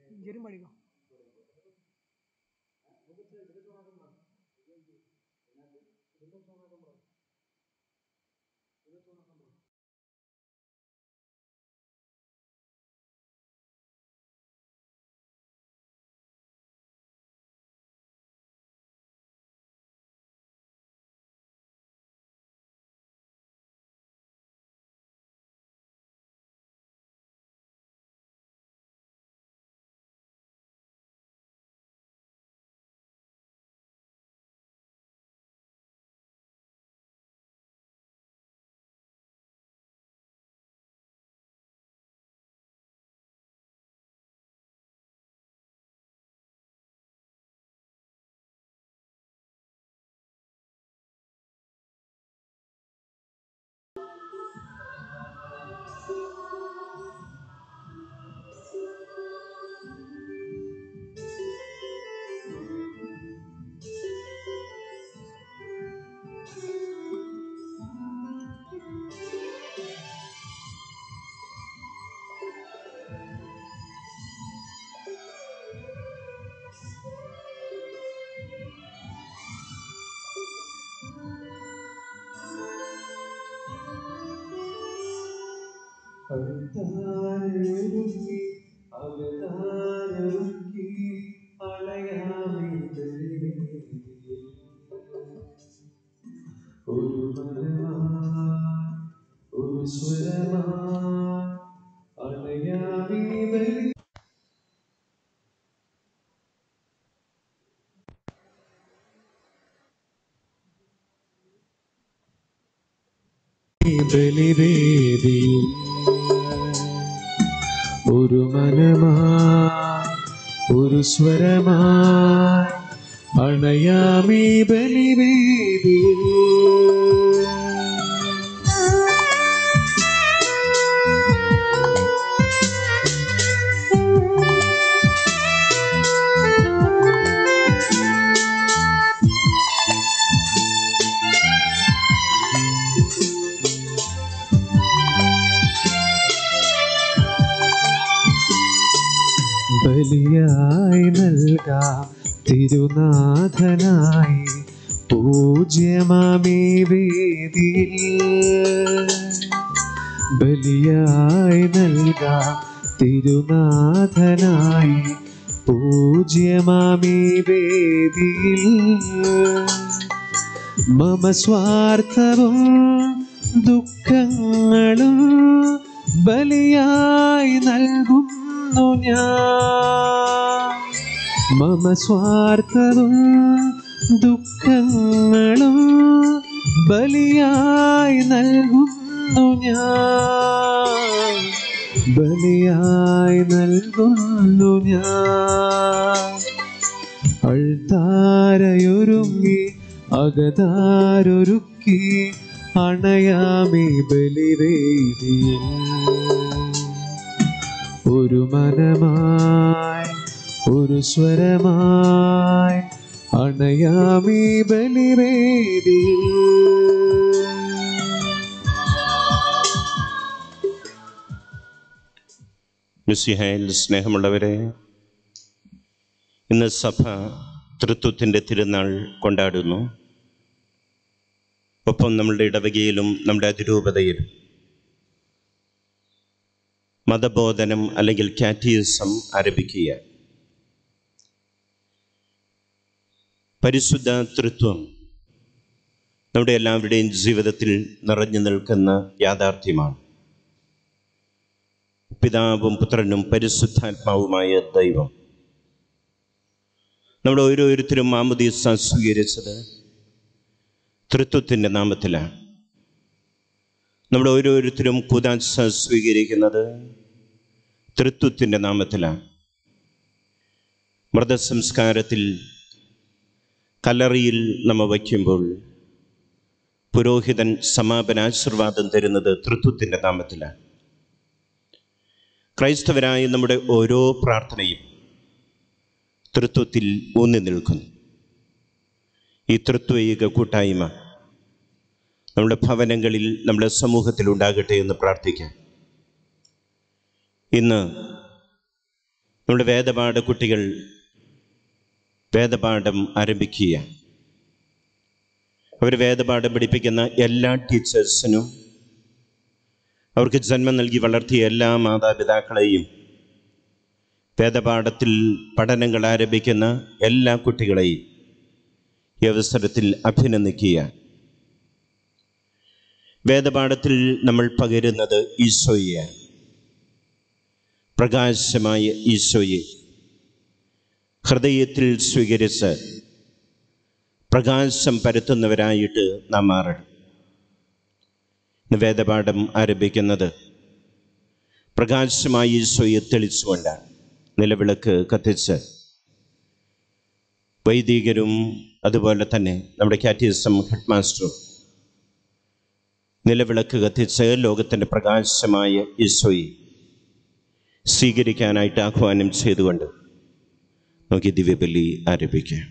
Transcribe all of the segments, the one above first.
ജെറിൻ പാടിക്കോ. ബലിവേദിയിൽ ഒരു മനമായി ഒരു സ്വരമായി അണയാമീ ബലിവേദിയിൽ. ബലിയായി നൽകാം തിരുനാഥനായി പൂജ്യമാമീ വേദിയിൽ. ബലിയായി നൽകാം തിരുനാഥനായി പൂജ്യമാമീ വേദിയിൽ. മമ സ്വാർത്ഥവും ദുഃഖങ്ങളും ബലിയായി നൽകുന്നു ഞാൻ. മമ സ്വാർത്ഥവും ദുഃഖങ്ങളും ബലിയായി നൽകുന്നു ഞാൻ. ബലിയായി നൽകുന്നു ഞാൻ. അൾത്താരയൊരുങ്ങി അകതാരൊരുക്കി അണയാമീ ബലിവേദിയിൽ. ഒരു മനമായി ഒരു സ്വരമായി അണയാമീ ബലിവേദിയിൽ. മിശിഹായിൽ സ്നേഹമുള്ളവരെ, ഇന്ന് സഭ തൃത്വത്തിൻ്റെ തിരുനാൾ കൊണ്ടാടുന്നു. ഒപ്പം നമ്മളുടെ ഇടവകയിലും നമ്മുടെ അതിരൂപതയിലും മതബോധനം അല്ലെങ്കിൽ കാറ്റീസം ആരംഭിക്കുക. പരിശുദ്ധ തൃത്വം നമ്മുടെ എല്ലാവരുടെയും ജീവിതത്തിൽ നിറഞ്ഞു നിൽക്കുന്ന യാഥാർത്ഥ്യമാണ്. പിതാവും പുത്രനും പരിശുദ്ധാത്മാവുമായ ദൈവം നമ്മുടെ ഓരോരുത്തരും മാമോദീസ സ്വീകരിച്ചത് തൃത്വത്തിൻ്റെ നാമത്തിലാണ്. നമ്മുടെ ഓരോരുത്തരും കൂദാശ സ്വീകരിക്കുന്നത് തൃത്വത്തിൻ്റെ നാമത്തിലാണ്. മൃതസംസ്കാരത്തിൽ കല്ലറിയിൽ നമ്മ വയ്ക്കുമ്പോൾ പുരോഹിതൻ സമാപനാശീർവാദം തരുന്നത് തൃത്വത്തിൻ്റെ നാമത്തിലാണ്. ക്രൈസ്തവരായ നമ്മുടെ ഓരോ പ്രാർത്ഥനയും തൃത്വത്തിൽ ഊന്നി നിൽക്കുന്നു. ഈ തൃത്വൈക കൂട്ടായ്മ നമ്മുടെ ഭവനങ്ങളിൽ, നമ്മുടെ സമൂഹത്തിൽ ഉണ്ടാകട്ടെ എന്ന് പ്രാർത്ഥിക്കാം. ഇന്ന് നമ്മുടെ വേദപാഠ കുട്ടികൾ വേദപാഠം ആരംഭിക്കുക. അവർ വേദപാഠം പഠിപ്പിക്കുന്ന എല്ലാ ടീച്ചേഴ്സിനും, അവർക്ക് ജന്മം നൽകി വളർത്തിയ എല്ലാ മാതാപിതാക്കളെയും, വേദപാഠത്തിൽ പഠനങ്ങൾ ആരംഭിക്കുന്ന എല്ലാ കുട്ടികളെയും ഈ അവസരത്തിൽ അഭിനന്ദിക്കുക. വേദപാഠത്തിൽ നമ്മൾ പകരുന്നത് ഈശോയെ, പ്രകാശമായ ഈശോയെ ഹൃദയത്തിൽ സ്വീകരിച്ച് പ്രകാശം പരത്തുന്നവരായിട്ട് നാം മാറണം. വേദപാഠം ആരംഭിക്കുന്നത് പ്രകാശമായ ഈശോയെ തെളിച്ചുകൊണ്ടാണ്. നിലവിളക്ക് കത്തിച്ച് വൈദികരും അതുപോലെ തന്നെ നമ്മുടെ കാറ്റീസം ഹെഡ് മാസ്റ്ററും നിലവിളക്ക് കത്തിച്ച് ലോകത്തിൻ്റെ പ്രകാശമായ ഈശോയെ സ്വീകരിക്കാനായിട്ട് ആഹ്വാനം ചെയ്തുകൊണ്ട് നമുക്ക് ദിവ്യബലി ആരംഭിക്കാം.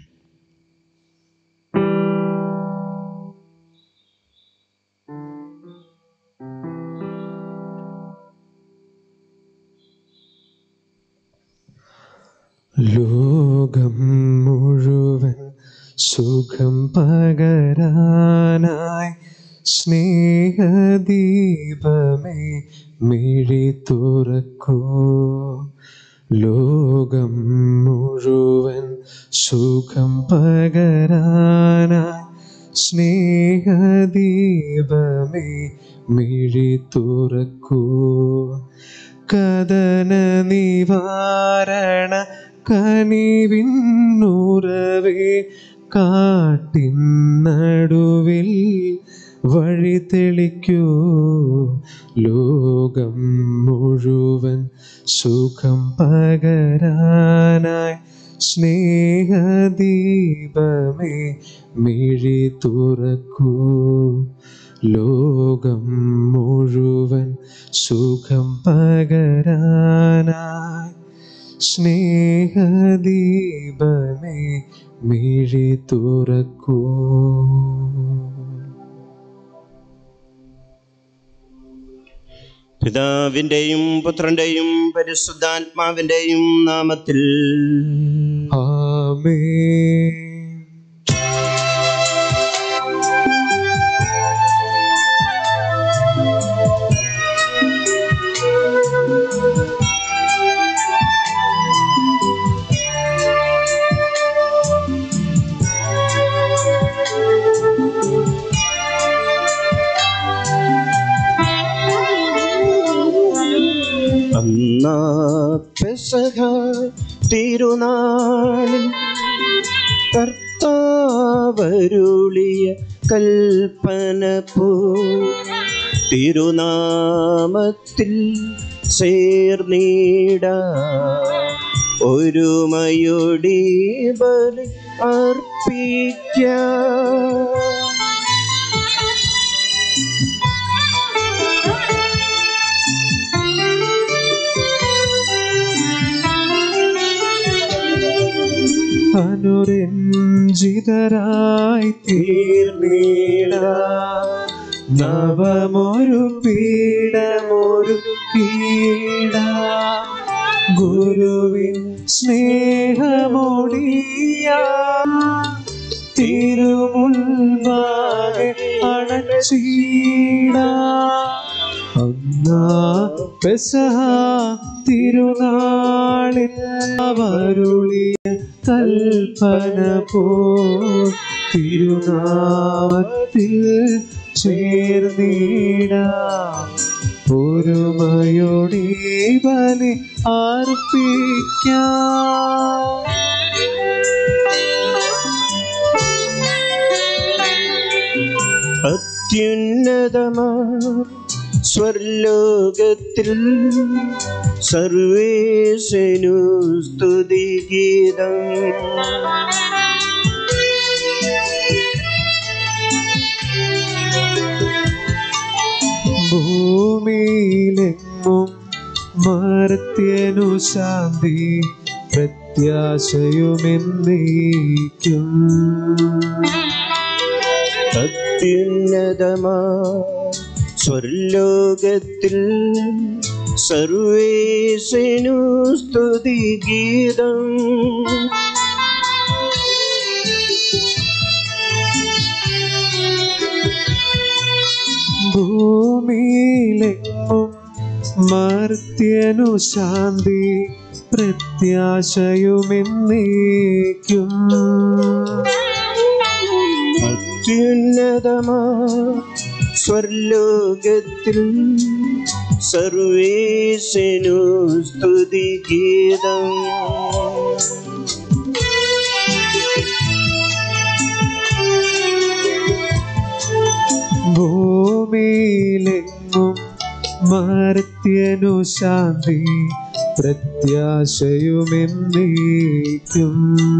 ലോകം മുഴുവൻ സുഖം പകരാനായി സ്നേഹദീപമേ മിഴി തുറക്കൂ. ലോകം മുഴുവൻ സുഖം പകരാനായി സ്നേഹദീപമേ മിഴി തുറക്കൂ. കദന നിവാരണ കനിവിന്നുറവേ കാട്ടിൻ നടുവിൽ വഴി തെളിക്കൂ. ലോകം മുഴുവൻ സുഖം പകരാനായി സ്നേഹദീപമേ മിഴി തുറക്കൂ. ലോകം മുഴുവൻ സുഖം പകരാനായി സ്നേഹദീപമേ മിഴി തുറക്കൂ. പിതാവിൻ്റെയും പുത്രൻ്റെയും പരിശുദ്ധാത്മാവിൻ്റെയും നാമത്തിൽ ആമേൻ. അന്നാ പെസഹ തിരുനാളിൽ കർത്താവരുളിയ കൽപ്പന പോ തിരുനാമത്തിൽ ചേർന്നിടാം ഒരുമയോടെ ബലി അർപ്പിക്കാം. അനുരഞ്ജിതരായി തീർന്നിടാം നവമൊരു പീഠമൊരുക്കിടാം. ഗുരുവിൻ സ്നേഹമൊടിയാം തിരുമുൻപാകെ അണച്ചിടാം. അന്നാ പെസഹ തിരുനാളിൽ അവരുളിയ കൽപ്പന പോ തിരുനാമത്തിൽ ചേർന്നിടാം ഒരുമയോടെ ബലി അർപ്പിക്കാം. അത്യുന്നതമാ സ്വർലോകത്തിൽ സർവേശനു സ്തുതിഗീതം. ഭൂമിയിലെങ്ങും മർത്യനു ശാന്തി പ്രത്യാശയുമെന്നേക്കും. അത്യുന്നതമാ സ്വർലോകത്തിൽ സർവേശനു സ്തുതി ഗീതം. ഭൂമിയിലെങ്ങും മർത്യനു ശാന്തി പ്രത്യാശയുമെന്നേക്കും. അത്യുന്നതമാ സ്വർലോകത്തിൽ സർവേശനു സ്തുതി ഗീതം. ഭൂമിയിലെങ്ങും മർത്യനു ശാന്തി പ്രത്യാശയുമെന്നേക്കും.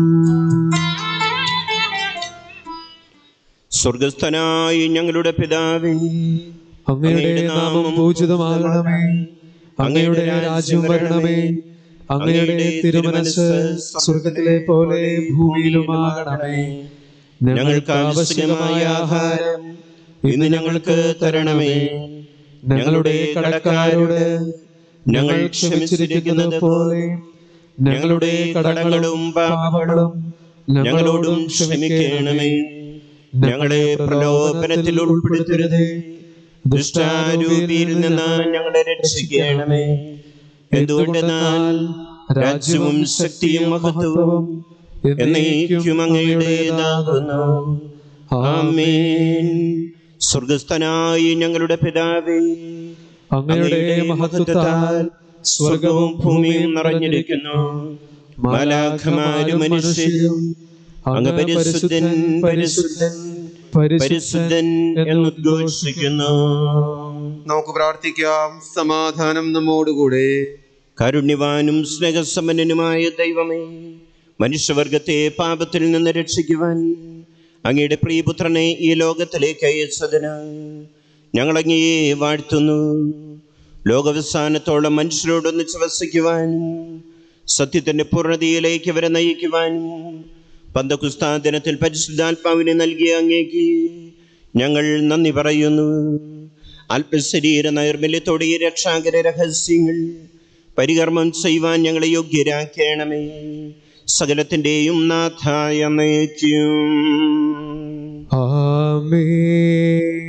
സ്വർഗസ്ഥനായി ഞങ്ങളുടെ പിതാവേ, അങ്ങയുടെ നാമം പൂജിതമാകണമേ. അങ്ങയുടെ രാജ്യം വരണമേ. അങ്ങയുടെ തിരുമനസ്സ് സ്വർഗത്തിലെ പോലെ ഭൂമിയിലുമാകണമേ. ഞങ്ങൾക്ക് ആവശ്യമായ ആഹാരം ഇന്ന് ഞങ്ങൾക്ക് തരണമേ. ഞങ്ങളുടെ കടക്കാരോട് ഞങ്ങൾ ക്ഷമിച്ചിരിക്കുന്നത് പോലെ ഞങ്ങളുടെ കടങ്ങളും പാപങ്ങളും ഞങ്ങളോടും ക്ഷമിക്കണമേ. ഞങ്ങളെ പ്രലോഭനത്തിൽ ഉൾപ്പെടുത്തരുത്, ദുഷ്ടാരൂപിയിൽ നിന്ന് ഞങ്ങളെ രക്ഷിക്കണമേ. എന്തുകൊണ്ടെന്നാൽ രാജ്യവും ശക്തിയും മഹത്വവും എന്നേക്കും അങ്ങയുടേതാകുന്നു. ആമേൻ. സ്വർഗസ്ഥനായി ഞങ്ങളുടെ പിതാവേ, അങ്ങയുടെ മഹത്വത്താൽ സ്വർഗവും ഭൂമിയും നിറഞ്ഞിരിക്കുന്നു. മാലാഖമാരും മനുഷ്യരും അങ്ങ് പരിശുദ്ധൻ പരിശുദ്ധൻ പരിശുദ്ധൻ എന്നുദ്ഘോഷിക്കുന്നു. നമുക്ക് പ്രാർത്ഥിക്കാം. സമാധാനം നമ്മോടുകൂടെ. കാരുണ്യവാനും സ്നേഹസമ്പന്നനുമായ ദൈവമേ, മനുഷ്യവർഗത്തെ പാപത്തിൽ നിന്ന് രക്ഷിക്കുവാൻ അങ്ങയുടെ പ്രിയപുത്രനെ ഈ ലോകത്തിലേക്ക് അയച്ചതിന് ഞങ്ങൾ അങ്ങയെ വാഴ്ത്തുന്നു. ലോകാവസാനത്തോളം മനുഷ്യരോടൊന്നിച്ച് വസിക്കുവാനും സത്യത്തിന്റെ പൂർണ്ണതയിലേക്ക് അവരെ നയിക്കുവാനും പന്തക്കുസ്താ ദിനത്തിൽ പരിശുദ്ധാത്മാവിനെ നൽകിയ അങ്ങേക്ക് ഞങ്ങൾ നന്ദി പറയുന്നു. അല്പശരീര നൈർമല്യത്തോടെ ഈ രക്ഷാകര രഹസ്യങ്ങൾ പരികർമ്മം ചെയ്യുവാൻ ഞങ്ങളെ യോഗ്യരാക്കണമേ. സകലത്തിൻ്റെയും നാഥായ നയിക്കും. ആമേൻ.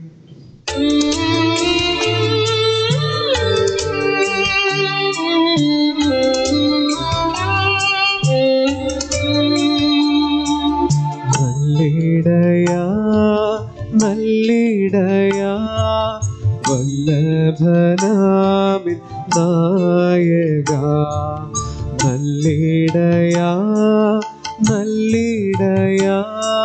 നല്ലിടയാ നല്ലിടയാ വല്ലഭനാമിൻ നായക. നല്ലിടയാ നല്ലിടയാ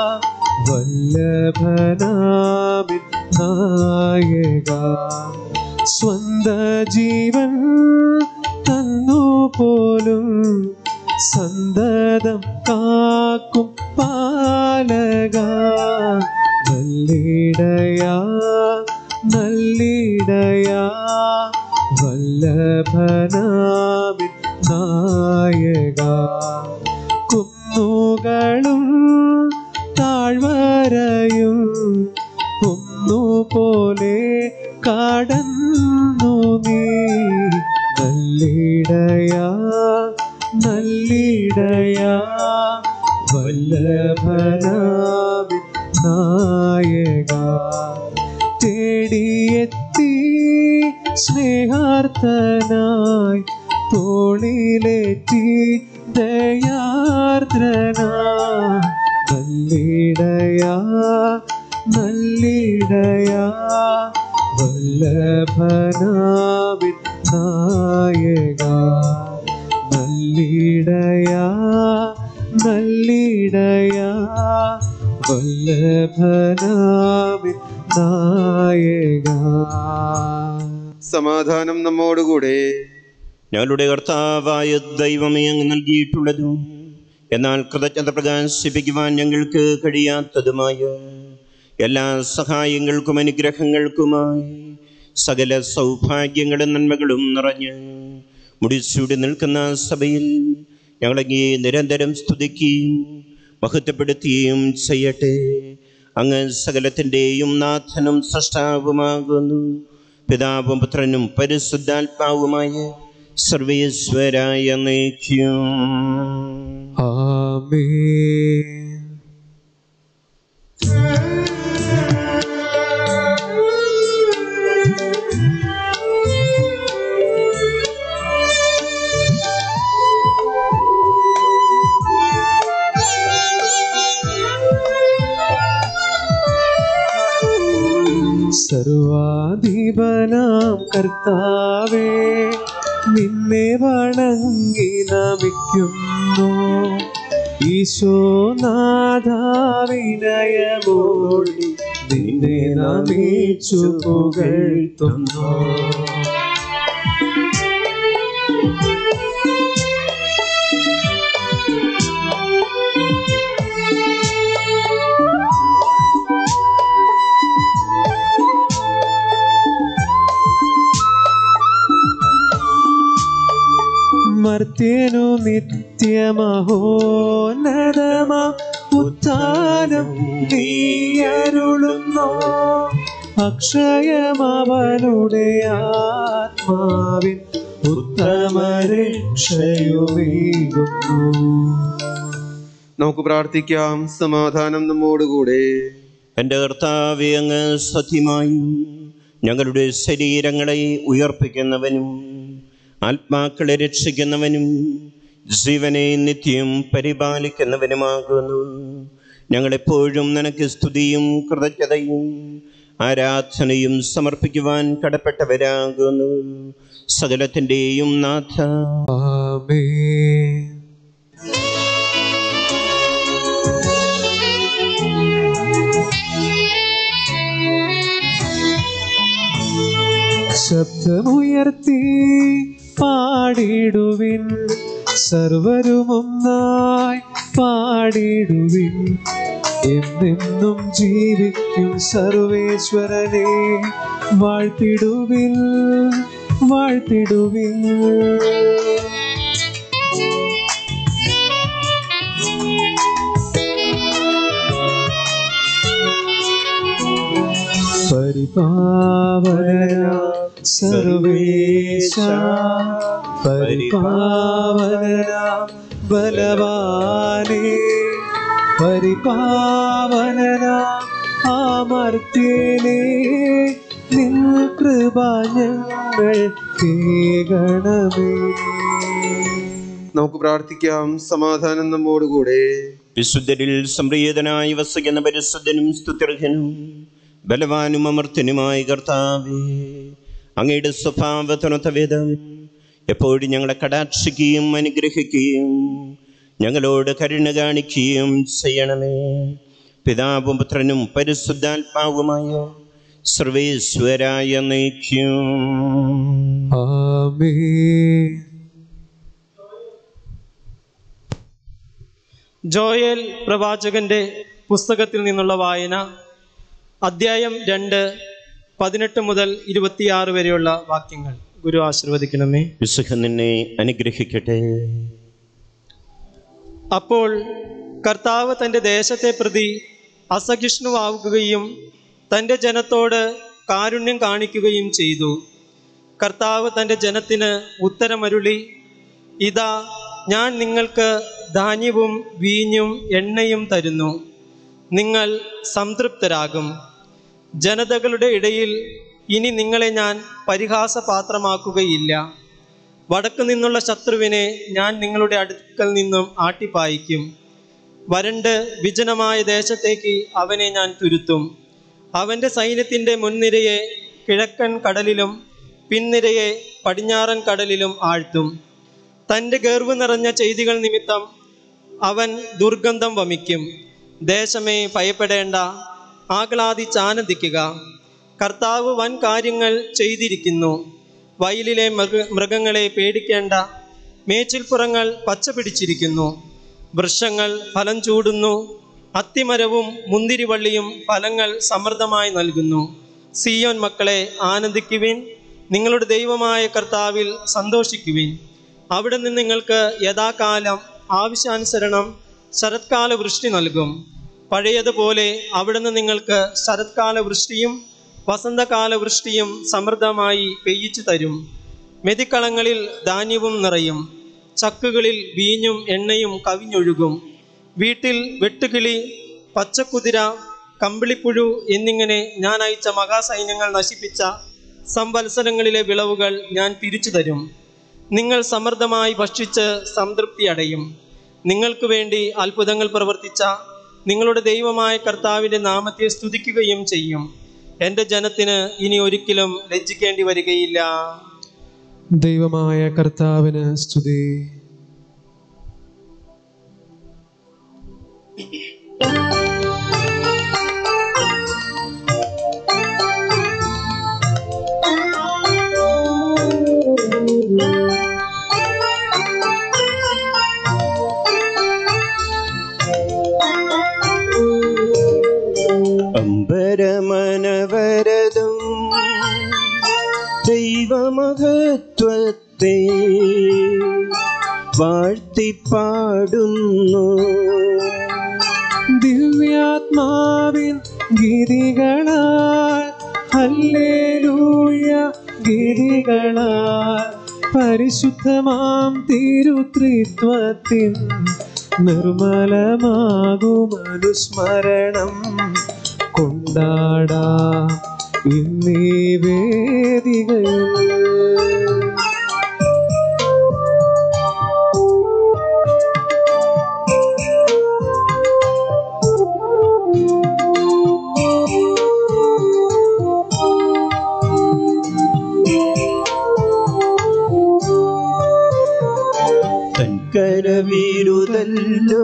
വല്ലഭനാമിൻ നായക. സ്വന്ത ജീവൻ തന്നു പോലും സന്തതം കാക്കും പാലക. നല്ലിടയാ നല്ലിടയാ വല്ലഭനാമിൻ നായക. കുന്നുകളും താഴ്വരയും ഒന്നുപോലെ കടന്നു നീ. നല്ലിടയാ നല്ലിടയാ വല്ലഭനാമിൻ നായക. തേടിയെത്തി സ്നേഹാർത്തനായി തോളിലേറ്റി ദയാർദ്രനായി. നല്ലിടയാ നല്ലിടയാ വല്ലഭനാമിൻ നായക. നല്ലിടയാ നല്ലിടയാ വല്ലഭനാമിൻ നായക. സമാധാനം നമ്മോടുകൂടെ. ഞങ്ങളുടെ കർത്താവായ ദൈവമേ, അങ്ങ് നൽകിയിട്ടുള്ളതും എന്നാൽ കൃതജ്ഞത പ്രകാശിപ്പിക്കുവാൻ ഞങ്ങൾക്ക് കഴിയാത്തതുമായ എല്ലാ സഹായങ്ങൾക്കും അനുഗ്രഹങ്ങൾക്കുമായി സകല സൗഭാഗ്യങ്ങളും നന്മകളും നിറഞ്ഞ് മുടിച്ചൂടി നിൽക്കുന്ന സഭയിൽ ഞങ്ങളങ്ങേ നിരന്തരം സ്തുതിക്കുകയും മഹത്വപ്പെടുത്തുകയും ചെയ്യട്ടെ. അങ്ങ് സകലത്തിൻ്റെയും നാഥനും സൃഷ്ടാവുമാകുന്നു. പിതാവും പുത്രനും പരിശുദ്ധാത്മാവുമായ സർവേശ്വരായ എന്നേക്കും. ആമേൻ. സർവാധിപനാം കർത്താവേ, നിന്നെ വണങ്ങി നമിക്കുന്നു. ഈശോനാഥാവിനയമോടി നിന്നെ നമിച്ചു പുകഴ്ത്തുന്നു. മർത്യനു നിത്യമഹോന്നതമാ ഉത്ഥാനം നീയരുളുന്നു. അക്ഷയമവനുടെ ആത്മാവിൻ ഉത്തമരക്ഷയുമേകുന്നു. നമുക്ക് പ്രാർത്ഥിക്കാം. സമാധാനം നമ്മോടുകൂടെ. എൻ്റെ കർത്താവേ, അങ്ങ് സത്യമായും ഞങ്ങളുടെ ശരീരങ്ങളെ ഉയർപ്പിക്കുന്നവനും ആത്മാക്കളെ രക്ഷിക്കുന്നവനും ജീവനെ നിത്യം പരിപാലിക്കുന്നവനുമാകുന്നു. ഞങ്ങളെപ്പോഴും നിനക്ക് സ്തുതിയും കൃതജ്ഞതയും ആരാധനയും സമർപ്പിക്കുവാൻ കടപ്പെട്ടവരാകുന്നു. സകലത്തിൻ്റെയും നാഥ. ആമേൻ. ശബ്ദമുയർത്തി പാടിടുവിൻ, സർവരുമൊന്നായി പാടിടുവിൻ. എന്നെന്നും ജീവിക്കും സർവേശ്വരനെ വാഴ്ത്തിടുവിൻ, വാഴ്ത്തിടുവിൻ. പരിപാവന സർവേശ, പരിപാവന ബലവാനേ, പരിപാവന അമർത്യനേ, നിൻ കൃപ ഞങ്ങൾ കേൾക്കണമേ. നമുക്ക് പ്രാർത്ഥിക്കാം. സമാധാനം നമ്മോടുകൂടെ. വിശുദ്ധരിൽ സംപ്രീതനായി വസിക്കുന്ന പരിശുദ്ധനും സ്തുത്യർഹനും ബലവാനും അമർത്യനുമായ കർത്താവേ, അങ്ങയുടെ സ്വഭാവത്തിനൊത്ത വിധം എപ്പോഴും ഞങ്ങളെ കടാക്ഷിക്കുകയും അനുഗ്രഹിക്കുകയും ഞങ്ങളോട് കരുണ കാണിക്കുകയും ചെയ്യണമേ. പിതാവും പുത്രനും പരിശുദ്ധാത്മാവുമായ സർവേശ്വരായ എന്നേക്കും. ആമേൻ. ജോയേൽ പ്രവാചകന്റെ പുസ്തകത്തിൽ നിന്നുള്ള വായന, അദ്ധ്യായം 2, 18 മുതൽ 26 വരെയുള്ള വാക്യങ്ങൾ. ഗുരു ആശീർവദിക്കണമേ. വിശുദ്ധ നിന്നെ അനുഗ്രഹിക്കട്ടെ. അപ്പോൾ കർത്താവ് തൻ്റെ ദേശത്തെ പ്രതി അസഹിഷ്ണുവാകുകയും തൻ്റെ ജനത്തോട് കാരുണ്യം കാണിക്കുകയും ചെയ്തു. കർത്താവ് തൻ്റെ ജനത്തിന് ഉത്തരമരുളി, ഇതാ ഞാൻ നിങ്ങൾക്ക് ധാന്യവും വീഞ്ഞും എണ്ണയും തരുന്നു, നിങ്ങൾ സംതൃപ്തരാകും. ജനതകളുടെ ഇടയിൽ ഇനി നിങ്ങളെ ഞാൻ പരിഹാസപാത്രമാക്കുകയില്ല. വടക്കു നിന്നുള്ള ശത്രുവിനെ ഞാൻ നിങ്ങളുടെ അടുക്കൽ നിന്നും ആട്ടിപ്പായിക്കും. വരണ്ട് വിജനമായ ദേശത്തേക്ക് അവനെ ഞാൻ തുരുത്തും. അവൻ്റെ സൈന്യത്തിൻ്റെ മുൻനിരയെ കിഴക്കൻ കടലിലും പിൻനിരയെ പടിഞ്ഞാറൻ കടലിലും ആഴ്ത്തും. തൻ്റെ ഗർവ് നിറഞ്ഞ ചെയ്തികൾ നിമിത്തം അവൻ ദുർഗന്ധം വമിക്കും. ദേശമേ ഭയപ്പെടേണ്ട, ആഹ്ലാദിച്ചാനന്ദിക്കുക. കർത്താവ് വൻ കാര്യങ്ങൾ ചെയ്തിരിക്കുന്നു. വയലിലെ മൃഗങ്ങളെ പേടിക്കേണ്ട, മേച്ചിൽപ്പുറങ്ങൾ പച്ച പിടിച്ചിരിക്കുന്നു. വൃക്ഷങ്ങൾ ഫലം ചൂടുന്നു, അത്തിമരവും മുന്തിരിവള്ളിയും ഫലങ്ങൾ സമൃദ്ധമായി നൽകുന്നു. സിയോൻ മക്കളെ ആനന്ദിക്കുവിൻ, നിങ്ങളുടെ ദൈവമായ കർത്താവിൽ സന്തോഷിക്കുവിൻ. അവിടെ നിന്ന് നിങ്ങൾക്ക് യഥാകാലം ആവശ്യാനുസരണം ശരത്കാല വൃഷ്ടി നൽകും. പഴയതുപോലെ അവിടെ നിന്ന് നിങ്ങൾക്ക് ശരത്കാല വൃഷ്ടിയും വസന്തകാല വൃഷ്ടിയും സമൃദ്ധമായി പെയ്യിച്ചു തരും. മെതിക്കളങ്ങളിൽ ധാന്യവും നിറയും. ചക്കുകളിൽ വീഞ്ഞും എണ്ണയും കവിഞ്ഞൊഴുകും. വീട്ടിൽ വെട്ടുകിളി, പച്ചക്കുതിര, കമ്പിളിപ്പുഴു എന്നിങ്ങനെ ഞാൻ അയച്ച മഹാസൈന്യങ്ങൾ നശിപ്പിച്ച സംവത്സരങ്ങളിലെ വിളവുകൾ ഞാൻ തിരിച്ചു തരും. നിങ്ങൾ സമൃദ്ധമായി ഭക്ഷിച്ച് സംതൃപ്തി അടയും. നിങ്ങൾക്ക് വേണ്ടി അത്ഭുതങ്ങൾ പ്രവർത്തിച്ച നിങ്ങളുടെ ദൈവമായ കർത്താവിൻ്റെ നാമത്തെ സ്തുതിക്കുകയും ചെയ്യും. എൻ്റെ ജനത്തിന് ഇനി ഒരിക്കലും ലജ്ജിക്കേണ്ടി വരികയില്ല. ദൈവമായ കർത്താവിന് സ്തുതി. അമ്പരമനവരതും ദൈവമഹത്വത്തെ വാഴ്ത്തിപ്പാടുന്നു. ദിവ്യാത്മാവിൻ ഗീതികളാൽ ഹല്ലേലൂയ ഗീതികളാൽ പരിശുദ്ധമാം തിരുത്രിത്വത്തിൻ നിർമ്മലമാകും അനുസ്മരണം കൊണ്ടാടാം ഇന്നീ വേദികയിൽ. തൻകരവിരുതല്ലോ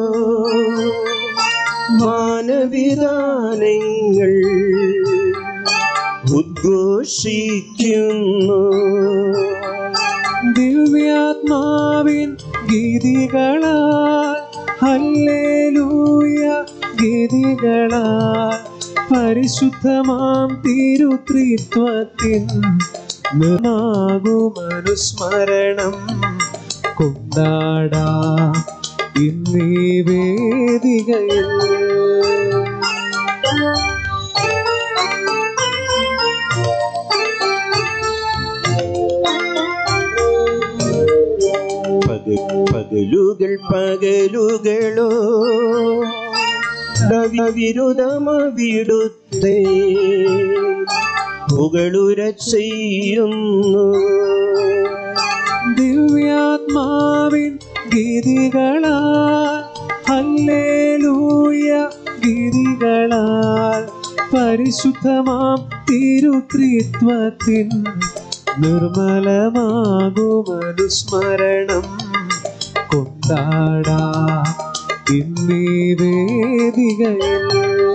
മാനവിധാനങ്ങൾ ഉദ്ഘോഷിക്കുന്നു. ദിവ്യാത്മാവിൻ ഗീതികളാൽ ഹല്ലേലൂയ ഗീതികളാൽ പരിശുദ്ധമാം തിരുത്രിത്വത്തിൻ നിർമാകും അനുസ്മരണം കൊണ്ടാടാം ഇന്നീ വേദികയിൽ. പകലുകൾ പകലുകളോ വിരുദ്ധമവിടുത്തെ പുകളുര ചെയ്യുന്നു. ദിവ്യാത്മാവിൻ ഗീതികളാൽ ഹല്ലേലൂയ ഗീതികളാൽ പരിശുദ്ധമാം തിരുത്രിത്വത്തിൻ നിർമ്മലമാകും അനുസ്മരണം കൊണ്ടാടാം ഇന്നീ വേദികയിൽ.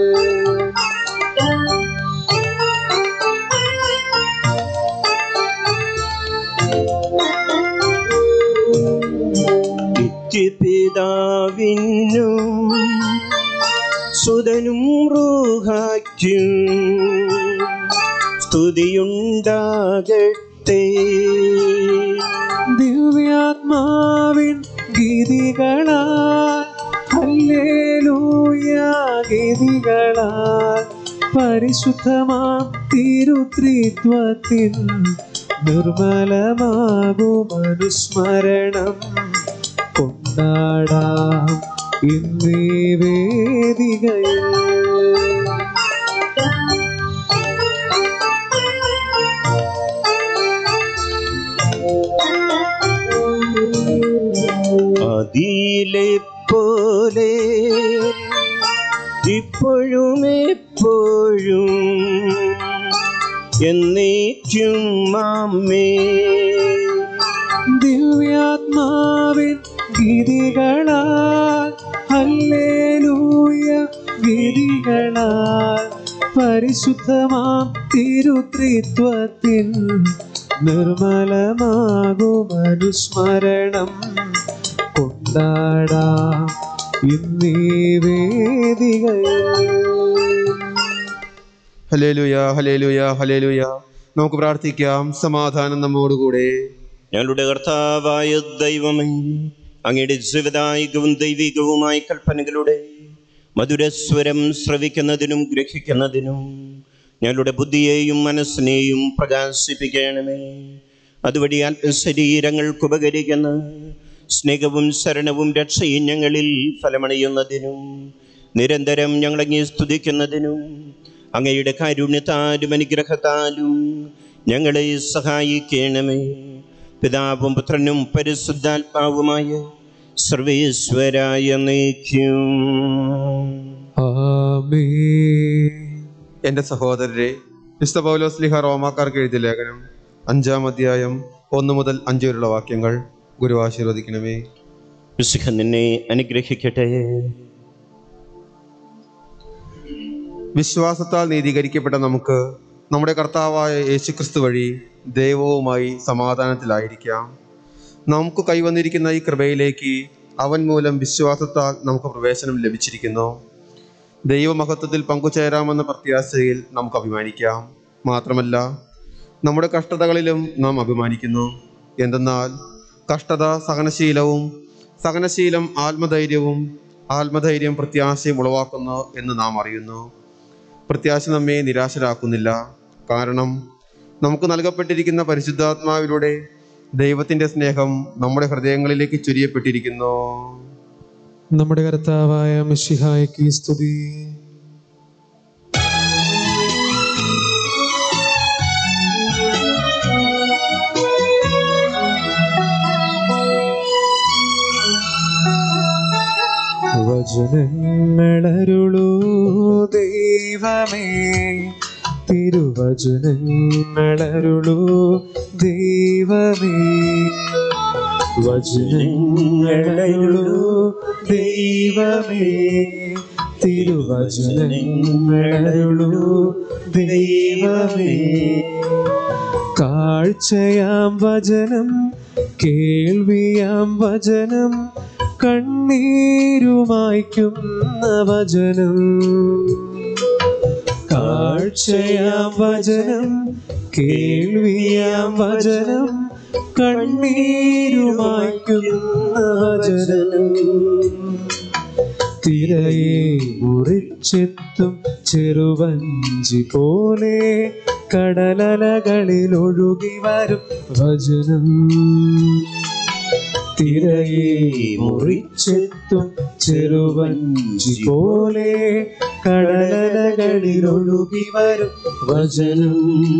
പിതാവിനും സുതനും റൂഹായ്ക്കും സ്തുതിയുണ്ടാകട്ടെ. ദിവ്യാത്മാവിൻ ഗീതികളാൽ ഹല്ലേലൂയ ഗീതികളാൽ പരിശുദ്ധമാം തിരുത്രിത്വത്തിൻ നിർമ്മലമാകും അനുസ്മരണം കൊണ്ടാടാം ഇന്നീ വേദികയിൽ. അതിലെ പോലെ ഇപ്പോഴും എപ്പോഴും എന്നേക്കും ആമേൻ. ദിവ്യാത്മാവിൻ ഗീതികളാൽ ഹല്ലേലൂയ ഗീതികളാൽ പരിശുദ്ധമാം തിരുത്രിത്വത്തിൻ നിർമ്മലമാകും അനുസ്മരണം കൊണ്ടാടാം ഇന്നീ വേദികയിൽ. Hallelujah hallelujah hallelujah. നമുക്ക് പ്രാർത്ഥിക്കാം. സമാധാനം നമ്മോടുകൂടെ. ഞങ്ങളുടെ കർത്താവായ ദൈവമേ, അങ്ങയുടെ ജീവിതായികവും ദൈവികവുമായ കൽപ്പനകളുടെ മധുരസ്വരം ശ്രവിക്കുന്നതിനും ഗ്രഹിക്കുന്നതിനും ഞങ്ങളുടെ ബുദ്ധിയെയും മനസ്സിനെയും പ്രകാശിപ്പിക്കണമേ. അതുവഴി ആത്മശരീരങ്ങൾക്ക് ഉപകരിക്കുന്ന സ്നേഹവും ശരണവും രക്ഷയും ഞങ്ങളിൽ ഫലമണിയുന്നതിനും നിരന്തരം ഞങ്ങളങ്ങേ സ്തുതിക്കുന്നതിനും അങ്ങയുടെ കാരുണ്യത്താലും അനുഗ്രഹത്താലും ഞങ്ങളെ സഹായിക്കണമേ. പിതാവും പുത്രനും പരിശുദ്ധാത്മാവുമായ സർവേശ്വരായ എന്നേക്കും. ആമേൻ. എൻ്റെ സഹോദരരെ, വിശുദ്ധ പൗലോസ്ലീഹ റോമാക്കാർക്ക് എഴുതിയ ലേഖനം 5-ാം അധ്യായം 1 മുതൽ 5 വരെയുള്ള വാക്യങ്ങൾ ഗുരു ആശീർവദിക്കണമേ. മിശിഹ നിന്നെ അനുഗ്രഹിക്കട്ടെ. വിശ്വാസത്താൽ നീതീകരിക്കപ്പെട്ട നമുക്ക് നമ്മുടെ കർത്താവായ യേശുക്രിസ്തു വഴി ദൈവവുമായി സമാധാനത്തിലായിരിക്കാം. നമുക്ക് കൈവന്നിരിക്കുന്ന ഈ കൃപയിലേക്ക് അവൻ മൂലം വിശ്വാസത്താൽ നമുക്ക് പ്രവേശനം ലഭിച്ചിരിക്കുന്നു. ദൈവമഹത്വത്തിൽ പങ്കുചേരാമെന്ന പ്രത്യാശയിൽ നമുക്ക് അഭിമാനിക്കാം. മാത്രമല്ല, നമ്മുടെ കഷ്ടതകളിലും നാം അഭിമാനിക്കുന്നു. എന്തെന്നാൽ കഷ്ടത സഹനശീലവും, സഹനശീലം ആത്മധൈര്യവും, ആത്മധൈര്യം പ്രത്യാശയും ഉളവാക്കുന്നു എന്ന് നാം അറിയുന്നു. പ്രത്യാശ നമ്മെ നിരാശരാക്കുന്നില്ല. കാരണം നമുക്ക് നൽകപ്പെട്ടിരിക്കുന്ന പരിശുദ്ധാത്മാവിലൂടെ ദൈവത്തിൻ്റെ സ്നേഹം നമ്മുടെ ഹൃദയങ്ങളിലേക്ക് ചൊരിയപ്പെട്ടിരിക്കുന്നു. നമ്മുടെ കർത്താവായ മിശിഹായ്ക്ക് സ്തുതി. വചനങ്ങളരുളൂ ദൈവമേ, തിരുവചനങ്ങളരുളൂ ദൈവമേ. വചനങ്ങളരുളൂ ദൈവമേ, തിരുവചനങ്ങളരുളൂ ദൈവമേ. കാഴ്ചയാം വചനം, കേൾവിയാം വചനം, കണ്ണീരുമായ്ക്കുന്ന വചനം. കാഴ്ചയാം വചനം, കേൾവിയാം വചനം, കണ്ണീരുമായ്ക്കുന്ന വചനം. തിരയെ മുറിച്ചെത്തും ചെറുവഞ്ചി പോലെ കടലലകളിൽ ഒഴുകി വരും വചനം. തിരയെ മുറിച്ചെത്തും ചെറുവഞ്ചി പോലെ കടലലകളിൽ ഒഴുകി വരും വചനം.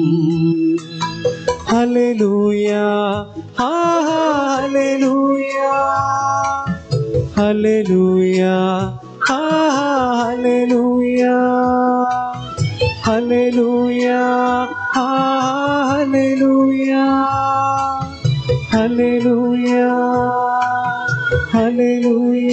Hallelujah, hallelujah, hallelujah, hallelujah, hallelujah, hallelujah, hallelujah, hallelujah.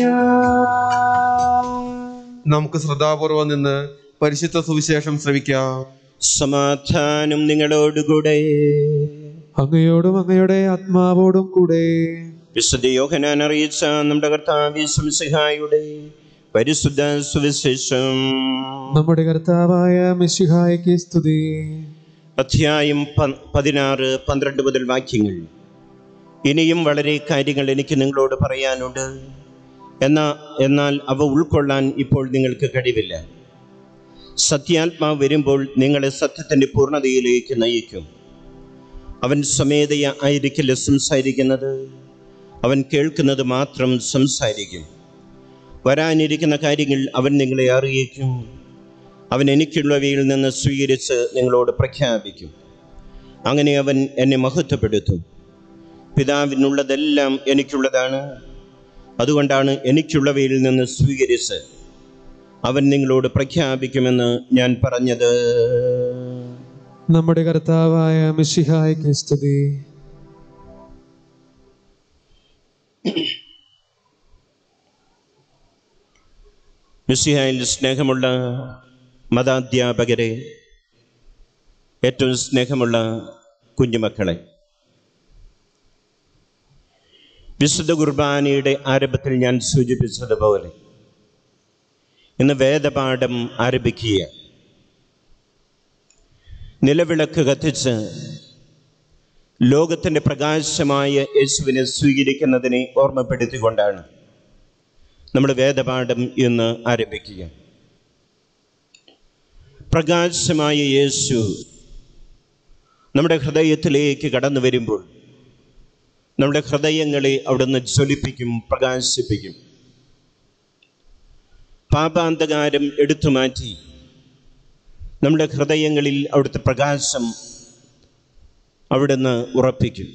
നമുക്ക് ശ്രദ്ധാപൂർവം നിന്ന് പരിശുദ്ധ സുവിശേഷം ശ്രവിക്കാം. സമാധാനം നിങ്ങളോടുകൂടെ. അങ്ങയോടും അങ്ങയുടെ ആത്മാവോടും കൂടെ. വിശുദ്ധ യോഹന്നാൻ അറിയിച്ച നമ്മുടെ കർത്താവ് മിശിഹായുടെ പരിശുദ്ധ സുവിശേഷം. നമ്മുടെ കർത്താവായ മിശിഹായ്ക്ക് സ്തുതി. അധ്യായം 16, 12 മുതൽ വാക്യങ്ങൾ. ഇനിയും വളരെ കാര്യങ്ങൾ എനിക്ക് നിങ്ങളോട് പറയാനുണ്ട്. എന്നാൽ അവ ഉൾക്കൊള്ളാൻ ഇപ്പോൾ നിങ്ങൾക്ക് കഴിവില്ല. സത്യാത്മാവ് വരുമ്പോൾ നിങ്ങളെ സത്യത്തിൻ്റെ പൂർണ്ണതയിലേക്ക് നയിക്കും. അവൻ സ്വമേധയ ആയിരിക്കില്ല സംസാരിക്കുന്നത്, അവൻ കേൾക്കുന്നത് മാത്രം സംസാരിക്കും. വരാനിരിക്കുന്ന കാര്യങ്ങൾ അവൻ നിങ്ങളെ അറിയിക്കും. അവൻ എനിക്കുള്ളവയിൽ നിന്ന് സ്വീകരിച്ച് നിങ്ങളോട് പ്രഖ്യാപിക്കും. അങ്ങനെ അവൻ എന്നെ മഹത്വപ്പെടുത്തും. പിതാവിനുള്ളതെല്ലാം എനിക്കുള്ളതാണ്. അതുകൊണ്ടാണ് എനിക്കുള്ളവയിൽ നിന്ന് സ്വീകരിച്ച് അവൻ നിങ്ങളോട് പ്രഖ്യാപിക്കുമെന്ന് ഞാൻ പറഞ്ഞത്. നമ്മുടെ കർത്താവായ മിശിഹായ്ക്ക് സ്തുതി. മിശിഹായിൽ സ്നേഹമുള്ള മതാധ്യാപകരെ, ഏറ്റവും സ്നേഹമുള്ള കുഞ്ഞുമക്കളെ, വിശുദ്ധ കുർബാനയുടെ ആരംഭത്തിൽ ഞാൻ സൂചിപ്പിച്ചതുപോലെ ഇന്ന് വേദപാഠം ആരംഭിക്കുക. നിലവിളക്ക് കത്തിച്ച് ലോകത്തിൻ്റെ പ്രകാശമായ യേശുവിനെ സ്വീകരിക്കുന്നതിനെ ഓർമ്മപ്പെടുത്തിക്കൊണ്ടാണ് നമ്മൾ വേദപാഠം ഇന്ന് ആരംഭിക്കുക. പ്രകാശമായ യേശു നമ്മുടെ ഹൃദയത്തിലേക്ക് കടന്നു വരുമ്പോൾ നമ്മുടെ ഹൃദയങ്ങളെ അവിടുന്ന് ജ്വലിപ്പിക്കും, പ്രകാശിപ്പിക്കും. പാപാന്ധകാരം എടുത്തു മാറ്റി നമ്മുടെ ഹൃദയങ്ങളിൽ അവിടുത്തെ പ്രകാശം അവിടുന്ന് ഉറപ്പിക്കും.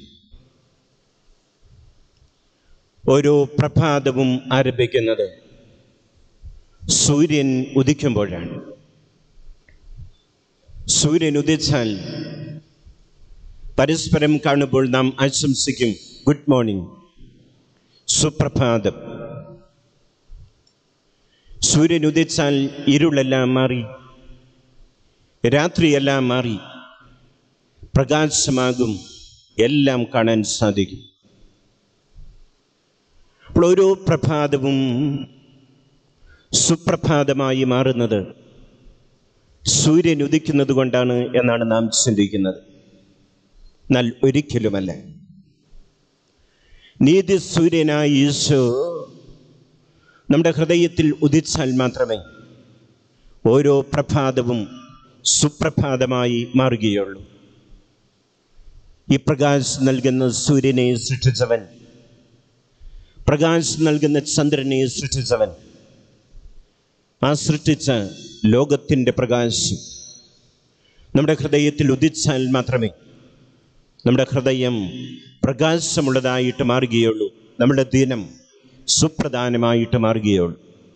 ഓരോ പ്രഭാതവും ആരംഭിക്കുന്നത് സൂര്യൻ ഉദിക്കുമ്പോഴാണ്. സൂര്യൻ ഉദിച്ചാൽ പരസ്പരം കാണുമ്പോൾ നാം ആശംസിക്കും, ഗുഡ് മോർണിംഗ്, സുപ്രഭാതം. സൂര്യൻ ഉദിച്ചാൽ ഇരുളെല്ലാം മാറി, രാത്രിയെല്ലാം മാറി, പ്രകാശമാകും, എല്ലാം കാണാൻ സാധിക്കും. അപ്പോൾ ഓരോ പ്രഭാതവും സുപ്രഭാതമായി മാറുന്നത് സൂര്യൻ ഉദിക്കുന്നത് കൊണ്ടാണ് എന്നാണ് നാം ചിന്തിക്കുന്നത്. എന്നാൽ ഒരിക്കലുമല്ല. നീതി സൂര്യനായ ഈശോ നമ്മുടെ ഹൃദയത്തിൽ ഉദിച്ചാൽ മാത്രമേ ഓരോ പ്രഭാതവും സുപ്രഭാതമായി മാറുകയുള്ളൂ. ഈ പ്രകാശം നൽകുന്ന സൂര്യനെ സൃഷ്ടിച്ചവൻ, പ്രകാശം നൽകുന്ന ചന്ദ്രനെ സൃഷ്ടിച്ചവൻ, ആ സൃഷ്ടിച്ച ലോകത്തിൻ്റെ പ്രകാശം നമ്മുടെ ഹൃദയത്തിൽ ഉദിച്ചാൽ മാത്രമേ നമ്മുടെ ഹൃദയം പ്രകാശമുള്ളതായിട്ട് മാറുകയുള്ളൂ, നമ്മുടെ ദിനം സുപ്രധാനമായിട്ട് മാറുകയുള്ളൂ.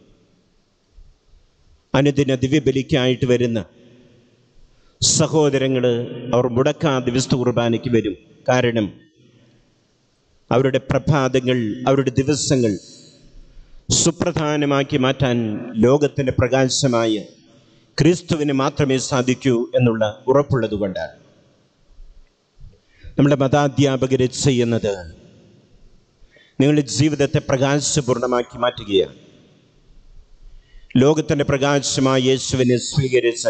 അനുദിന ദിവ്യബലിക്കായിട്ട് വരുന്ന സഹോദരങ്ങൾ അവർ മുടക്കാതെ വിശുദ്ധ കുർബാനയ്ക്ക് വരും. കാരണം അവരുടെ പ്രഭാതങ്ങൾ, അവരുടെ ദിവസങ്ങൾ സുപ്രധാനമാക്കി മാറ്റാൻ ലോകത്തിൻ്റെ പ്രകാശമായ ക്രിസ്തുവിന് മാത്രമേ സാധിക്കൂ എന്നുള്ള ഉറപ്പുള്ളത് കൊണ്ടാണ്. നമ്മുടെ മതാധ്യാപകരെ ചെയ്യുന്നത് നിങ്ങളുടെ ജീവിതത്തെ പ്രകാശപൂർണമാക്കി മാറ്റുകയാണ്. ലോകത്തിൻ്റെ പ്രകാശമായ യേശുവിനെ സ്വീകരിച്ച്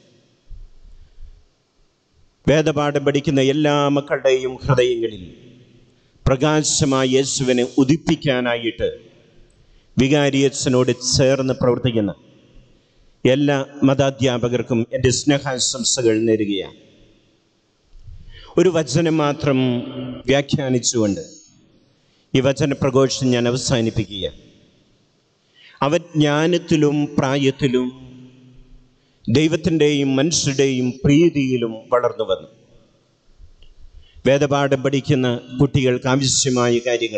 വേദപാഠം പഠിക്കുന്ന എല്ലാ മക്കളുടെയും ഹൃദയങ്ങളിൽ പ്രകാശമായ യേശുവിനെ ഉദിപ്പിക്കാനായിട്ട് വികാരിയച്ഛനോട് ചേർന്ന് പ്രവർത്തിക്കുന്ന എല്ലാ മതാധ്യാപകർക്കും എൻ്റെ സ്നേഹാശംസകൾ നേരുകയാണ്. ഒരു വചനം മാത്രം വ്യാഖ്യാനിച്ചുകൊണ്ട് ഈ വചനപ്രഘോഷം ഞാൻ അവസാനിപ്പിക്കുക. അവൻ ജ്ഞാനത്തിലും പ്രായത്തിലും ദൈവത്തിൻ്റെയും മനുഷ്യരുടെയും പ്രീതിയിലും വളർന്നു വന്നു. വേദപാഠം പഠിക്കുന്ന കുട്ടികൾക്ക് ആവശ്യമായ കാര്യങ്ങൾ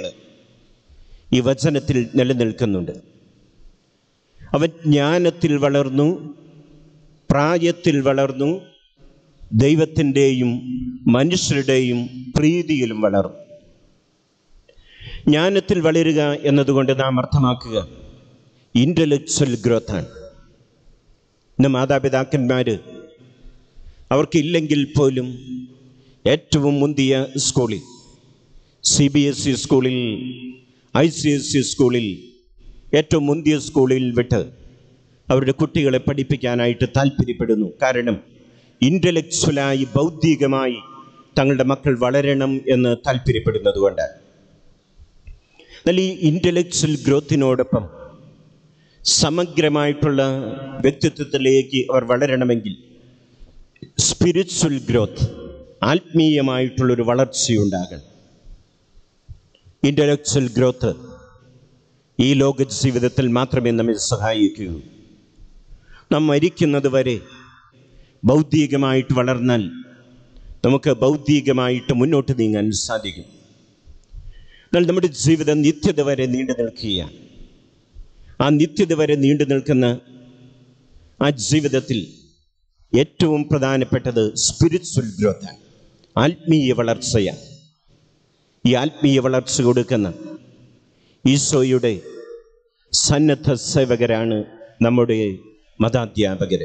ഈ വചനത്തിൽ നിലനിൽക്കുന്നുണ്ട്. അവൻ ജ്ഞാനത്തിൽ വളർന്നു, പ്രായത്തിൽ വളർന്നു, ദൈവത്തിൻ്റെയും മനുഷ്യരുടെയും പ്രീതിയിലും വളർന്നു. ജ്ഞാനത്തിൽ വളരുക എന്നതുകൊണ്ട് നാം അർത്ഥമാക്കുക ഇൻ്റലക്ച്വൽ ഗ്രോത്താണ്. ഇന്ന് മാതാപിതാക്കന്മാർ അവർക്കില്ലെങ്കിൽ പോലും ഏറ്റവും മുന്തിയ സ്കൂളിൽ, CBSE സ്കൂളിൽ, ICSE സ്കൂളിൽ, ഏറ്റവും മുന്തിയ സ്കൂളിൽ വിട്ട് അവരുടെ കുട്ടികളെ പഠിപ്പിക്കാനായിട്ട് താല്പര്യപ്പെടുന്നു. കാരണം ഇൻ്റലക്ച്വലായി, ബൗദ്ധികമായി തങ്ങളുടെ മക്കൾ വളരണം എന്ന് താല്പര്യപ്പെടുന്നത് കൊണ്ടാണ്. എന്നാൽ ഈ ഇൻ്റലക്ച്വൽ ഗ്രോത്തിനോടൊപ്പം സമഗ്രമായിട്ടുള്ള വ്യക്തിത്വത്തിലേക്ക് അവർ വളരണമെങ്കിൽ സ്പിരിച്വൽ ഗ്രോത്ത്, ആത്മീയമായിട്ടുള്ളൊരു വളർച്ചയുണ്ടാകണം. ഇൻ്റലക്ച്വൽ ഗ്രോത്ത് ഈ ലോക ജീവിതത്തിൽ മാത്രമേ നമ്മെ സഹായിക്കൂ. നാം മരിക്കുന്നത് വരെ ബൗദ്ധികമായിട്ട് വളർന്നാൽ നമുക്ക് ബൗദ്ധികമായിട്ട് മുന്നോട്ട് നീങ്ങാൻ സാധിക്കും. എന്നാൽ നമ്മുടെ ജീവിതം നിത്യത വരെ നീണ്ടു നിൽക്കുകയാണ്. ആ നിത്യത വരെ നീണ്ടു നിൽക്കുന്ന ആ ജീവിതത്തിൽ ഏറ്റവും പ്രധാനപ്പെട്ടത് സ്പിരിച്വൽ ഗ്രോത്താണ്, ആത്മീയ വളർച്ചയാണ്. ഈ ആത്മീയ വളർച്ച കൊടുക്കുന്ന ഈശോയുടെ സന്നദ്ധ സേവകരാണ് നമ്മുടെ മതാധ്യാപകർ.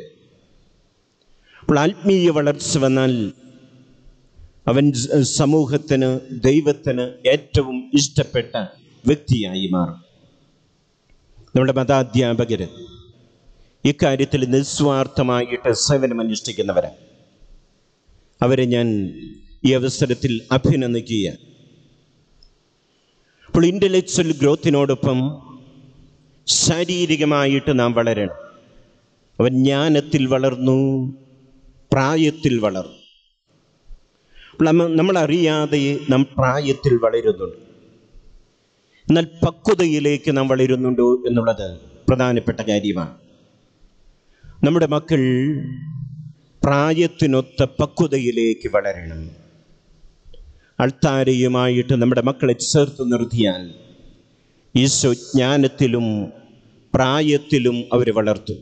അപ്പോൾ ആത്മീയ വളർച്ച വന്നാൽ അവൻ സമൂഹത്തിന്, ദൈവത്തിന് ഏറ്റവും ഇഷ്ടപ്പെട്ട വ്യക്തിയായി മാറും. നമ്മുടെ മതാധ്യാപകർ ഇക്കാര്യത്തിൽ നിസ്വാർത്ഥമായിട്ട് സേവനമനുഷ്ഠിക്കുന്നവരാണ്. അവരെ ഞാൻ ഈ അവസരത്തിൽ അഭിനന്ദിക്കുക. അപ്പോൾ ഇൻ്റലക്ച്വൽ ഗ്രോത്തിനോടൊപ്പം ശാരീരികമായിട്ട് നാം വളരണം. അവൻ ജ്ഞാനത്തിൽ വളർന്നു, പ്രായത്തിൽ വളർന്നു. നമ്മളറിയാതെ നാം പ്രായത്തിൽ വളരുന്നുണ്ട്. എന്നാൽ പക്വതയിലേക്ക് നാം വളരുന്നുണ്ടോ എന്നുള്ളത് പ്രധാനപ്പെട്ട കാര്യമാണ്. നമ്മുടെ മക്കൾ പ്രായത്തിനൊത്ത പക്വതയിലേക്ക് വളരണം. അൾത്താരയുമായിട്ട് നമ്മുടെ മക്കളെ ചേർത്ത് നിർത്തിയാൽ ഈശോ ജ്ഞാനത്തിലും പ്രായത്തിലും അവർ വളർത്തും.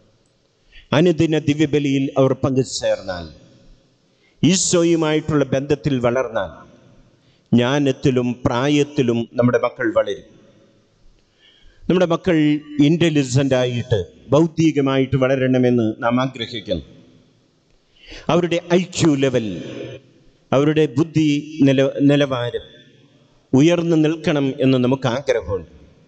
അനുദിന ദിവ്യബലിയിൽ അവർ പങ്കുചേർന്നാൽ, ഈശോയുമായിട്ടുള്ള ബന്ധത്തിൽ വളർന്നാൽ, ജ്ഞാനത്തിലും പ്രായത്തിലും നമ്മുടെ മക്കൾ വളരും. നമ്മുടെ മക്കൾ ഇൻ്റലിജൻ്റായിട്ട് ബൗദ്ധികമായിട്ട് വളരണമെന്ന് നാം ആഗ്രഹിക്കുന്നു. അവരുടെ IQ ലെവൽ, അവരുടെ ബുദ്ധി നിലവാരം ഉയർന്നു നിൽക്കണം എന്ന് നമുക്ക് ആഗ്രഹമുണ്ട്.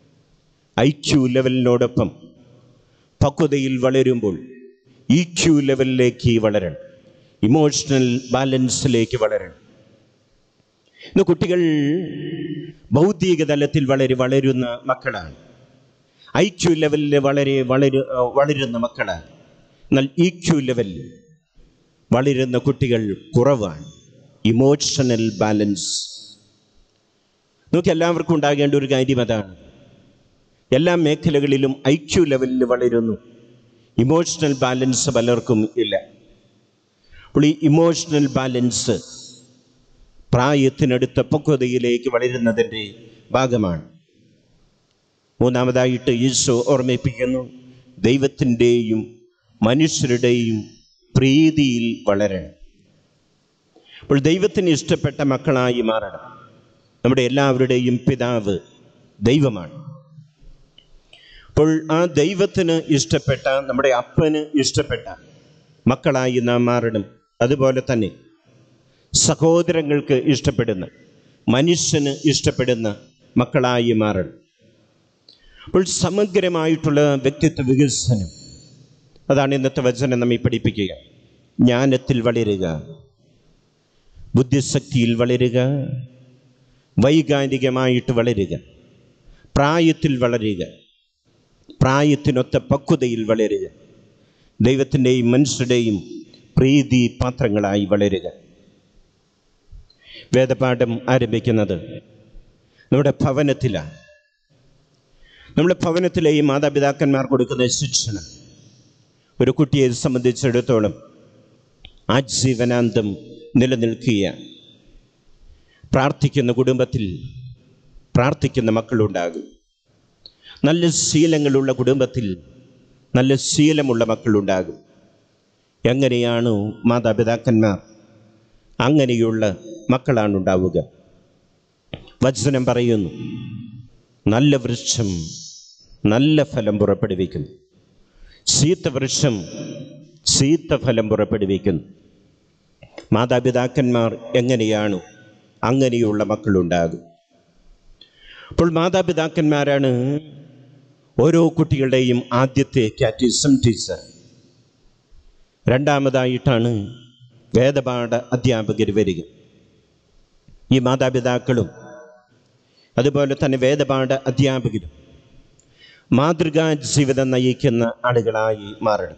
IQ ലെവലിനോടൊപ്പം പക്വതയിൽ വളരുമ്പോൾ EQ ലെവലിലേക്ക് വളരണം, ഇമോഷണൽ ബാലൻസിലേക്ക് വളരണം. ഇന്ന് കുട്ടികൾ ബൗദ്ധിക തലത്തിൽ വളരുന്ന മക്കളാണ്. IQ ലെവലിൽ വളരുന്ന മക്കളാണ്. എന്നാൽ EQ ലെവലിൽ വളരുന്ന കുട്ടികൾ കുറവാണ്. ഇമോഷണൽ ബാലൻസ് നോക്കി എല്ലാവർക്കും ഉണ്ടാകേണ്ട ഒരു കാര്യം അതാണ്. എല്ലാ മേഖലകളിലും IQ ലെവലിൽ വളരുന്നു, ഇമോഷണൽ ബാലൻസ് പലർക്കും ഇല്ല. അപ്പോൾ ഈ ഇമോഷണൽ ബാലൻസ് പ്രായത്തിനടുത്ത പക്വതയിലേക്ക് വളരുന്നതിൻ്റെ ഭാഗമാണ്. മൂന്നാമതായിട്ട് ഈശോ ഓർമ്മിപ്പിക്കുന്നു, ദൈവത്തിൻ്റെയും മനുഷ്യരുടെയും പ്രീതിയിൽ വളരണം. അപ്പോൾ ദൈവത്തിന് ഇഷ്ടപ്പെട്ട മക്കളായി മാറണം. നമ്മുടെ എല്ലാവരുടെയും പിതാവ് ദൈവമാണ്. അപ്പോൾ ആ ദൈവത്തിന് ഇഷ്ടപ്പെട്ട, നമ്മുടെ അപ്പന് ഇഷ്ടപ്പെട്ട മക്കളായി നാം മാറണം. അതുപോലെ തന്നെ സഹോദരങ്ങൾക്ക് ഇഷ്ടപ്പെടുന്ന, മനുഷ്യന് ഇഷ്ടപ്പെടുന്ന മക്കളായി മാറണം. അപ്പോൾ സമഗ്രമായിട്ടുള്ള വ്യക്തിത്വ വികസനം, അതാണ് ഇന്നത്തെ വചനം നമ്മെ പഠിപ്പിക്കുക. ജ്ഞാനത്തിൽ വളരുക, ബുദ്ധിശക്തിയിൽ വളരുക, വൈകാരികമായിട്ട് വളരുക, പ്രായത്തിൽ വളരുക, പ്രായത്തിനൊത്ത പക്വതയിൽ വളരുക, ദൈവത്തിൻ്റെയും മനുഷ്യരുടെയും പ്രീതി പാത്രങ്ങളായി വളരുക. വേദപാഠം ആരംഭിക്കുന്നത് നമ്മുടെ ഭവനത്തിലാണ്. നമ്മുടെ ഭവനത്തിലെ ഈ മാതാപിതാക്കന്മാർ കൊടുക്കുന്ന ശിക്ഷണം ഒരു കുട്ടിയെ സംബന്ധിച്ചിടത്തോളം ആജീവനാന്തം നിലനിൽക്കുക. പ്രാർത്ഥിക്കുന്ന കുടുംബത്തിൽ പ്രാർത്ഥിക്കുന്ന മക്കളുണ്ടാകും. നല്ല ശീലങ്ങളുള്ള കുടുംബത്തിൽ നല്ല ശീലമുള്ള മക്കളുണ്ടാകും. എങ്ങനെയാണോ മാതാപിതാക്കന്മാർ, അങ്ങനെയുള്ള മക്കളാണ് ഉണ്ടാവുക. വചനം പറയുന്നു, നല്ല വൃക്ഷം നല്ല ഫലം പുറപ്പെടുവിക്കുന്നു, ചീത്ത വൃക്ഷം ചീത്ത ഫലം പുറപ്പെടുവിക്കുന്നു. മാതാപിതാക്കന്മാർ എങ്ങനെയാണോ അങ്ങനെയുള്ള മക്കളുണ്ടാകും. അപ്പോൾ മാതാപിതാക്കന്മാരാണ് ഓരോ കുട്ടികളുടെയും ആദ്യത്തെ കാറ്റീസം ടീച്ചർ. രണ്ടാമതായിട്ടാണ് വേദപാഠ അധ്യാപകർ വരിക. ഈ മാതാപിതാക്കളും അതുപോലെ തന്നെ വേദപാഠ അധ്യാപകരും മാതൃകാ ജീവിതം നയിക്കുന്ന ആളുകളായി മാറണം.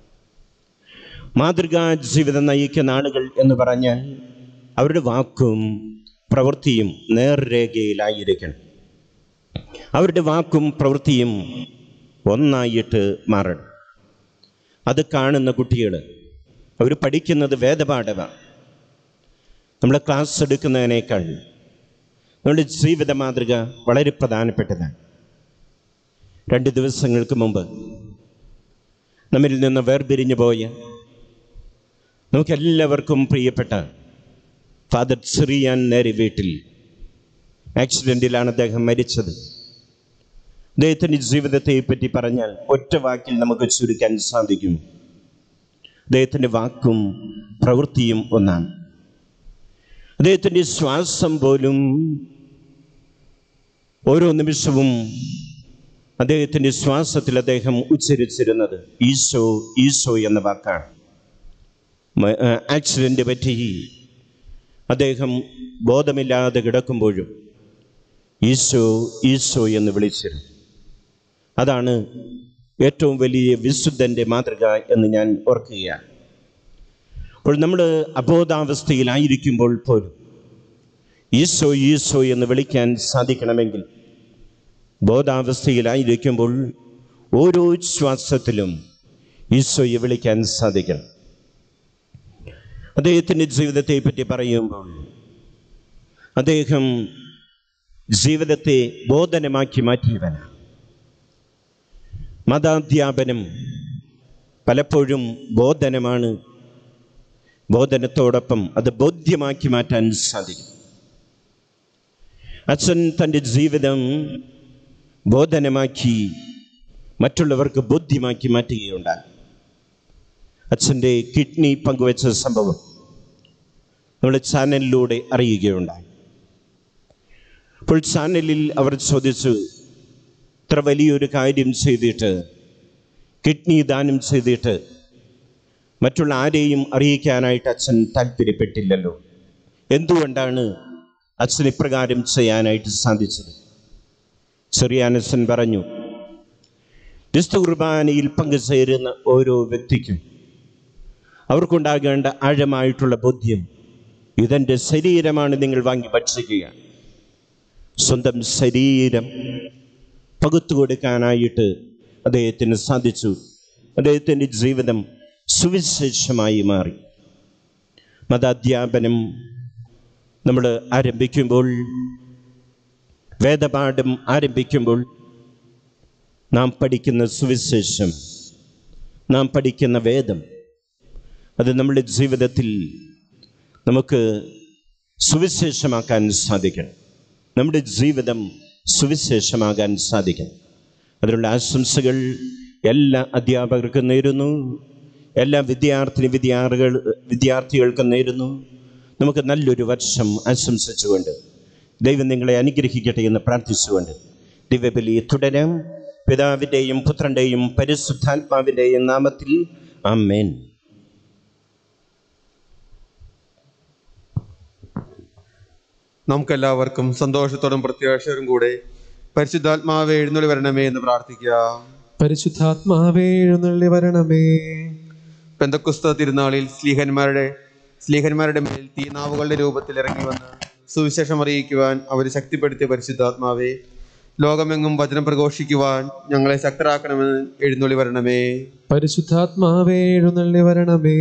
മാതൃകാ ജീവിതം നയിക്കുന്ന ആളുകൾ എന്ന് പറഞ്ഞാൽ അവരുടെ വാക്കും പ്രവൃത്തിയും നേർരേഖയിലായിരിക്കണം. അവരുടെ വാക്കും പ്രവൃത്തിയും ഒന്നായിട്ട് മാറണം. അത് കാണുന്ന കുട്ടികൾ, അവർ പഠിക്കുന്നത് വേദപാഠമാണ്. നമ്മൾ ക്ലാസ് എടുക്കുന്നതിനേക്കാൾ നമ്മുടെ ജീവിത മാതൃക വളരെ പ്രധാനപ്പെട്ടതാണ്. 2 ദിവസങ്ങൾക്ക് മുമ്പ് നമ്മിൽ നിന്ന് വേർപിരിഞ്ഞു പോയ നമുക്കെല്ലാവർക്കും പ്രിയപ്പെട്ട ഫാദർ സിറിയാൻ നേരി വീട്ടിൽ ആക്സിഡൻറ്റിലാണ് അദ്ദേഹം മരിച്ചത്. അദ്ദേഹത്തിൻ്റെ ജീവിതത്തെ പറ്റി പറഞ്ഞാൽ ഒറ്റ വാക്കിൽ നമുക്ക് ചുരുക്കാൻ സാധിക്കും. അദ്ദേഹത്തിൻ്റെ വാക്കും പ്രവൃത്തിയും ഒന്നാണ്. അദ്ദേഹത്തിൻ്റെ ശ്വാസം പോലും ഓരോ നിമിഷവും അദ്ദേഹത്തിൻ്റെ ശ്വാസത്തിൽ അദ്ദേഹം ഉച്ചരിച്ചിരുന്നത് ഈശോ ഈശോ എന്ന വാക്കാണ്. ആക്സിഡൻ്റ് പറ്റി അദ്ദേഹം ബോധമില്ലാതെ കിടക്കുമ്പോഴും ഈശോ ഈശോ എന്ന് വിളിച്ചിരുന്നു. അതാണ് ഏറ്റവും വലിയ വിശുദ്ധൻ്റെ മാതൃക എന്ന് ഞാൻ ഓർക്കുകയാണ്. അപ്പോൾ നമ്മൾ അബോധാവസ്ഥയിലായിരിക്കുമ്പോൾ പോലും ഈശോ ഈശോ എന്ന് വിളിക്കാൻ സാധിക്കണമെങ്കിൽ ബോധാവസ്ഥയിലായിരിക്കുമ്പോൾ ഓരോ ശ്വാസത്തിലും ഈശോയെ വിളിക്കാൻ സാധിക്കണം. അദ്ദേഹത്തിൻ്റെ ജീവിതത്തെ പറ്റി പറയുമ്പോൾ അദ്ദേഹം ജീവിതത്തെ ബോധനമാക്കി മാറ്റിയവനാണ്. മതാധ്യാപനം പലപ്പോഴും ബോധനമാണ്. ബോധനത്തോടൊപ്പം അത് ബോധ്യമാക്കി മാറ്റാൻ സാധിക്കും. അച്ഛൻ തൻ്റെ ജീവിതം ബോധനമാക്കി മറ്റുള്ളവർക്ക് ബോധ്യമാക്കി മാറ്റുകയുണ്ടായി. അച്ഛൻ്റെ കിഡ്നി പങ്കുവെച്ച സംഭവം നമ്മൾ ചാനലിലൂടെ അറിയുകയുണ്ടായി. അപ്പോൾ ചാനലിൽ അവർ ചോദിച്ചു, ഇത്ര വലിയൊരു കാര്യം ചെയ്തിട്ട്, കിഡ്നി ദാനം ചെയ്തിട്ട് മറ്റുള്ള ആരെയും അറിയിക്കാനായിട്ട് അച്ഛൻ താല്പര്യപ്പെട്ടില്ലല്ലോ, എന്തുകൊണ്ടാണ് അച്ഛൻ ഇപ്രകാരം ചെയ്യാനായിട്ട് സാധിച്ചത്? ചെറിയാനച്ഛൻ പറഞ്ഞു, വിശുദ്ധ കുർബാനയിൽ പങ്കുചേരുന്ന ഓരോ വ്യക്തിക്കും അവർക്കുണ്ടാകേണ്ട ആഴമായിട്ടുള്ള ബോധ്യം, ഇതെൻ്റെ ശരീരമാണ് നിങ്ങൾ വാങ്ങി ഭക്ഷിക്കുക. സ്വന്തം ശരീരം പകുത്തു കൊടുക്കാനായിട്ട് അദ്ദേഹത്തിന് സാധിച്ചു. അദ്ദേഹത്തിൻ്റെ ജീവിതം സുവിശേഷമായി മാറി. മതാധ്യാപനം നമ്മൾ ആരംഭിക്കുമ്പോൾ, വേദപാഠം ആരംഭിക്കുമ്പോൾ നാം പഠിക്കുന്ന സുവിശേഷം, നാം പഠിക്കുന്ന വേദം, അത് നമ്മുടെ ജീവിതത്തിൽ നമുക്ക് സുവിശേഷമാക്കാൻ സാധിക്കണം. നമ്മുടെ ജീവിതം സുവിശേഷമാകാൻ സാധിക്കണം. അതിനുള്ള ആശംസകൾ എല്ലാ അധ്യാപകർക്കും നേരുന്നു, എല്ലാ വിദ്യാർത്ഥികൾക്കും നേരുന്നു. നമുക്ക് നല്ലൊരു വർഷം ആശംസിച്ചുകൊണ്ട് ദൈവം നിങ്ങളെ അനുഗ്രഹിക്കട്ടെ എന്ന് പ്രാർത്ഥിച്ചുകൊണ്ട് ദിവ്യബലി തുടരാം. പിതാവിൻ്റെയും പുത്രൻ്റെയും പരിശുദ്ധാത്മാവിൻ്റെയും നാമത്തിൽ ആമേൻ. നമുക്കെല്ലാവർക്കും സന്തോഷത്തോടും പ്രത്യാശയോടും കൂടെ പരിശുദ്ധാത്മാവേ എഴുന്നള്ളി വരണമേ എന്ന് പ്രാർത്ഥിക്കാം. പരിശുദ്ധാത്മാവേ എഴുന്നള്ളി വരണമേ. പെന്തക്കുസ്ത തിരുനാളിൽ സ്ലീഹന്മാരുടെ മേൽ തീനാവുകളുടെ രൂപത്തിൽ ഇറങ്ങി വന്ന് സുവിശേഷം അറിയിക്കുവാൻ അവർ ശക്തിപ്പെടുത്തിയ പരിശുദ്ധാത്മാവേ, ലോകമെങ്ങും വചനം പ്രഘോഷിക്കുവാൻ ഞങ്ങളെ ശക്തരാക്കണമെന്ന് എഴുന്നള്ളി വരണമേ. പരിശുദ്ധാത്മാവേ എഴുന്നള്ളി വരണമേ.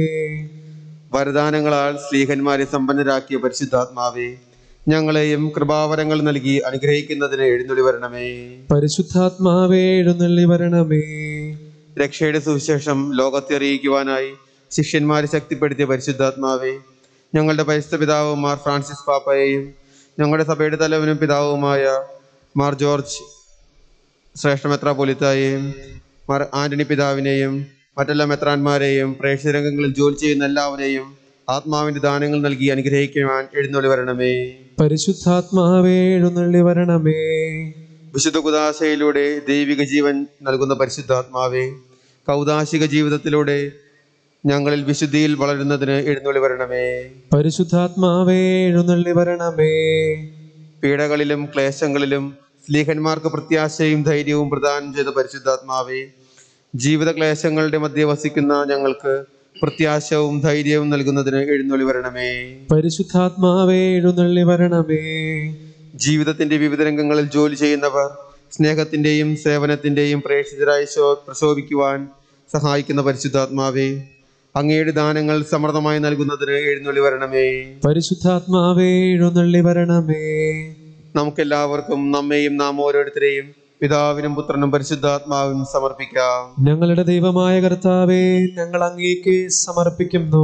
വരദാനങ്ങളാൽ സ്ലീഹന്മാരെ സമ്പന്നരാക്കിയ പരിശുദ്ധാത്മാവേ, ഞങ്ങളെയും കൃപാവരങ്ങൾ നൽകി അനുഗ്രഹിക്കുന്നതിന് എഴുന്നള്ളി വരണമേ. പരിശുദ്ധാത്മാവേ എഴുന്നള്ളി വരണമേ. രക്ഷയുടെ സുവിശേഷം ലോകത്തെ അറിയിക്കുവാനായി ശിഷ്യന്മാരെ ശക്തിപ്പെടുത്തിയ പരിശുദ്ധാത്മാവേ, ഞങ്ങളുടെ പരിശുദ്ധ പിതാവ് മാർ ഫ്രാൻസിസ് പാപ്പയെയും ഞങ്ങളുടെ സഭയുടെ തലവനും പിതാവുമായ മാർ ജോർജ് ശ്രേഷ്ഠ മെത്രാപ്പൊലീത്തായെയും മാർ ആന്റണി പിതാവിനെയും മറ്റെല്ലാ മെത്രാന്മാരെയും പ്രേക്ഷിതരംഗങ്ങളിൽ ജോലി ചെയ്യുന്ന എല്ലാവരെയും ആത്മാവിന്റെ ദാനങ്ങൾ നൽകി അനുഗ്രഹിക്കുവാൻ എഴുന്നള്ളി വരണമേ. പരിശുദ്ധാത്മാവേ എഴുന്നള്ളി വരണമേ. വിശുദ്ധ കുദാശയിലൂടെ ദൈവിക ജീവൻ നൽകുന്ന പരിശുദ്ധാത്മാവേ, കൗദാശിക ജീവിതത്തിലൂടെ ഞങ്ങളിൽ വിശുദ്ധിയിൽ വളരുന്നതിന് എഴുന്നള്ളി വരണമേ. പരിശുദ്ധാത്മാവേ എഴുന്നള്ളി വരണമേ. പീഡകളിലും ക്ലേശങ്ങളിലും സ്ലീഹന്മാർക്ക് പ്രത്യാശയും ധൈര്യവും പ്രദാനം ചെയ്ത പരിശുദ്ധാത്മാവേ, ജീവിത ക്ലേശങ്ങളുടെ മധ്യ വസിക്കുന്ന ഞങ്ങൾക്ക് പ്രത്യാശവും ധൈര്യവും നൽകുന്നതിന് എഴുന്നള്ളി വരണമേ. പരിശുദ്ധാത്മാവേ എഴുന്നള്ളി വരണമേ. ജീവിതത്തിന്റെ വിവിധ രംഗങ്ങളിൽ ജോലി ചെയ്യുന്നവർ സ്നേഹത്തിന്റെയും സേവനത്തിന്റെയും പ്രേക്ഷിതരായി പ്രശോഭിക്കുവാൻ സഹായിക്കുന്ന പരിശുദ്ധാത്മാവേ, അങ്ങയുടെ ദാനങ്ങൾ സമൃദ്ധമായി നൽകുന്നതിന് എഴുന്നള്ളി വരണമേ. പരിശുദ്ധാത്മാവേ എഴുന്നള്ളി വരണമേ. നമുക്കെല്ലാവർക്കും നമ്മെയും നാം ഓരോരുത്തരെയും പിതാവിനും പുത്രനും പരിശുദ്ധാത്മാവിനും സമർപ്പിക്കാം. ഞങ്ങളുടെ ദൈവമായ കർത്താവേ, ഞങ്ങൾ അങ്ങേക്ക് സമർപ്പിക്കുന്നു.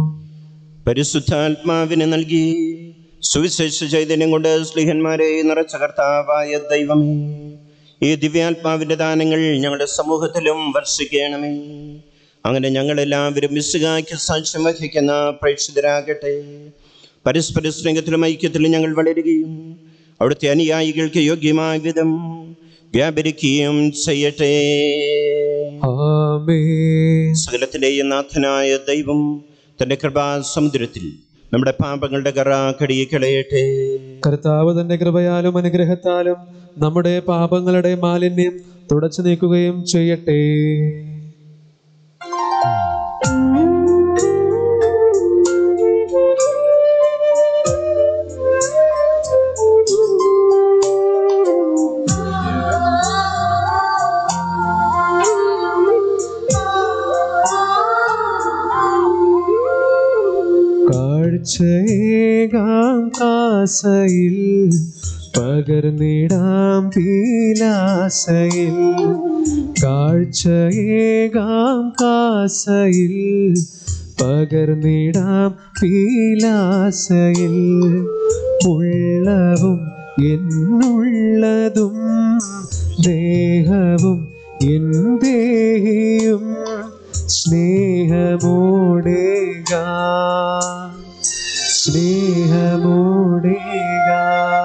പരിശുദ്ധാത്മാവിനെ നൽകി സുവിശേഷ ചൈതന്യം കൊണ്ട് സ്ലീഹന്മാരെ നിറച്ച കർത്താവായ ദൈവമേ, ഈ ദിവ്യാത്മാവിന്റെ ദാനങ്ങൾ ഞങ്ങളുടെ സമൂഹത്തിലും വർഷിക്കണമേ. അങ്ങനെ ഞങ്ങളെല്ലാവരും മിശിഹായ്ക്ക് സാക്ഷ്യം വഹിക്കുന്ന പ്രേക്ഷിതരാകട്ടെ. പരസ്പര സ്നേഹത്തിലും ഐക്യത്തിലും ഞങ്ങൾ വളരുകയും അവിടുത്തെ അനുയായികൾക്ക് യോഗ്യമായ വിധം വ്യാപരിക്കുകയും ചെയ്യട്ടെ. ആമേൻ. സകലത്തിന്റെയും നാഥനായ ദൈവം തന്റെ കൃപാസമുദ്രത്തിൽ നമ്മുടെ പാപങ്ങളുടെ കറ കഴുകിക്കളയട്ടെ. കർത്താവ് തന്റെ കൃപയാലും അനുഗ്രഹത്താലും നമ്മുടെ പാപങ്ങളുടെ മാലിന്യം തുടച്ചു നീക്കുകയും ചെയ്യട്ടെ. കാഴ്ചയേകാം കാസയിൽ പകർന്നിടാം പീലാസയിൽ, കാഴ്ചയേകാം കാസയിൽ പകർന്നിടാം പീലാസയിൽ. ഉള്ളവും എന്നുള്ളതും ദേഹവും എൻ ദേഹിയും സ്നേഹമോടേകാ സ്നേഹമോടേകാ.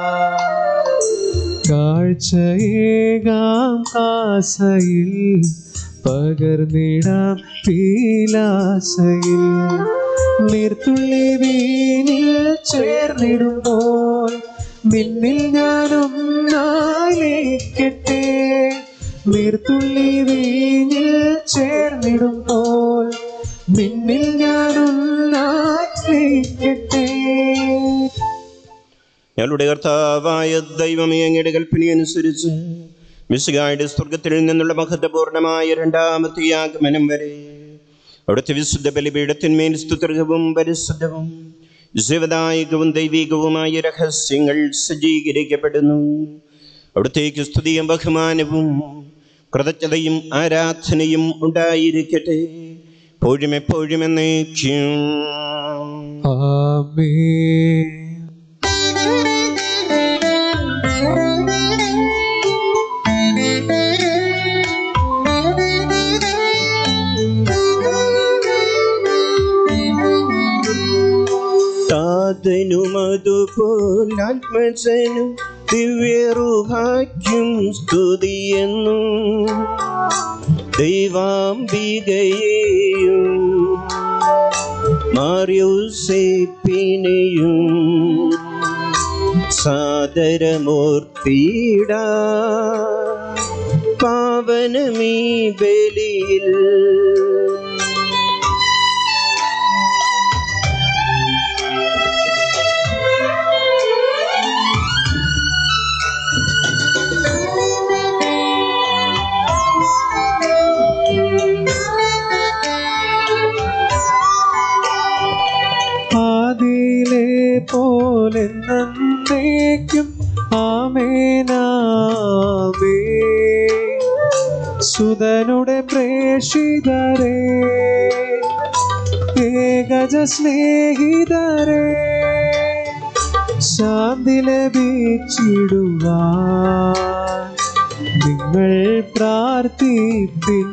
കാഴ്ചയേകാം കാസയിൽ പകർന്നിടാം പീലാസയിൽ. നീർത്തുള്ളി വീണിൽ ചേർന്നിടുമ്പോൾ നിന്നിൽ ഞാനൊന്നായിക്കട്ടെ. നീർത്തുള്ളി വീണിൽ ചേർന്നിടുമ്പോൾ നിന്നിൽ ഞാനൊന്നായിക്കട്ടെ. ഞങ്ങളുടെ കർത്താവായ ദൈവമേ, അങ്ങയുടെ കൽപ്പനയനുസരിച്ച് മിശിഹായുടെ സ്വർഗത്തിൽ നിന്നുള്ള മഹത്വപൂർണമായ രണ്ടാമത്തെ ആഗമനം വരെ അവിടുത്തെ വിശുദ്ധ ബലിപീഠത്തിന്മേൽ സ്തുത്യർഹവും പരിശുദ്ധവും ജീവദായകവും ദൈവികവുമായ രഹസ്യങ്ങൾ സജ്ജീകരിക്കപ്പെടുന്നു. അവിടുത്തേക്ക് സ്തുതിയും ബഹുമാനവും കൃതജ്ഞതയും ആരാധനയും ഉണ്ടായിരിക്കട്ടെ, എപ്പോഴും എപ്പോഴും എന്നേക്കും. ആമേൻ. താതനുമതുപോലാത്മജനും ദിവ്യറുഹായ്ക്കും സ്തുതിയെന്നും ദൈവാംബികയെയും മാർയോസേപ്പിനെയും സാദരമൂർത്തിയിടാ പാവനമീ ബലിയിൽ. ആദിയിലെ പോലെ നന്നേക്കും ആമേനാമേ. സുതനുടെ പ്രേഷിതരേ, ഏകജ സ്നേഹിതരേ, ശാന്തി ലഭിച്ചിടുവാൻ നിങ്ങൾ പ്രാർത്ഥിപ്പിൻ.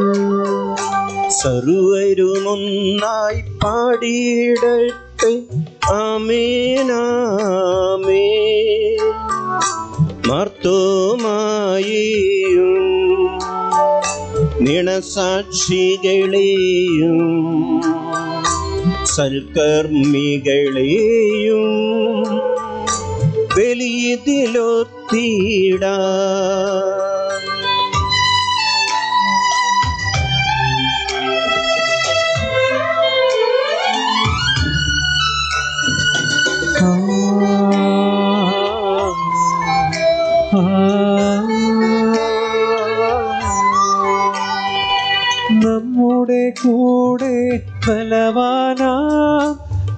സർവരുമൊന്നായി പാടിയിടട്ടെ ആമേനാമേൻ. മാർത്തോമായെയും നിണസാക്ഷികളെയും സൽക്കർമ്മികളെയും ബലിയിലൊത്തിടാ. നമ്മുടെ കൂടെ ബലവാനാം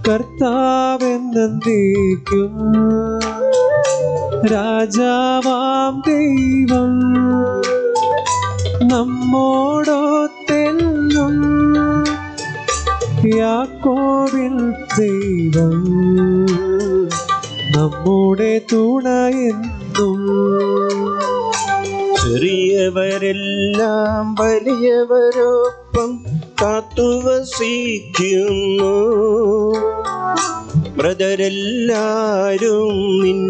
കർത്താവെന്നേക്കും, രാജാവാം ദൈവം നമ്മോടൊത്തെന്നും, യാക്കോബിൻ ദൈവം നമ്മുടെ തുണയെന്നും. ചെറിയവരെല്ലാം വലിയവരൊപ്പം കാത്തുവസിക്കുന്നു, ബ്രദരെല്ലാരും നിൻ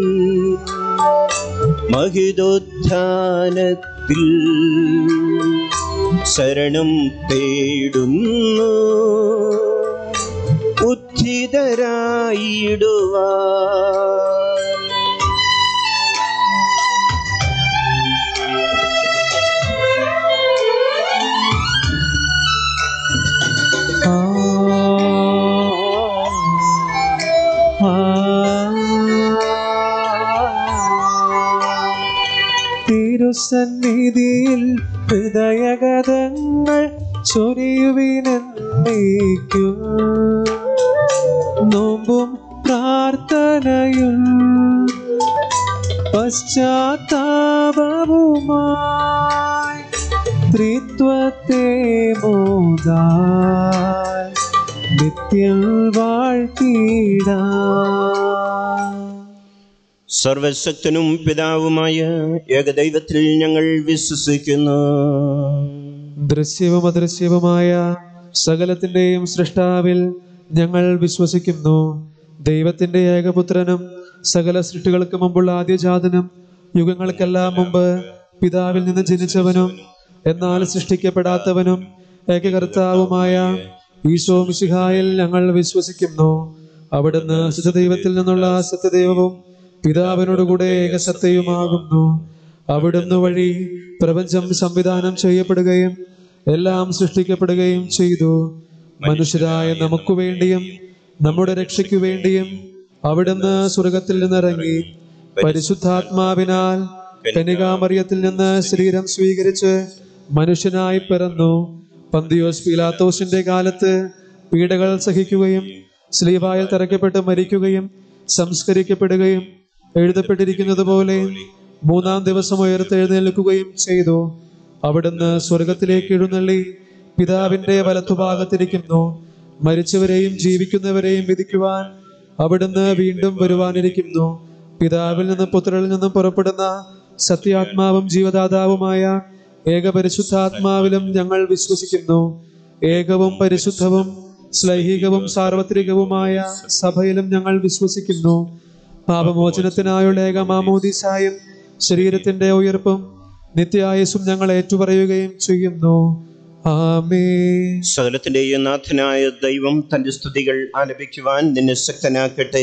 മഹിതോത്ഥാനത്തിൽ ശരണം തേടുന്നു, ഉദ്ധിതരായിടുവാൻ. തിരുസന്നിധിയിൽ ഹൃദയഗതങ്ങൾ ചൊരിയുവിനെന്നേക്കും നോമ്പും പ്രാർത്ഥനയും പശ്ചാത്താപവുമായി ത്രിത്വത്തെ മോദാൽ നിത്യം വാഴ്ത്തിടാം. സർവശക്തനും പിതാവുമായ ഏകദൈവത്തിൽ ഞങ്ങൾ വിശ്വസിക്കുന്നു. ദൃശ്യവും അദൃശ്യവുമായ സകലത്തിന്റെയും സൃഷ്ടാവിൽ ഞങ്ങൾ വിശ്വസിക്കുന്നു. ദൈവത്തിന്റെ ഏകപുത്രനും സകല സൃഷ്ടികൾക്ക് മുമ്പുള്ള ആദ്യജാതനും യുഗങ്ങൾക്കെല്ലാം മുമ്പ് പിതാവിൽ നിന്ന് ജനിച്ചവനും എന്നാൽ സൃഷ്ടിക്കപ്പെടാത്തവനും ഏകകർത്താവുമായ ഈശോ മിശിഹായിൽ ഞങ്ങൾ വിശ്വസിക്കുന്നു. അവിടുന്ന് സത്യദൈവത്തിൽ നിന്നുള്ള സത്യദൈവവും പിതാവിനോടുകൂടെ ഏകസത്തയുമാകുന്നു. അവിടുന്ന് വഴി പ്രപഞ്ചം സംവിധാനം ചെയ്യപ്പെടുകയും എല്ലാം സൃഷ്ടിക്കപ്പെടുകയും ചെയ്തു. മനുഷ്യരായ നമുക്ക് വേണ്ടിയും നമ്മുടെ രക്ഷയ്ക്കു വേണ്ടിയും അവിടുന്ന് സ്വർഗത്തിൽ നിന്നിറങ്ങി പരിശുദ്ധാത്മാവിനാൽ കന്യകാമറിയത്തിൽ നിന്ന് ശരീരം സ്വീകരിച്ച് മനുഷ്യനായി പിറന്നു. പന്തിയോസ് പീലാത്തോസിന്റെ കാലത്ത് പീഡകൾ സഹിക്കുകയും സ്ലീബായിൽ തറയ്ക്കപ്പെട്ട് മരിക്കുകയും സംസ്കരിക്കപ്പെടുകയും എഴുതപ്പെട്ടിരിക്കുന്നത് പോലെ മൂന്നാം ദിവസം ഉയർത്തെഴുന്നേൽക്കുകയും ചെയ്തു. അവിടുന്ന് സ്വർഗത്തിലേക്ക് എഴുന്നള്ളി പിതാവിന്റെ വലത്തുഭാഗത്തിരിക്കുന്നു. മരിച്ചവരെയും ജീവിക്കുന്നവരെയും വിധിക്കുവാൻ അവിടുന്ന് വീണ്ടും വരുവാനിരിക്കുന്നു. പിതാവിൽ നിന്നും പുത്രനിൽ നിന്നും പുറപ്പെടുന്ന സത്യാത്മാവും ജീവദാതാവുമായ ഏകപരിശുദ്ധാത്മാവിലും ഞങ്ങൾ വിശ്വസിക്കുന്നു. ഏകവും പരിശുദ്ധവും ശ്ലൈഹികവും സാർവത്രികവുമായ സഭയിലും ഞങ്ങൾ വിശ്വസിക്കുന്നു. പാപമോചനത്തിനായുള്ള ഏകമാമോദീസായും ശരീരത്തിന്റെ ഉയർപ്പും നിത്യായുസ്സും ഞങ്ങൾ ഏറ്റുപറയുകയും ചെയ്യുന്നു. ആമേൻ. സകലത്തിന്റെയും നാഥനായ ദൈവം തന്റെ സ്തുതികൾ ആലപിക്കുവാൻ നിന്നെ ശക്തനാക്കട്ടെ.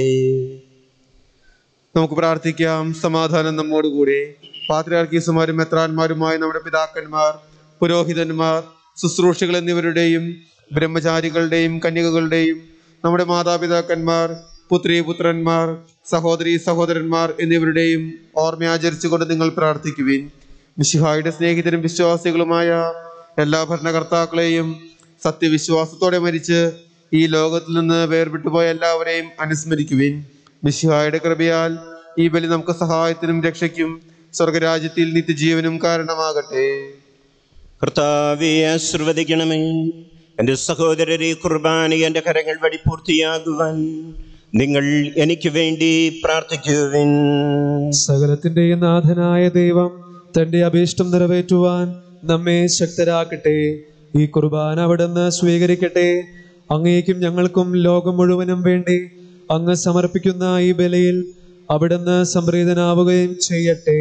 നമുക്ക് പ്രാർത്ഥിക്കാം. സമാധാനം നമ്മോടുകൂടെ. പാത്രിയാർക്കീസുമാരും മെത്രാന്മാരുമായ നമ്മുടെ പിതാക്കന്മാർ, പുരോഹിതന്മാർ, ശുശ്രൂഷകൾ എന്നിവരുടെയും ബ്രഹ്മചാരികളുടെയും കന്യകകളുടെയും നമ്മുടെ മാതാപിതാക്കന്മാർ, പുത്രീപുത്രന്മാർ, സഹോദരീ സഹോദരന്മാർ എന്നിവരുടെയും ഓർമ്മയാചരിച്ചുകൊണ്ട് നിങ്ങൾ പ്രാർത്ഥിക്കുവിൻ. മിശിഹായുടെ സ്നേഹിതരും വിശ്വാസികളുമായ എല്ലാ ഭരണകർത്താക്കളെയും സത്യവിശ്വാസത്തോടെ മരിച്ച് ഈ ലോകത്തിൽ നിന്ന് വേർവിട്ടുപോയ എല്ലാവരെയും അനുസ്മരിക്കുവിൻ. മിശിഹായുടെ കൃപയാൽ ഈ ബലി നമുക്ക് സഹായത്തിനും രക്ഷയ്ക്കും സ്വർഗരാജ്യത്തിൽ നിത്യജീവനും കാരണമാകട്ടെ. കർത്താവേ, ആശീർവദിക്കണമേ. എൻ്റെ സഹോദരരെ, കുർബാന എൻ്റെ കരങ്ങൾ വഴി പൂർത്തിയാകുവാൻ നിങ്ങൾ എനിക്ക് വേണ്ടി പ്രാർത്ഥിക്കുവിൻ. സകലത്തിന്റെയും നാഥനായ ദൈവം തന്റെ അഭീഷ്ടം നിറവേറ്റുവാൻ നമ്മെ ശക്തരാക്കട്ടെ. ഈ കുർബാന അവിടുന്ന് സ്വീകരിക്കട്ടെ. അങ്ങേക്കും ഞങ്ങൾക്കും ലോകം മുഴുവനും വേണ്ടി അങ്ങ് സമർപ്പിക്കുന്ന ഈ ബലിയിൽ അവിടുന്ന് സംപ്രീതനാവുകയും ചെയ്യട്ടെ.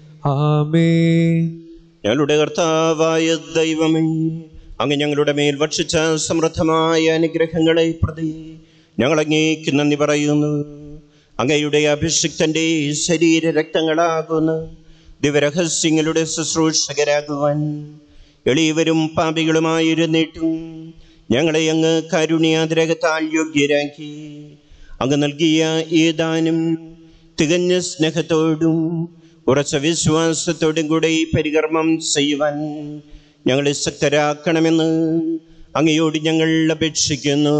ആമേൻ. ഞങ്ങളുടെ കർത്താവായ ദൈവമേ, അങ്ങ് ഞങ്ങളുടെ മേൽ വർഷിച്ച സമൃദ്ധമായ അനുഗ്രഹങ്ങളെ പ്രതി ഞങ്ങൾ അങ്ങേക്ക് നന്ദി പറയുന്നു. അങ്ങയുടെ അഭിഷിക്തന്റെ ശരീര രക്തങ്ങളാകുന്ന ദിവരഹസ്യങ്ങളുടെ ശുശ്രൂഷകരാകുവാൻ എളിയവരും പാപികളുമായിരുന്നിട്ടും ഞങ്ങളെ അങ്ങ് കാരുണ്യാതിരകത്താൽ യോഗ്യരാക്കി. അങ്ങ് നൽകിയ ഈ ദാനം തികഞ്ഞ സ്നേഹത്തോടും ഉറച്ച വിശ്വാസത്തോടും കൂടെ ഈ പരികർമ്മം ചെയ്യുവാൻ ഞങ്ങളെ ശക്തരാക്കണമെന്ന് അങ്ങയോട് ഞങ്ങൾ അപേക്ഷിക്കുന്നു.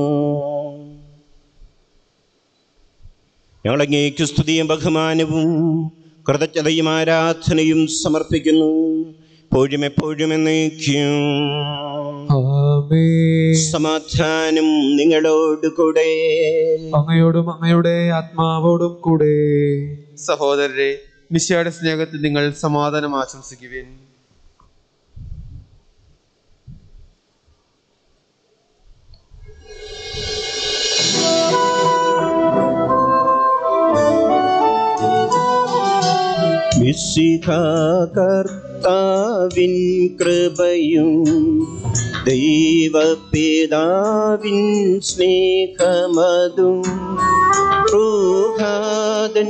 ഞങ്ങൾ അങ്ങേക്ക് സ്തുതിയും ബഹുമാനവും കൃതജ്ഞതയും ആരാധനയും സമർപ്പിക്കുന്നു. എപ്പോഴും എന്നേക്കും. ആമേൻ. സമാധാനം നിങ്ങളോട് കൂടെ, അങ്ങയോടും അങ്ങയുടെ ആത്മാവോടും കൂടെ. സഹോദരരെ, മിശിഹായുടെ സ്നേഹത്തിൽ നിങ്ങൾ സമാധാനം ആശംസിക്കുവിൻ. കർത്താവിൻ കൃപയും ദൈവപിതാവിൻ സ്നേഹമതും റൂഹാദൻ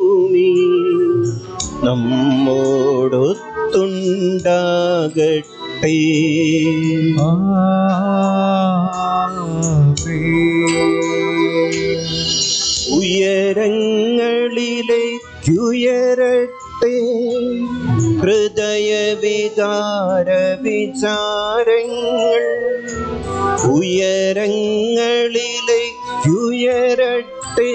സഹവാസവുമീ നമ്മോടൊത്തുണ്ടാകട്ടെ. ഉയരങ്ങളിലേക്കുയരട്ടെ ഹൃദയവികാര വിചാരങ്ങൾ. ഉയരങ്ങളിലേക്കുയരട്ടെ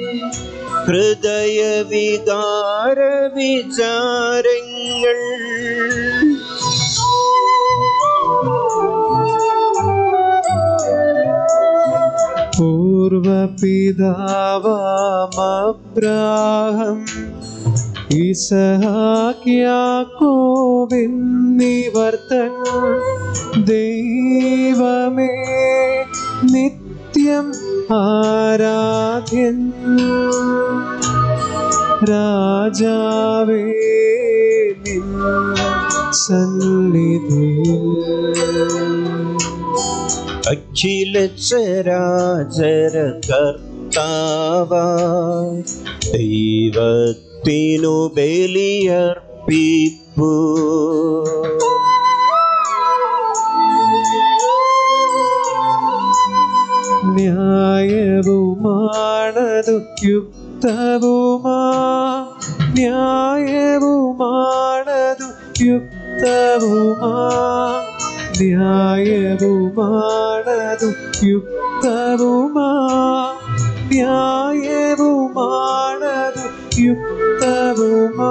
ഹൃദയവികാര വിചാരങ്ങൾ. പൂർവപിതാവാം അബ്രാഹം ഇസഹാക്ക് യാക്കോബ് എന്നിവർ തൻ ദൈവമേ നിത്യം ആരാധ്യൻ. രാജാവേ നിൻ സന്നിധിയിൽ അഖില ചരാചര കർത്താവായി ദൈവത്തിനു ബലിയർപ്പിപ്പൂ. ന്യായവുമാണതു യുക്തവുമാ ന്യായവുമാണതു യുക്തവുമാ ന്യായവുമാണതു യുക്തവുമാ ന്യായവുമാണതു യുക്തവുമാ.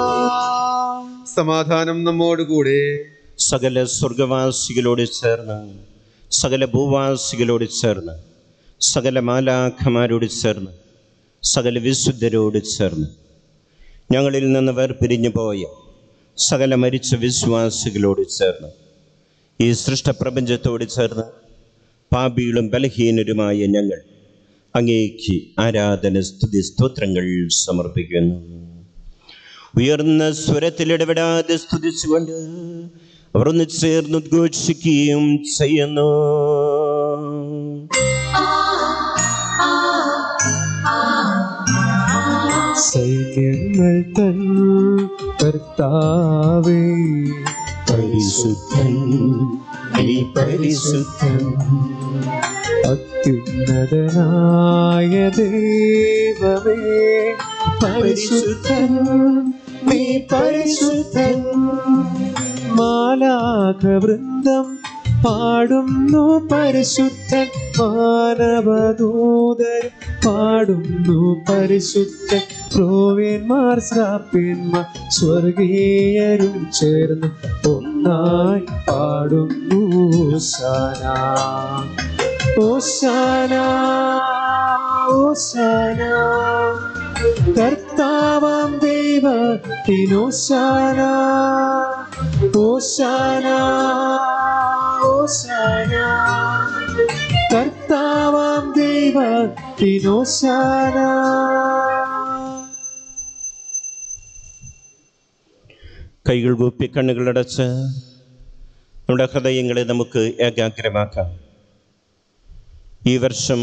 സമാധാനം നമ്മോടുകൂടെ. സകല സ്വർഗവാസികളോട് ചേർന്ന്, സകല ഭൂവാസികളോട് ചേർന്ന്, സകല മാലാഖമാരോട് ചേർന്ന്, സകല വിശുദ്ധരോട് ചേർന്ന്, ഞങ്ങളിൽ നിന്ന് വേർപിരിഞ്ഞു പോയ സകല മരിച്ച വിശ്വാസികളോട് ചേർന്ന്, ഈ സൃഷ്ടപ്രപഞ്ചത്തോട് ചേർന്ന് പാപികളും ബലഹീനരുമായ ഞങ്ങൾ അങ്ങേക്ക് ആരാധന സ്തുതി സ്തോത്രങ്ങൾ സമർപ്പിക്കുന്നു. ഉയർന്ന സ്വരത്തിലിടപെടാതെ സ്തുതിച്ചുകൊണ്ട് അവർ ഒന്ന് ചേർന്ന് ഉദ്ഘോഷിക്കുകയും ചെയ്യുന്നു. സൈന്യങ്ങൾ തൻ കർത്താവേ പരിശുദ്ധൻ, നീ പരിശുദ്ധൻ, അത്യുന്നതനായ ദൈവമേ പരിശുദ്ധൻ, നീ പരിശുദ്ധൻ. മാലാഖവൃന്ദം പാടുന്നു പരിശുദ്ധൻ, മാനവദൂതർ പാടുന്നു പരിശുദ്ധൻ, ക്രോവ്യന്മാർ ശ്രാപ്യന്മാർ സ്വർഗീയരും ചേർന്ന് ഒന്നായി പാടുന്നു ഹോശാന ഹോശാന ഹോശാന. കർത്താവാം ദൈവത്തിനോശാന ഹോശാന ഹോശാന. കർത്താവാം ദൈവത്തിനോശാന. കൈകൾ കൂപ്പി കണ്ണുകളടച്ച് നമ്മുടെ ഹൃദയങ്ങളെ നമുക്ക് ഏകാഗ്രമാക്കാം. ഈ വർഷം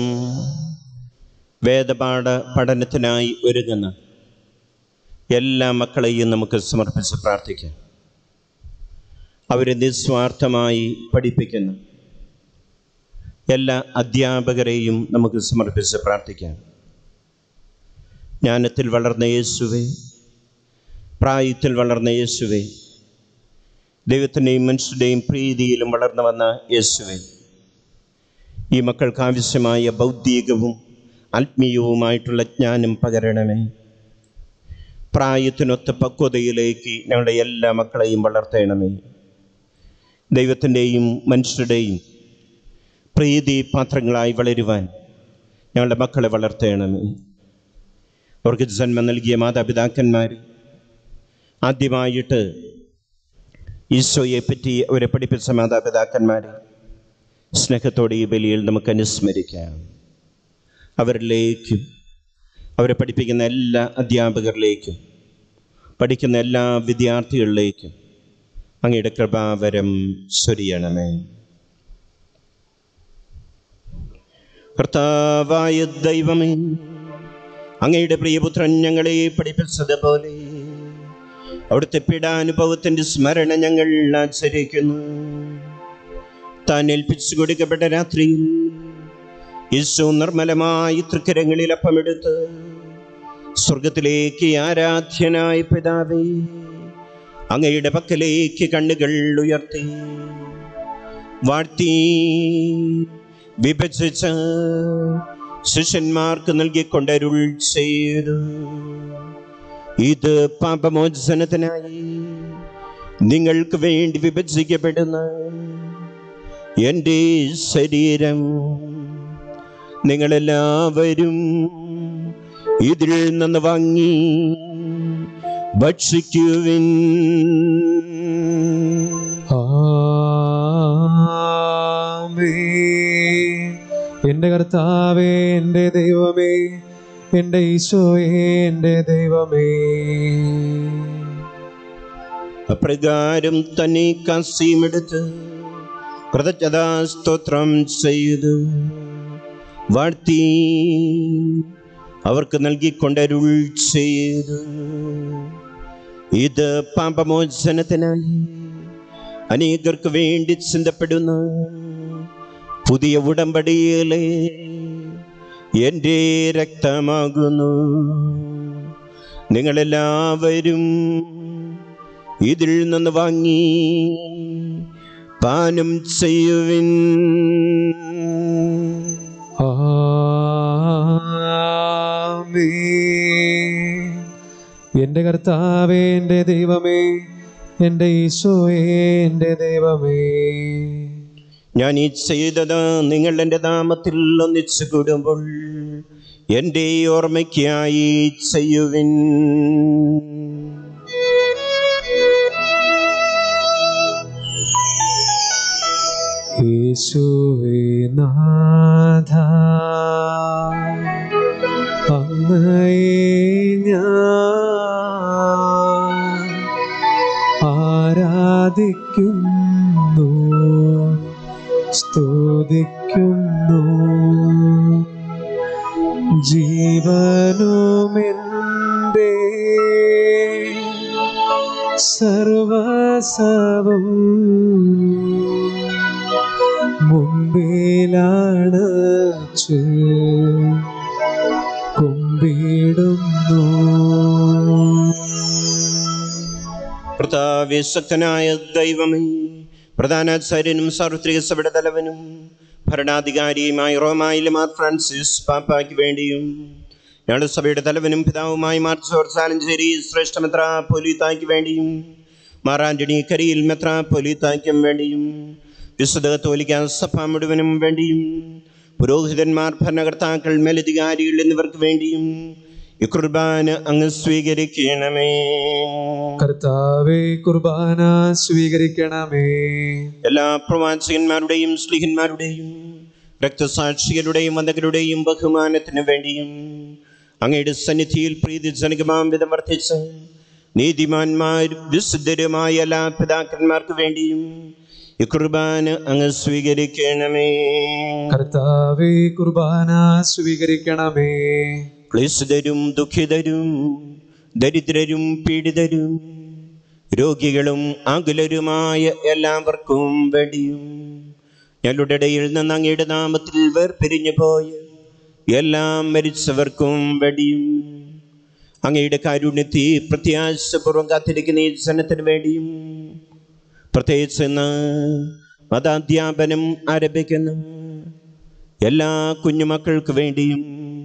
വേദപാഠ പഠനത്തിനായി ഒരുങ്ങുന്ന എല്ലാ മക്കളെയും നമുക്ക് സമർപ്പിച്ച് പ്രാർത്ഥിക്കാം. അവരെ നിസ്വാർത്ഥമായി പഠിപ്പിക്കുന്ന എല്ലാ അധ്യാപകരെയും നമുക്ക് സമർപ്പിച്ച് പ്രാർത്ഥിക്കാം. ജ്ഞാനത്തിൽ വളർന്ന യേശുവേ, പ്രായത്തിൽ വളർന്ന യേശുവേ, ദൈവത്തിൻ്റെയും മനുഷ്യരുടെയും പ്രീതിയിലും വളർന്നു വന്ന യേശുവേ, ഈ മക്കൾക്ക് ആവശ്യമായ ബൗദ്ധികവും ആത്മീയവുമായിട്ടുള്ള ജ്ഞാനം പകരണമേ. പ്രായത്തിനൊത്ത പക്വതയിലേക്ക് ഞങ്ങളുടെ എല്ലാ മക്കളെയും വളർത്തണമേ. ദൈവത്തിൻ്റെയും മനുഷ്യരുടെയും പ്രീതി പാത്രങ്ങളായി വളരുവാൻ ഞങ്ങളുടെ മക്കളെ വളർത്തണമേ. അവർക്ക് ജന്മം നൽകിയ മാതാപിതാക്കന്മാർ, ആദ്യമായിട്ട് ഈശോയെ പറ്റി അവരെ പഠിപ്പിച്ച മാതാപിതാക്കന്മാർ, സ്നേഹത്തോടെ ഈ ബലിയിൽ നമുക്ക് അനുസ്മരിക്കാം. അവരിലേക്കും അവരെ പഠിപ്പിക്കുന്ന എല്ലാ അധ്യാപകരിലേക്കും പഠിക്കുന്ന എല്ലാ വിദ്യാർത്ഥികളിലേക്കും അങ്ങയുടെ കൃപാവരം ചൊരിയണമേ. കർത്താവായ ദൈവമേ, അങ്ങയുടെ പ്രിയപുത്രൻ ഞങ്ങളെ പഠിപ്പിച്ചതുപോലെ അവിടുത്തെ പീഡാനുഭവത്തിൻ്റെ സ്മരണ ഞങ്ങൾ ആചരിക്കുന്നു. താൻ ഏൽപ്പിച്ചു കൊടുക്കപ്പെട്ട രാത്രിയിൽ യേശു നിർമ്മലമായി തൃക്കരങ്ങളിൽ അപ്പമെടുത്ത് സ്വർഗത്തിലേക്ക് ആരാധ്യനായ പിതാവേ, അങ്ങയുടെ പക്കലേക്ക് കണ്ണുകൾ ഉയർത്തി വാഴ്ത്തി വിഭജിച്ച് ശിഷ്യന്മാർക്ക് നൽകിക്കൊണ്ടരുൾ ചെയ്തു. ഇത് പാപമോചനത്തിനായി നിങ്ങൾക്ക് വേണ്ടി വിഭജിക്കപ്പെടുന്ന എൻ്റെ ശരീരം. നിങ്ങളെല്ലാവരും ഇതിൽ നിന്ന് വാങ്ങി ഭക്ഷിക്കുവിൻ. എൻ്റെ കർത്താവേ, എൻ്റെ ദൈവമേ, എൻ്റെ ഈശോയേ, എൻ്റെ ദൈവമേ. അപ്രകാരം തന്നെ കാസിയുമെടുത്ത് കൃതജ്ഞതാ സ്തോത്രം ചെയ്തു വാഴ്ത്തി അവർക്ക് നൽകിക്കൊണ്ടരുൾ ചെയ്തു. ഇത് പാപമോചനത്തിനായി അനേകർക്ക് വേണ്ടി ചിന്തപ്പെടുന്ന പുതിയ ഉടമ്പടിയിലെ എൻ്റെ രക്തമാകുന്നു. നിങ്ങളെല്ലാവരും ഇതിൽ നിന്ന് വാങ്ങി പാനം ചെയ്യുവിൻ. എൻ്റെ കർത്താവേ, എൻ്റെ ദൈവമേ, എൻ്റെ ഈശോയേ, എൻ്റെ ദൈവമേ. ഞാൻ ഈ ചെയ്തത് നിങ്ങൾ എൻ്റെ നാമത്തിൽ ഒന്നിച്ചു കൂടുമ്പോൾ എൻ്റെ ഓർമ്മയ്ക്കായി ചെയ്യുവിൻ. യേശുവേ നാഥ, അങ്ങയെ ഞാൻ ആരാധിക്കുന്നു, സ്തുതിക്കുന്നു. ജീവനുമെൻ്റെ സർവസവം മുമ്പിലാണ് കുമ്പിടുന്നു. കർത്താവേ, ശക്തനായ ദൈവമേ, പ്രധാനാചാര്യനും സാർവത്രിക സഭയുടെ തലവനും ഭരണാധികാരിയുമായ റോമായിലെ മാർ ഫ്രാൻസിസ് പാപ്പായ്ക്ക് വേണ്ടിയും ഞങ്ങളുടെ സഭയുടെ തലവനും പിതാവുമായി മാർ ജോർജ് ആലഞ്ചേരി ശ്രേഷ്ഠ മെത്രാപ്പൊലീത്തായ്ക്ക് വേണ്ടിയും മാർ ആന്റണി കരിയിൽ മെത്രാപ്പൊലീത്തായ്ക്കും വേണ്ടിയും വിശുദ്ധ കത്തോലിക്ക സഭ മുഴുവനും വേണ്ടിയും പുരോഹിതന്മാർ, ഭരണകർത്താക്കൾ, മേലധികാരികൾ എന്നിവർക്ക് വേണ്ടിയും ഈ കുർബാന അങ്ങ് സ്വീകരിക്കണമേ. കർത്താവേ, കുർബാന സ്വീകരിക്കണമേ. എല്ലാ പ്രവാചകന്മാരുടെയും ശ്ലീഹന്മാരുടെയും രക്തസാക്ഷികളുടെയും വന്ദകരുടെയും ബഹുമാനത്തിനു വേണ്ടിയും അങ്ങയുടെ സന്നിധിയിൽ പ്രീതിജനകമാം വിധം വർദ്ധിച്ച് നീതിമാന്മാരും വിശുദ്ധരുമായ എല്ലാ പിതാക്കന്മാർക്ക് വേണ്ടിയും ഈ കുർബാന അങ്ങ് സ്വീകരിക്കണമേ. കർത്താവേ, കുർബാന സ്വീകരിക്കണമേ. ക്ലേശിതരും ദുഃഖിതരും ദരിദ്രരും പീഡിതരും രോഗികളും ആകുലരുമായ എല്ലാവർക്കും വേണ്ടിയും ഞങ്ങളുടെ ഇടയിൽ നിന്ന് അങ്ങയുടെ നാമത്തിൽ വേർപിരിഞ്ഞു പോയ എല്ലാ മരിച്ചവർക്കും വേണ്ടിയും അങ്ങയുടെ കാരുണ്യത്തെ പ്രത്യാശപൂർവ്വം കാത്തിരിക്കുന്ന ഈ ജനത്തിന് വേണ്ടിയും പ്രത്യേകിച്ച് ഇന്ന് മതാധ്യാപനം ആരംഭിക്കുന്ന എല്ലാ കുഞ്ഞുമക്കൾക്ക് വേണ്ടിയും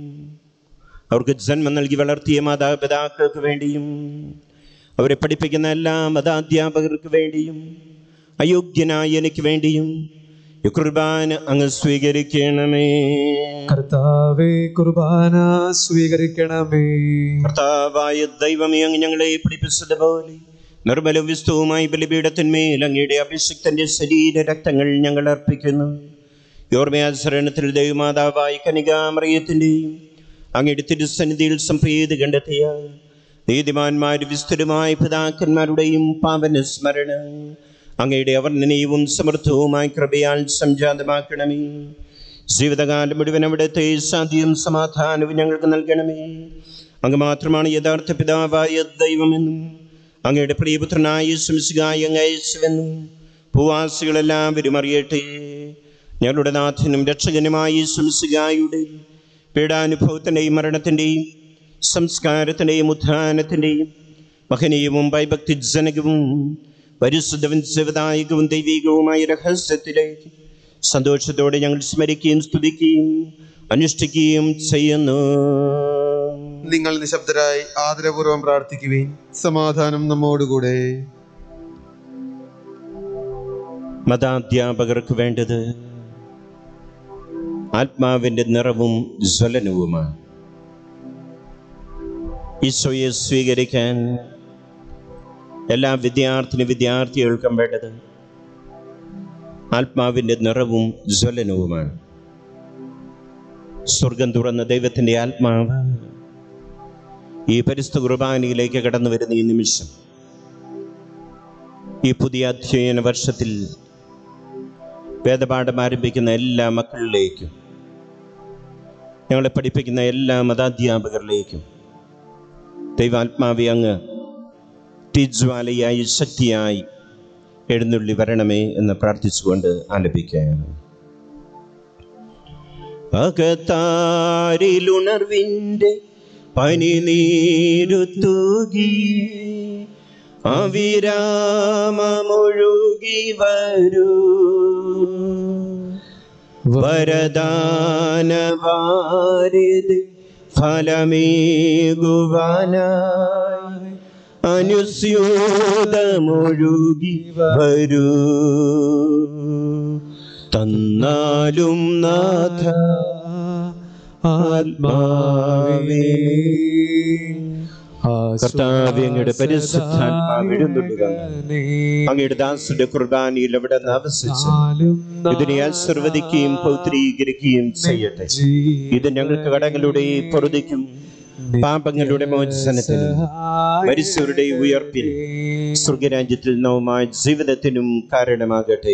അവർക്ക് ജന്മം നൽകി വളർത്തിയ മാതാപിതാക്കൾക്ക് വേണ്ടിയും അവരെ പഠിപ്പിക്കുന്ന എല്ലാ മതാധ്യാപകർക്ക് വേണ്ടിയും അയോഗ്യനായ എനിക്ക് വേണ്ടിയും ഈ കുർബാന അങ്ങ് സ്വീകരിക്കണമേ. കർത്താവേ, കുർബാന സ്വീകരിക്കണമേ. കർത്താവായ ദൈവമേ, അങ്ങ് ഞങ്ങളെ പഠിപ്പിച്ചതുപോലെ നിർമ്മലവും വിസ്തുവുമായി ബലിപീഠത്തിന്മേൽ അങ്ങയുടെ അഭിഷിക്തന്റെ ശരീര രക്തങ്ങൾ ഞങ്ങൾ അർപ്പിക്കുന്നു. ഓർമ്മയാചരണത്തിൽ ദൈവമാതാവായ കനികാമറിയത്തിൻ്റെയും അങ്ങയുടെ തിരുസന്നിധിയിൽ സംപ്രീതി കണ്ടെത്തിയ നീതിമാന്മാരും വിസ്തരമായ പിതാക്കന്മാരുടെയും പാവന സ്മരണ അങ്ങയുടെ അവർണ്ണനീയവും സമൃദ്ധവുമായ കൃപയാൽ സംജാതമാക്കണമേ. ജീവിതകാലം മുഴുവൻ അവിടുത്തെ ശാന്തിയും സമാധാനവും ഞങ്ങൾക്ക് നൽകണമേ. അങ്ങ് മാത്രമാണ് യഥാർത്ഥ പിതാവായ ദൈവമെന്നും അങ്ങയുടെ പ്രിയപുത്രനായ യേശുമിശിഹായെ അങ്ങ് അയച്ചുവെന്നും ഭൂവാസികളെല്ലാവരും അറിയട്ടെ. ഞങ്ങളുടെ നാഥനും രക്ഷകനുമായ യേശുമിശിഹായുടെ പീഡാനുഭവത്തിൻ്റെയും മരണത്തിൻ്റെയും സംസ്കാരത്തിൻ്റെയും ഉത്ഥാനത്തിൻ്റെയും മഹനീയവും ഭയഭക്തിജനകവും പരിശുദ്ധവും ജീവദായകവും ദൈവികവുമായ രഹസ്യത്തിലേക്ക് സന്തോഷത്തോടെ ഞങ്ങൾ സ്മരിക്കുകയും സ്തുതിക്കുകയും അനുഷ്ഠിക്കുകയും ചെയ്യുന്നു. നിങ്ങൾ നിശബ്ദരായി ആദരപൂർവ്വം പ്രാർത്ഥിക്കുവിൻ. സമാധാനം നമ്മോടുകൂടെ. മതാധ്യാപകർക്ക് വേണ്ടത് ആത്മാവിൻ്റെ നിറവും ജ്വലനവുമാണ്. ഈശോയെ സ്വീകരിക്കാൻ എല്ലാ വിദ്യാർത്ഥികൾക്കും വേണ്ടത് ആത്മാവിൻ്റെ നിറവും ജ്വലനവുമാണ്. സ്വർഗം തുറന്ന ദൈവത്തിൻ്റെ ആത്മാവ് ഈ പരിശുദ്ധ കുർബാനയിലേക്ക് കടന്നു വരുന്ന ഈ നിമിഷം, ഈ പുതിയ അധ്യയന വർഷത്തിൽ വേദപാഠം ആരംഭിക്കുന്ന എല്ലാ മക്കളിലേക്കും, ഞങ്ങളെ പഠിപ്പിക്കുന്ന എല്ലാ മതാധ്യാപകരിലേക്കും ദൈവാത്മാവി അങ്ങ് തീജ്വാലയായി ശക്തിയായി എഴുന്നള്ളി വരണമേ എന്ന് പ്രാർത്ഥിച്ചുകൊണ്ട് ആലപിക്കുകയാണ്. അകത്താരിലുണർവിൻ്റെ പനിനീരുത്തൂകി അവിരാമമൊഴുകി വരൂ, വരദാനവാരിധി ഫലമേകുവാനായി അനുസ്യൂതമൊഴുകി വരൂ. തന്നാലും നാഥ ആത്മാവേ, കർത്താവേ, അങ്ങയുടെ പരിശുദ്ധാത്മാവ് എഴുന്നള്ളുക. അങ്ങയുടെ ദാസരുടെ കുർബാനയിൽ അവിടെ ആവസിച്ച് ഇതിനെ ആശീർവദിക്കുകയും പൗത്രീകരിക്കുകയും ചെയ്യട്ടെ. ഇത് ഞങ്ങൾക്ക് കടങ്ങളുടെ പൊറുതിക്കും പാപങ്ങളുടെ മോചനത്തിനും മരിച്ചവരുടെ ഉയർപ്പിൽ സ്വർഗരാജ്യത്തിൽ നവമായ ജീവിതത്തിനും കാരണമാകട്ടെ.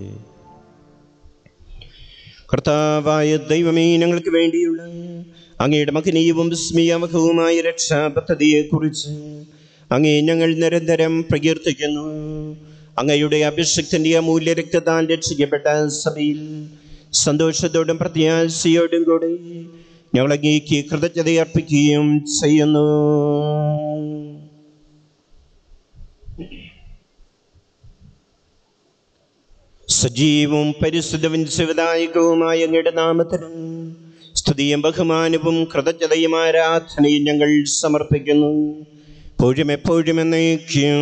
കർത്താവായ ദൈവമേ, ഞങ്ങൾക്ക് വേണ്ടിയുള്ള അങ്ങയുടെ മഹനീയവും വിസ്മയാവഹവുമായ രക്ഷാപദ്ധതിയെക്കുറിച്ച് അങ്ങേ ഞങ്ങൾ നിരന്തരം പ്രകീർത്തിക്കുന്നു. അങ്ങയുടെ അഭിഷക്തന്റെ അമൂല്യ രക്തത്താൽ രക്ഷിക്കപ്പെട്ട സഭയിൽ സന്തോഷത്തോടും പ്രത്യാശയോടും കൂടെ ഞങ്ങൾ അങ്ങേക്ക് കൃതജ്ഞത അർപ്പിക്കുകയും ചെയ്യുന്നു. സജീവവും പരിശുദ്ധവും ശിവദായകവുമായ അങ്ങയുടെ നാമത്തിന് സ്തുതിയും ബഹുമാനവും കൃതജ്ഞതയും ആരാധനയും ഞങ്ങൾ സമർപ്പിക്കുന്നു. എപ്പോഴും എപ്പോഴും എന്നേക്കും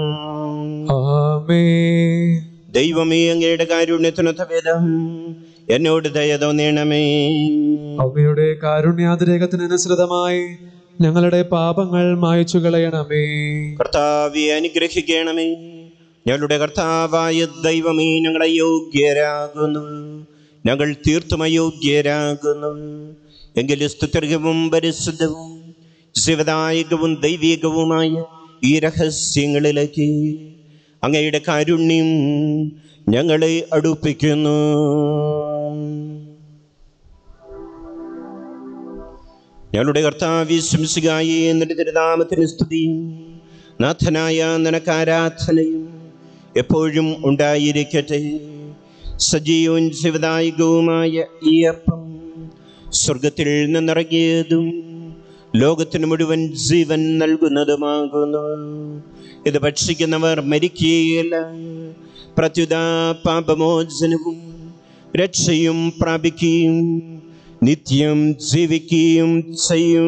ആമേൻ. ദൈവമേ, അങ്ങയുടെ കാരുണ്യത്തിനൊത്ത വേദം എന്നോട് ദയ തോന്നണമേ. അങ്ങയുടെ കാരുണ്യാതിരേകത്തിനനുസൃതമായി ഞങ്ങളുടെ പാപങ്ങൾ മായ്ച്ചു കളയണമേ. കർത്താവെ, അനുഗ്രഹിക്കണമേ. ഞങ്ങളുടെ കർത്താവായ ദൈവമേ, ഞങ്ങൾ അയോഗ്യരാകുന്നു, ഞങ്ങൾ തീർത്തും അയോഗ്യരാകുന്നു. എങ്കിലും സ്തുത്യർഹവും പരിശുദ്ധവും ശിവദായകവും ദൈവികവുമായ ഈ രഹസ്യങ്ങളിലേക്ക് അങ്ങയുടെ കാരുണ്യം ഞങ്ങളെ അടുപ്പിക്കുന്നു. ഞങ്ങളുടെ കർത്താവേ, ശംസികായേ, നിന്റെ തിരുനാമത്തിന് സ്തുതിയും നാഥനായ നിനക്ക് ആരാധനയും എപ്പോഴും ഉണ്ടായിരിക്കട്ടെ. സജീവവും ശിവദായകവുമായ ഈ അപ്പം സ്വർഗത്തിൽ നിന്നിറങ്ങിയതും ലോകത്തിന് മുഴുവൻ ജീവൻ നൽകുന്നതുമാകുന്നു. ഇത് ഭക്ഷിക്കുന്നവർ മരിക്കുകയില്ല, പ്രത്യുത പാപമോചനവും രക്ഷയും പ്രാപിക്കുകയും നിത്യം ജീവിക്കുകയും ചെയ്യും.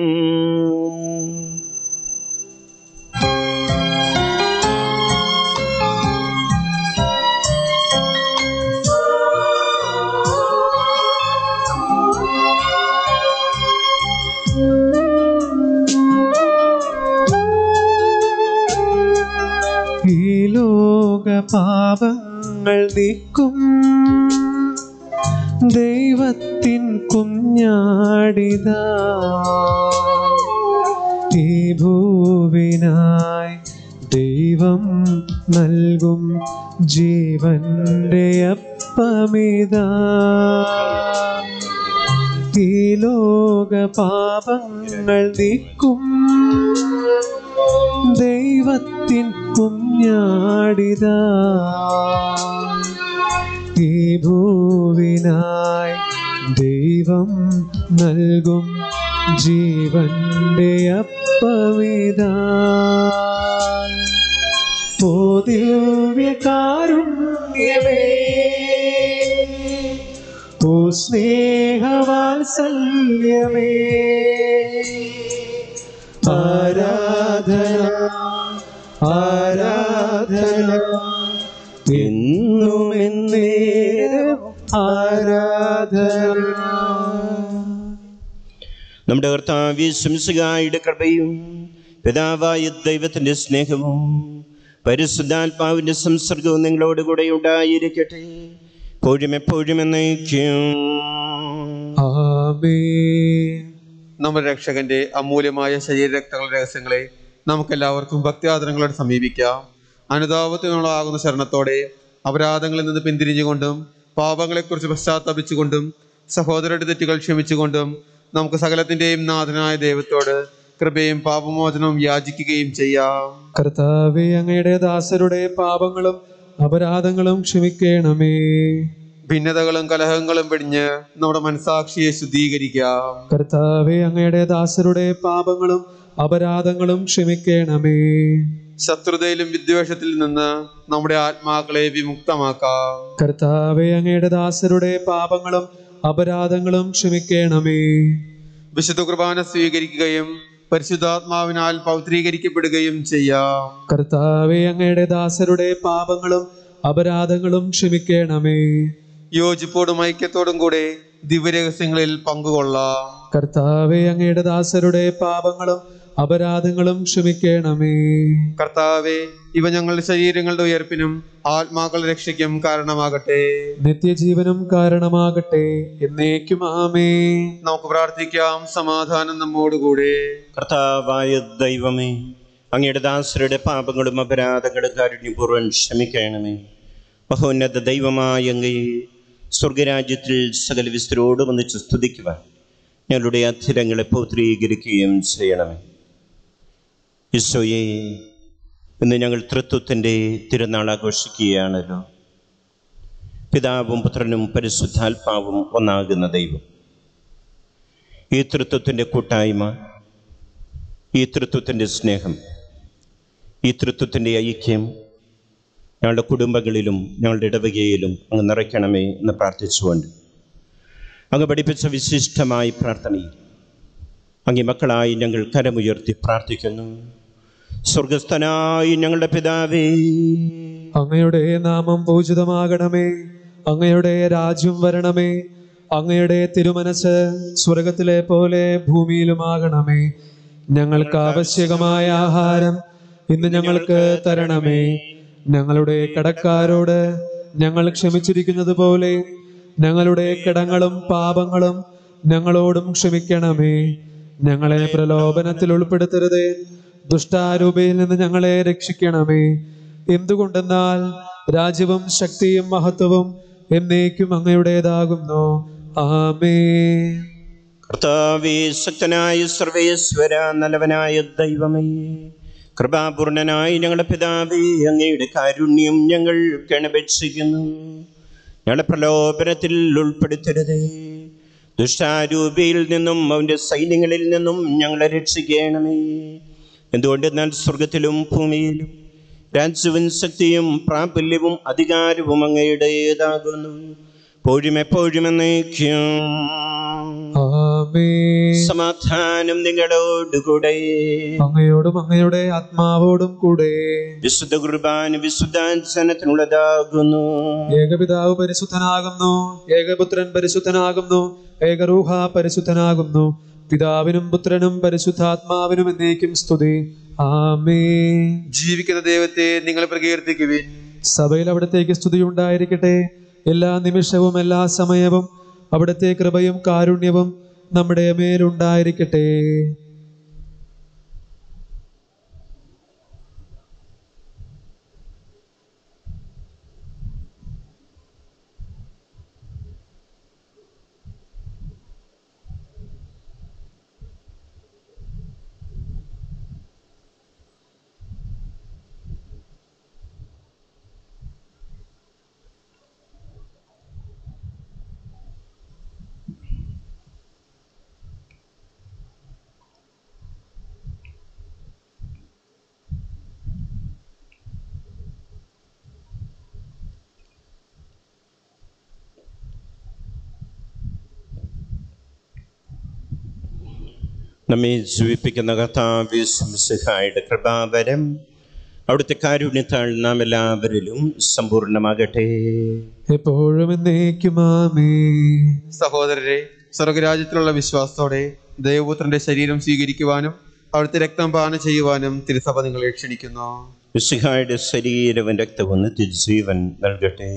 ഈ ലോക പാപങ്ങൾ നീക്കും ദൈവത്തിൻ കുഞ്ഞാടിതാ, ഈ ഭൂവിനായി ദൈവം നൽകും ജീവന്റെ അപ്പമിതാ. ഈ ലോക പാപങ്ങൾ നീക്കും ദൈവത്തിൻ കുഞ്ഞാടിതാ. ഈ ഭൂവിനായി ദൈവം നൽകും ജീവന്റെ അപ്പമിതാ. ഓ ദിവ്യകാരുണ്യമേ, ഓ സ്നേഹവാത്സല്യമേ, ആരാധന ആരാധന എന്നും എന്നേരവും ആരാധന. നമ്മുടെ കർത്താവ് യേശുമിശിഹായുടെ കൃപയും പിതാവായ ദൈവത്തിന്റെ സ്നേഹവും പരിശുദ്ധാത്മാവിന്റെ സംസർഗവും നിങ്ങളോട് കൂടെ ഉണ്ടായിരിക്കട്ടെ, എപ്പോഴും എപ്പോഴും എന്നേക്കും. ആമേൻ. നമ്മുടെ രക്ഷകന്റെ അമൂല്യമായ ശരീരരക്തങ്ങളുടെ രഹസ്യങ്ങളെ നമുക്കെല്ലാവർക്കും ഭക്തിയാദരങ്ങളോടെ സമീപിക്കാം. അനുതാപത്തിനുള്ളാകുന്ന ശരണത്തോടെ അപരാധങ്ങളിൽ നിന്ന് പിന്തിരിഞ്ഞുകൊണ്ടും പാപങ്ങളെക്കുറിച്ച് പശ്ചാത്തപിച്ചുകൊണ്ടും സഹോദരരുടെ തെറ്റുകൾ ക്ഷമിച്ചുകൊണ്ടും നമുക്ക് സകലത്തിന്റെയും നാഥനായ ദൈവത്തോട് കൃപയും പാപമോചനവും യാചിക്കുകയും ചെയ്യാം. കർത്താവേ, അങ്ങയുടെ ദാസരുടെ പാപങ്ങളും അപരാധങ്ങളും ക്ഷമിക്കണമേ. ഭിന്നതകളും കലഹങ്ങളും പിടിഞ്ഞ് നമ്മുടെ മനസാക്ഷിയെ ശുദ്ധീകരിക്കാം. കർത്താവേ, അങ്ങയുടെ ദാസരുടെ പാപങ്ങളും അപരാധങ്ങളും ക്ഷമിക്കണമേ. ശത്രുതയിലും വിദ്വേഷത്തിൽ നിന്ന് നമ്മുടെ ആത്മാക്കളെ വിമുക്തമാക്കാം. കർത്താവേ, അങ്ങയുടെ ദാസരുടെ പാപങ്ങളും അപരാധങ്ങളും ക്ഷമിക്കണമേ. വിശുദ്ധ കുർബാന സ്വീകരിക്കുകയും പരിശുദ്ധാത്മാവിനാൽ പൗത്രീകരിക്കപ്പെടുകയും ചെയ്യാം. കർത്താവേ, അങ്ങയുടെ ദാസരുടെ പാപങ്ങളും അപരാധങ്ങളും ക്ഷമിക്കണമേ. യോജിപ്പോടും ഐക്യത്തോടും കൂടെ ദിവ്യരഹസ്യങ്ങളിൽ പങ്കുകൊള്ളാം. കർത്താവേ, അങ്ങയുടെ ദാസരുടെ പാപങ്ങളും അപരാധങ്ങളും ക്ഷമിക്കണമേ. കർത്താവേ, ഇവ ഞങ്ങളുടെ ശരീരങ്ങളുടെ ഉയർപ്പിനും ആത്മാക്കളുടെ രക്ഷയ്ക്കും കാരണമാകട്ടെ, നിത്യജീവനും കാരണമാകട്ടെ, എന്നേക്കും ആമേൻ. നമുക്ക് പ്രാർത്ഥിക്കാം. സമാധാനം നമ്മോടുകൂടെ. കർത്താവായ ദൈവമേ, അങ്ങയുടെ ദാസരുടെ പാപങ്ങളും അപരാധങ്ങളും കാരുണ്യപൂർവ്വം ക്ഷമിക്കണമേ. മഹോന്നത ദൈവമായ അങ്ങയെ സ്വർഗരാജ്യത്തിൽ സകല വിസ്തരോട് വന്നിച്ച് സ്തുതിക്കുവാൻ ഞങ്ങളുടെ അധരങ്ങളെ പൗത്രീകരിക്കുകയും ചെയ്യണമേ. ഈശോയെ, ഇന്ന് ഞങ്ങൾ തൃത്വത്തിൻ്റെ തിരുനാൾ ആഘോഷിക്കുകയാണല്ലോ. പിതാവും പുത്രനും പരിശുദ്ധാത്മാവും ഒന്നാകുന്ന ദൈവം, ഈ തൃത്വത്തിൻ്റെ കൂട്ടായ്മ, ഈ തൃത്വത്തിൻ്റെ സ്നേഹം, ഈ തൃത്വത്തിൻ്റെ ഐക്യം ഞങ്ങളുടെ കുടുംബങ്ങളിലും ഞങ്ങളുടെ ഇടവകയിലും അങ്ങ് നിറയ്ക്കണമേ എന്ന് പ്രാർത്ഥിച്ചുകൊണ്ട് അങ്ങ് പഠിപ്പിച്ച വിശിഷ്ടമായ പ്രാർത്ഥനയിൽ അങ്ങേ മക്കളായി ഞങ്ങൾ കരമുയർത്തി പ്രാർത്ഥിക്കുന്നു. സ്വർഗസ്ഥനായി ഞങ്ങളുടെ പിതാവേ, അങ്ങയുടെ നാമം പൂജിതമാകണമേ. അങ്ങയുടെ രാജ്യം വരണമേ. അങ്ങയുടെ തിരുമനസ് സ്വർഗത്തിലെ പോലെ ഭൂമിയിലുമാകണമേ. ഞങ്ങൾക്ക് ആവശ്യകമായ ആഹാരം ഇന്ന് ഞങ്ങൾക്ക് തരണമേ. ഞങ്ങളുടെ കടക്കാരോട് ഞങ്ങൾ ക്ഷമിച്ചിരിക്കുന്നത് പോലെ ഞങ്ങളുടെ കടങ്ങളും പാപങ്ങളും ഞങ്ങളോടും ക്ഷമിക്കണമേ. ഞങ്ങളെ പ്രലോഭനത്തിൽ ഉൾപ്പെടുത്തരുത്, ദുഷ്ടാരൂപയിൽ നിന്ന് ഞങ്ങളെ രക്ഷിക്കണമേ. എന്തുകൊണ്ടെന്നാൽ രാജ്യവും ശക്തിയും മഹത്വവും എന്നേക്കും അങ്ങയുടേതാകുന്നു. ആമേൻ. കർത്താവേ, ശക്തനായ സർവേശ്വര, നല്ലവനായ ദൈവമേ, കൃപാപൂർണനായി ഞങ്ങളുടെ പിതാവേ, അങ്ങയുടെ കാരുണ്യം ഞങ്ങൾ അപേക്ഷിക്കുന്നു. ഞങ്ങളുടെ പ്രലോഭനത്തിൽ ഉൾപ്പെടുത്തരുതേ, ദുഷ്ടാരൂപിയിൽ നിന്നും അവൻ്റെ സൈന്യങ്ങളിൽ നിന്നും ഞങ്ങളെ രക്ഷിക്കണമേ. എന്തുകൊണ്ടെന്നാൽ സ്വർഗത്തിലും ഭൂമിയിലും രാജ്യവും ശക്തിയും പ്രാബല്യവും അധികാരവും അങ്ങയുടേതാകുന്നു, എപ്പോഴും എപ്പോഴും എന്നേക്കും. ആമേൻ. സമാധാനം നിങ്ങളോടുകൂടെ, അങ്ങയോടും അങ്ങയുടെ ആത്മാവോടും കൂടെ. വിശുദ്ധ കുർബാന വിശുദ്ധാചരണത്തിനുള്ളതാകുന്നു. ഏകപിതാവ് പരിശുദ്ധനാകുന്നു, ഏകപുത്രൻ പരിശുദ്ധനാകുന്നു, ഏകറൂഹ പരിശുദ്ധനാകുന്നു. പിതാവിനും പുത്രനും പരിശുദ്ധാത്മാവിനും എന്നേക്കും സ്തുതി. ആമേൻ. ജീവിക്കുന്ന ദൈവത്തെ നിങ്ങൾ പ്രകീർത്തിക്കുവിൻ. സഭയിൽ അവിടത്തേക്ക് സ്തുതി ഉണ്ടായിരിക്കട്ടെ. എല്ലാ നിമിഷവും എല്ലാ സമയവും അവിടുത്തെ കൃപയും കാരുണ്യവും നമ്മുടെ മേലുണ്ടായിരിക്കട്ടെ. നമ്മെ ജീവിപ്പിക്കുന്ന കർത്താവേ മിശിഹായുടെ കൃപാവരം അവിടുത്തെ കാരുണ്യത്താൽ നാം എല്ലാവരിലും സമ്പൂർണ്ണമാകട്ടെ. എപ്പോഴും എന്നേക്കും ആമേൻ. സഹോദരരെ, സ്വർഗരാജ്യത്തിലുള്ള വിശ്വാസത്തോടെ ദൈവപുത്രന്റെ ശരീരം സ്വീകരിക്കുവാനും അവിടുത്തെ രക്തം പാനം ചെയ്യുവാനും തിരുസഭ നിങ്ങളെ ക്ഷണിക്കുന്നു. മിശിഹായുടെ ശരീരവും രക്തവും നിത്യജീവൻ നൽകട്ടെ.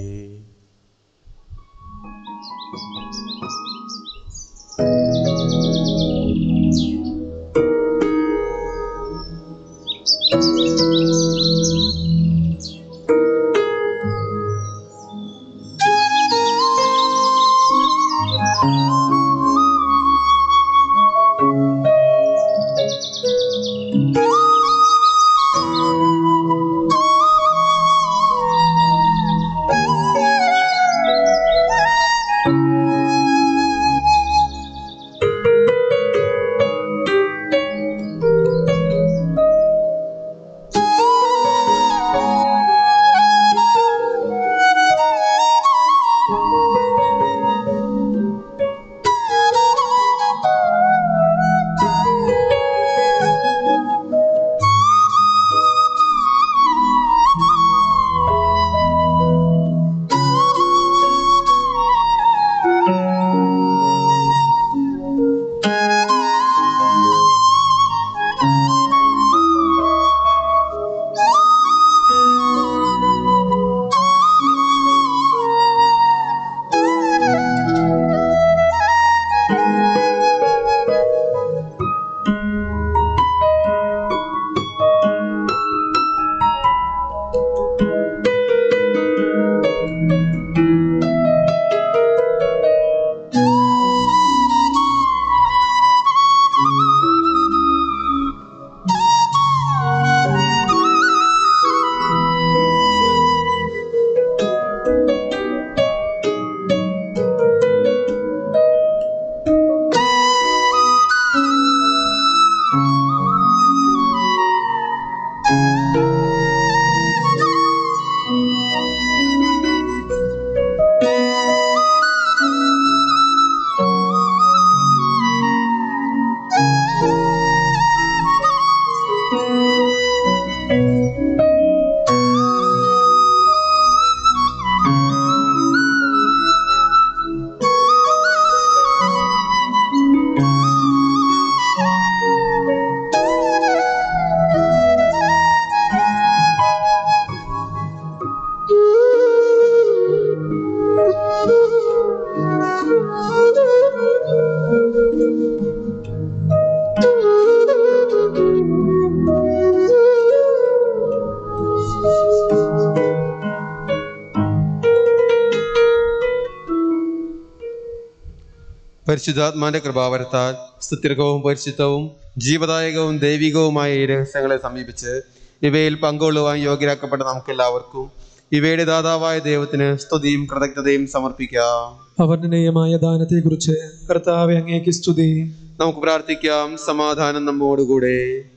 പരിശുദ്ധാത്മാന്റെ കൃപാവരത്താൽ സ്തുത്യർഹവും പരിശുദ്ധവും ജീവദായകവും ദൈവികവുമായ ഈ രഹസ്യങ്ങളെ സമീപിച്ച് ഇവയിൽ പങ്കുകൊള്ളുവാൻ യോഗ്യരാക്കപ്പെട്ട നമുക്കെല്ലാവർക്കും ഇവയുടെ ദാതാവായ ദൈവത്തിന് സ്തുതിയും കൃതജ്ഞതയും സമർപ്പിക്കാം. അവർണ്ണനീയമായ ദാനത്തെക്കുറിച്ച് കർത്താവേ അങ്ങേക്ക് സ്തുതി. നമുക്ക് പ്രാർത്ഥിക്കാം. സമാധാനം നമ്മോടുകൂടെ.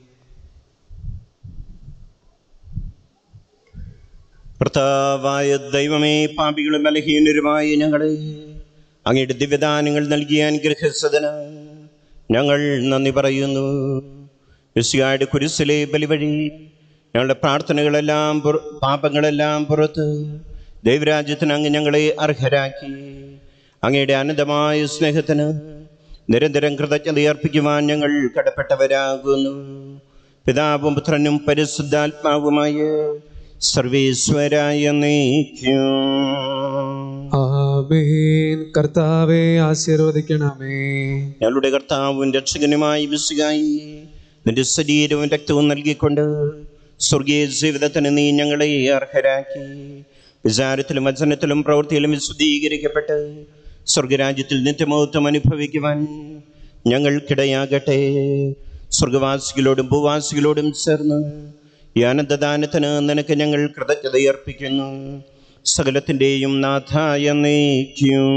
കർത്താവായ ദൈവമേ, പാപികളും ബലഹീനരുമായ ഞങ്ങളെ അങ്ങയുടെ ദിവ്യദാനങ്ങൾ നൽകിയ അനുഗ്രഹസദന ഞങ്ങൾ നന്ദി പറയുന്നു. മിശിഹായുടെ കുരിശിലെ ബലി വഴി ഞങ്ങളുടെ പ്രാർത്ഥനകളെല്ലാം പാപങ്ങളെല്ലാം പുറത്ത് ദൈവരാജ്യത്തിന് അങ്ങ് ഞങ്ങളെ അർഹരാക്കി. അങ്ങയുടെ അനന്തമായ സ്നേഹത്തിന് നിരന്തരം കൃതജ്ഞത അർപ്പിക്കുവാൻ ഞങ്ങൾ കടപ്പെട്ടവരാകുന്നു. പിതാവും പുത്രനും പരിശുദ്ധാത്മാവുമായ സർവേശ്വരായ നീക്കും. ആമേൻ. കർത്താവേ ആശീർവദിക്കണമേ. ഞങ്ങളുടെ കർത്താവും രക്ഷകനുമായി മിശിഹായി നിന്റെ ശരീരവും രക്തവും നൽകിക്കൊണ്ട് സ്വർഗീയ ജീവിതത്തിന് നീ ഞങ്ങളെ അർഹരാക്കി. വിചാരത്തിലും വചനത്തിലും പ്രവൃത്തിയിലും വിശുദ്ധീകരിക്കപ്പെട്ട് സ്വർഗരാജ്യത്തിൽ നിത്യമഹത്വം അനുഭവിക്കുവാൻ ഞങ്ങൾക്കിടയാകട്ടെ. സ്വർഗവാസികളോടും ഭൂവാസികളോടും ചേർന്ന് ഈ ആനന്ദദാനത്തിന് നിനക്ക് ഞങ്ങൾ കൃതജ്ഞതയർപ്പിക്കുന്നു. സകലത്തിൻ്റെയും നാഥായ നീക്കും.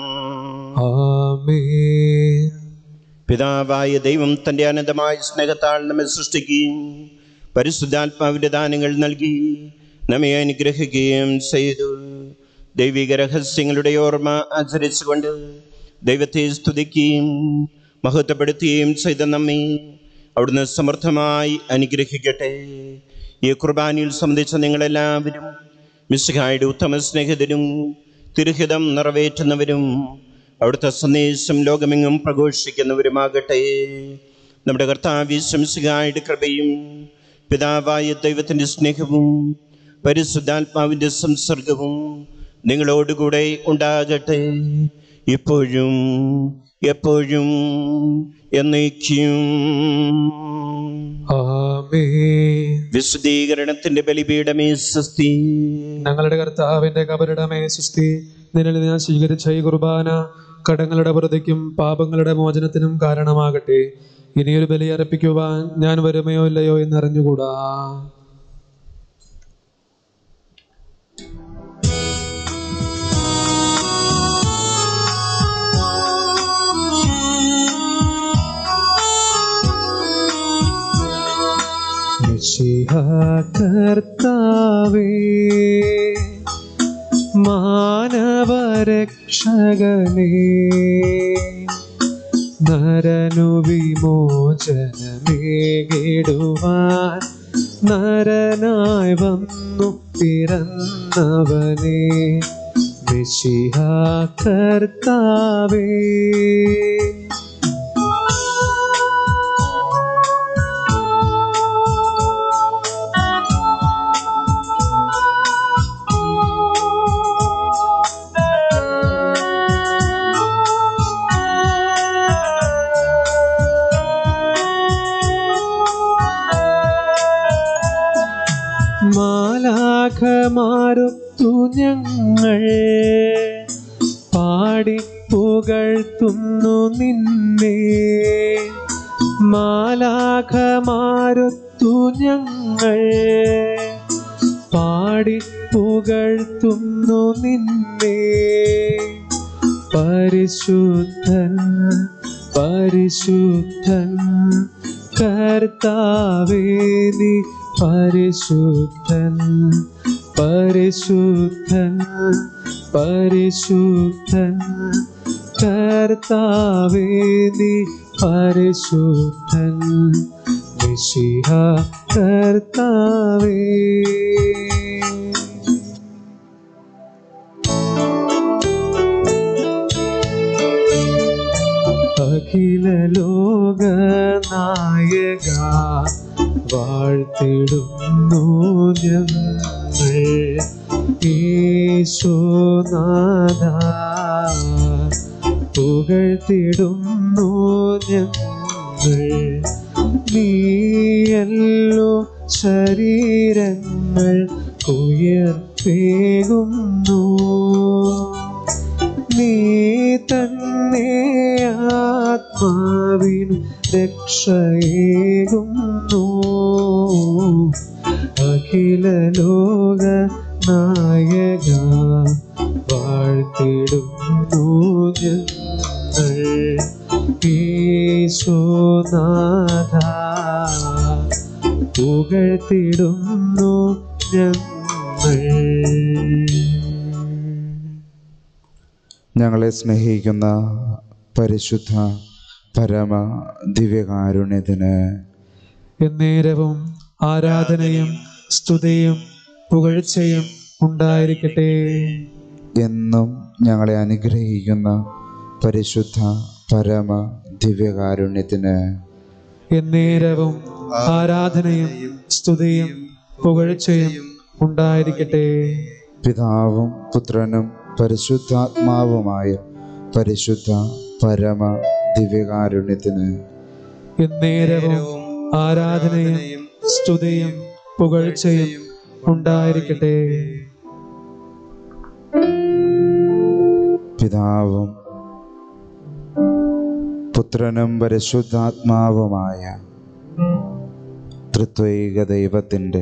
ആമേൻ. പിതാവായ ദൈവം തൻ്റെ അനന്തമായ സ്നേഹത്താൽ നമ്മെ സൃഷ്ടിക്കുകയും പരിശുദ്ധാത്മാവിൻ്റെ ദാനങ്ങൾ നൽകി നമ്മെ അനുഗ്രഹിക്കുകയും ചെയ്തു. ദൈവിക രഹസ്യങ്ങളുടെ ഓർമ്മ ആചരിച്ചുകൊണ്ട് ദൈവത്തെ സ്തുതിക്കുകയും മഹത്വപ്പെടുത്തുകയും ചെയ്ത നമ്മെ അവിടുന്ന് സമൃദ്ധമായി അനുഗ്രഹിക്കട്ടെ. ഈ കുർബാനയിൽ സംബന്ധിച്ച നിങ്ങളെല്ലാവരും മിശിഹായുടെ ഉത്തമ സ്നേഹിതരും തിരുഹിതം നിറവേറ്റുന്നവരും അവിടുത്തെ സന്ദേശം ലോകമെങ്ങും പ്രഘോഷിക്കുന്നവരുമാകട്ടെ. നമ്മുടെ കർത്താവ് മിശിഹായുടെ കൃപയും പിതാവായ ദൈവത്തിൻ്റെ സ്നേഹവും പരിശുദ്ധാത്മാവിൻ്റെ സംസർഗവും നിങ്ങളോടുകൂടെ ഉണ്ടാകട്ടെ, ഇപ്പോഴും എപ്പോഴും എന്നേക്കും. ആമേൻ. വിശുദ്ധീകരണത്തിന്റെ ബലിപീഠമേ സ്വസ്തി. ഞങ്ങളുടെ കർത്താവിന്റെ കബറിടമേ സ്വസ്തി. നിന്നിൽ ഞാൻ സ്വീകരിച്ച ഈ കുർബാന കടങ്ങളുടെ പ്രതിക്കും പാപങ്ങളുടെ മോചനത്തിനും കാരണമാകട്ടെ. ഇനിയൊരു ബലി അർപ്പിക്കുവാൻ ഞാൻ വരുമയോ ഇല്ലയോ എന്നറിഞ്ഞുകൂടാ. കർത്താവേ മാനവരക്ഷകനേ, നരനു വിമോചനമേകിടുവാൻ നരനായി വന്നു പിറന്നവനേ, മിശിഹാ കർത്താവേ. മാലാഖമാരുത്തു ഞങ്ങൾ പാടിപ്പുകഴ്ത്തുന്നു നിന്നെ, മാലാഖമാരുത്തു ഞങ്ങൾ പാടിപ്പുകഴ്ത്തുന്നു നിന്നെ. പരിശുദ്ധൻ പരിശുദ്ധൻ കർത്താവേ നീ പരിശുദ്ധൻ, പരിശുദ്ധൻ പരിശുദ്ധൻ കർത്താവേ നീ പരിശുദ്ധൻ, മിശിഹാ കർത്താവേ. അഖില ലോക നായക വാഴ്ത്തിടുന്നു ഞങ്ങൾ യേശുനാഥ, പുകഴ്ത്തിടുന്നു ഞങ്ങൾ. നീയല്ലോ ശരീരങ്ങൾ ഉയർത്തേകുന്നു, നീ തന്നെ ആത്മാവിനു രക്ഷയേകുന്നു. അഖില ലോക നായക വാഴ്ത്തിടുന്നു ഞങ്ങൾ യേശുനാഥ, പുകഴ്ത്തിടുന്നു ഞങ്ങൾ. ഞങ്ങളെ സ്നേഹിക്കുന്ന പരിശുദ്ധ പരമ ദിവ്യകാരുണ്യത്തിന് എന്നേരവും ആരാധനയും സ്തുതിയും പുകഴ്ചയും ഉണ്ടായിരിക്കട്ടെ. എന്നും ഞങ്ങളെ അനുഗ്രഹിക്കുന്ന പരിശുദ്ധ പരമ ദിവ്യകാരുണ്യത്തിന് എന്നേരവും ആരാധനയും സ്തുതിയും പുകഴ്ചയും ഉണ്ടായിരിക്കട്ടെ. പിതാവും പുത്രനും പരിശുദ്ധാത്മാവുമായ പരിശുദ്ധ പരമ ദിവ്യകാരുണ്യത്തിന് എന്നേരവും ആരാധനയും സ്തുതിയും പുകഴ്ചയും ഉണ്ടായിരിക്കട്ടെ. പിതാവും പുത്രനും പരിശുദ്ധാത്മാവുമായ ത്രിത്വൈക ദൈവത്തിൻ്റെ